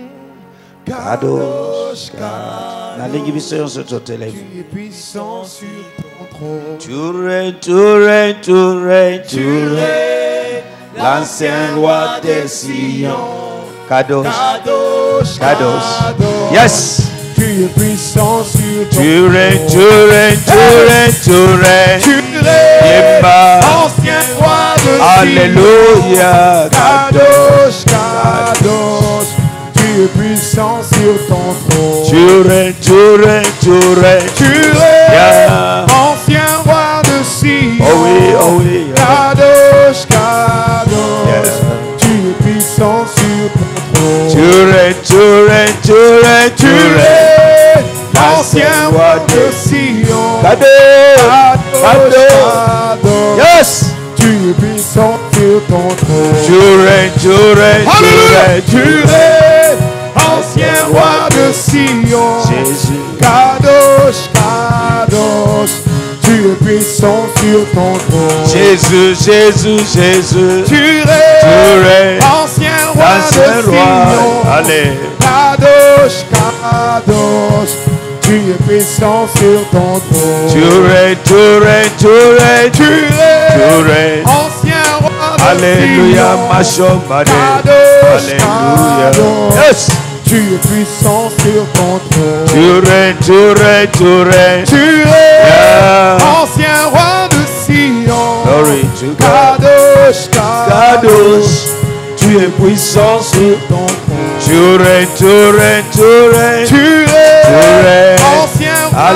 Kadosh, na lingi biso yonso to telemi. Tu es puissant sur ton trône. Tu règnes, tu règnes, tu règnes, tu règnes. L'ancien roi des Sion. Kadosh, Kadosh, Kadosh. Yes. Tu es puissant sur ton tu règnes, tu règnes, tu règnes, tu règnes. Tu règnes, ancien roi de Sion. Alléluia. Kadosh, Kadosh. Tu es puissant sur ton trône. Tu règnes, tu règnes, tu règnes. Tu règnes, ancien roi de Sion. Oh oui, oh oui. Kadosh, Kadosh. Tu es puissant sur ton trône. Tu règnes, tu règnes, tu règnes, tu règnes. Ancien roi de Sion. Kadosh, Kadosh. Yes. Tu es puissant sur ton trône. Tu règnes, tu règnes, tu règnes, tu règnes. Ancien roi de Sion. Jésus. Kadosh, Kadosh. Tu es puissant sur ton trône. Jésus, Jésus, Jésus. Tu règnes, ancien roi de Sion. Allez. Kadosh, Kadosh. Tu es puissant sur ton trône. Tu règnes, tu règnes, tu règnes, tu règnes, règnes. ancien roi de Alléluia, ma Sion. chambre. Kadosh, Kadosh. Yes. Tu es puissant sur ton trône. Tu règnes, tu règnes, tu règnes. Tu règnes, ancien roi de Sion. Glory to God. Kadosh, Kadosh. Tu es puissant sur ton trône. Tu règnes, tu règnes, tu règnes. Tu règnes, ancien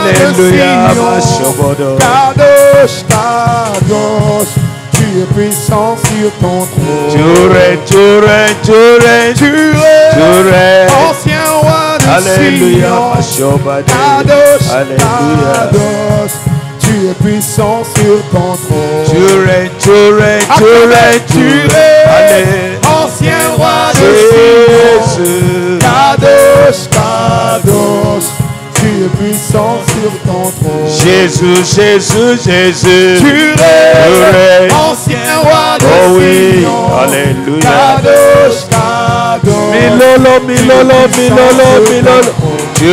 Alléluia, Mashobodo. Kadosh, Kadosh, tu es puissant sur ton trône. Tu règnes, ancien roi de Alléluia, Sion. Mashobado. Kadosh, Alléluia. Kadosh, tu es puissant sur ton trône. Tu règnes, Allez. Ancien roi de Jésus. Sion. Kadosh, Kadosh, tu es puissant sur ton trône. Jésus. Tu règnes, ancien roi de Oh oui, Sion. Alléluia. Kadosh, Kadosh, Milolo. Tu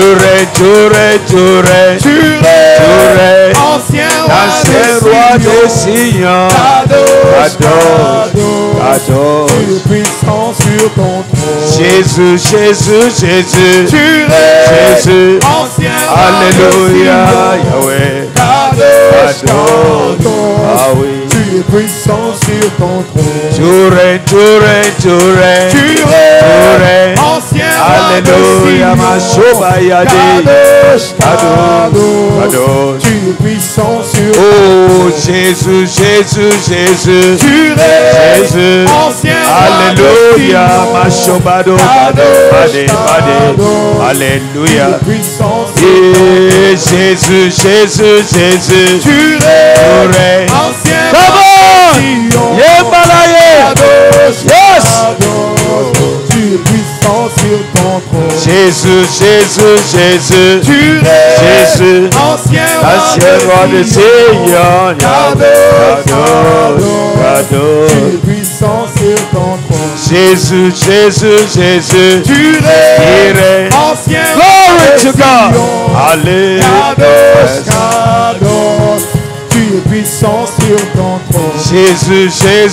règnes, ancien ancien roi de Sion. Kadosh, Kadosh. tu es puissant sur ton trône. Jésus. Tu règnes, Jésus. ancien roi Alléluia, de Sion. Yahweh. Kadosh, Kadosh. Kadosh, Ah oui. tu es puissant sur ton trône. Tu règnes, ancien roi de Alléluia, Sion. Mashobayade. Kadosh, Kadosh. Kadosh, tu es puissant sur ton Oh Jésus. Tu règnes, Jésus. ancien roi Alléluia, de Sion. Mashobado. Kadosh, Bade. Kadosh, Alléluia. tu es puissant sur Et Jésus. Tu règnes, ancien Come roi on! de Sion. Yembalaye. Kadosh, Yes! Kadosh, tu es puissant sur ton trône. Jésus. Tu règnes, Jésus. ancien Roi de Sion. Kadosh, Kadosh. tu es puissant sur ton trône. Jésus. Tu règnes, ancien Glory to God. Alléluia. Kadosh, Kadosh, tu es puissant sur ton trône. Jésus.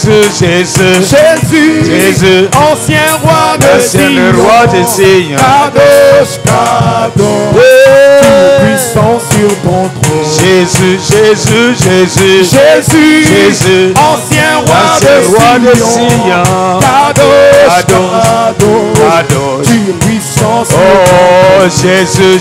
Jésus, ancien roi de Ancien Sion. roi de Sion. Kadosh, Kadosh, tu es puissant sur ton trône. Jésus. Jésus, ancien roi de Sion. Kadosh, Kadosh, tu es puissant sur ton trône. Oh Jésus.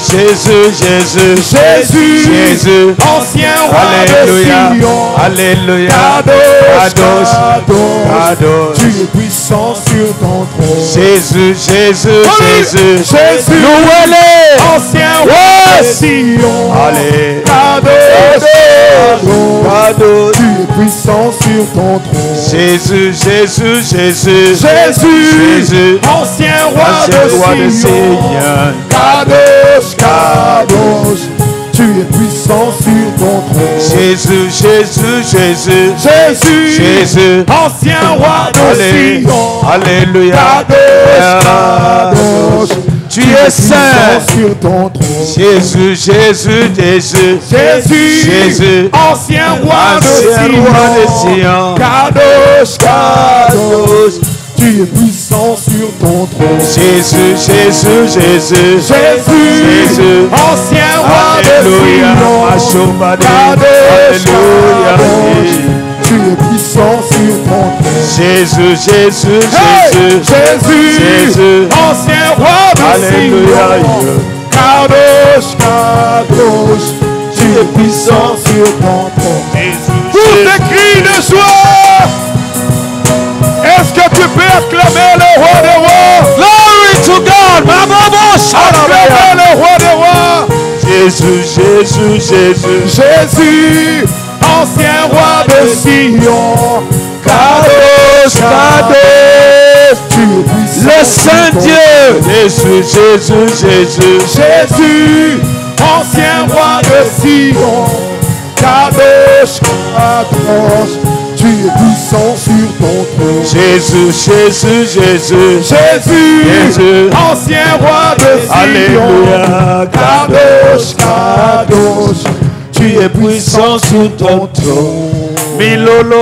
Jésus, ancien roi de Sion. Alléluia. Kadosh, Kadosh. tu es puissant sur ton trône. Jésus. Jésus, Louez-le. ancien roi de Sion. Allez. Kadosh, tu es puissant sur ton trône. Jésus. Jésus, ancien roi de Sion. Kadosh, tu es puissant sur ton trône. Jésus. Jésus, ancien roi de Sion. Alléluia. Kadosh, Tu es saint sur ton trône. Jésus. Jésus, ancien roi de Sion. Kadosh, tu es puissant sur ton trône. Jésus. Jésus, ancien roi de Sion. Kadosh, tu es puissant sur ton trône. Jésus. Jésus, ancien roi de Sion. Kadosh, tu es puissant sur ton trône. Pour tes cris de joie, est-ce que tu peux acclamer le roi des rois? Glory to God. Acclamer le roi des rois. Jésus. Jésus, ancien roi de Sion. Kadosh, tu es puissant. Le Saint Dieu. Jésus. Jésus, ancien roi de Sion. Kadosh, tu es puissant sur ton trône. Jésus. Jésus, ancien roi de Sion. Alléluia. Kadosh, tu es puissant sur ton trône. Milolo.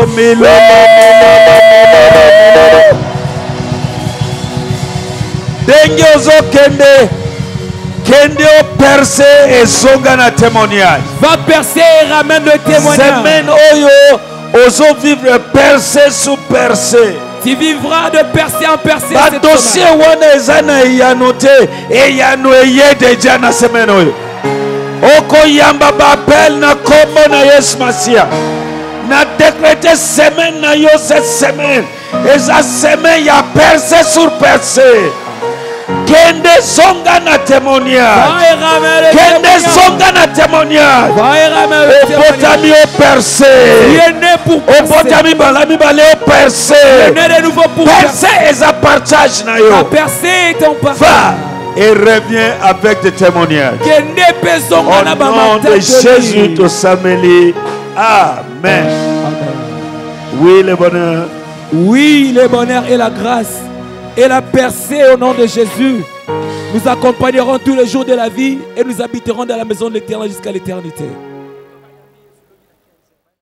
Denge ozokende. Kende o percer et zonga na témoignage. Va percer et ramène le témoignage. Semaine oyo ozo vivre percer sous percer. Tu vivras de percer en percer. Ba dossier wana eza na yano te e yano eye déjà na semaine oyo. Okoyamba Babel na kombo na Yesu Masia. Na décrété semaine na yo cette semaine. Et sa semaine ya percé sur percé. Kende songa na témoignage. Kende songa na témoignage. Opotami au percé. Opotami balami balé au percé. Percé et sa partage na yo. Va et reviens avec des témoignages. Au nom de Jésus de Samélie. Amen. Oui, le bonheur. Oui, le bonheur et la grâce et la percée au nom de Jésus. Nous accompagnerons tous les jours de la vie et nous habiterons dans la maison de l'Éternel jusqu'à l'éternité.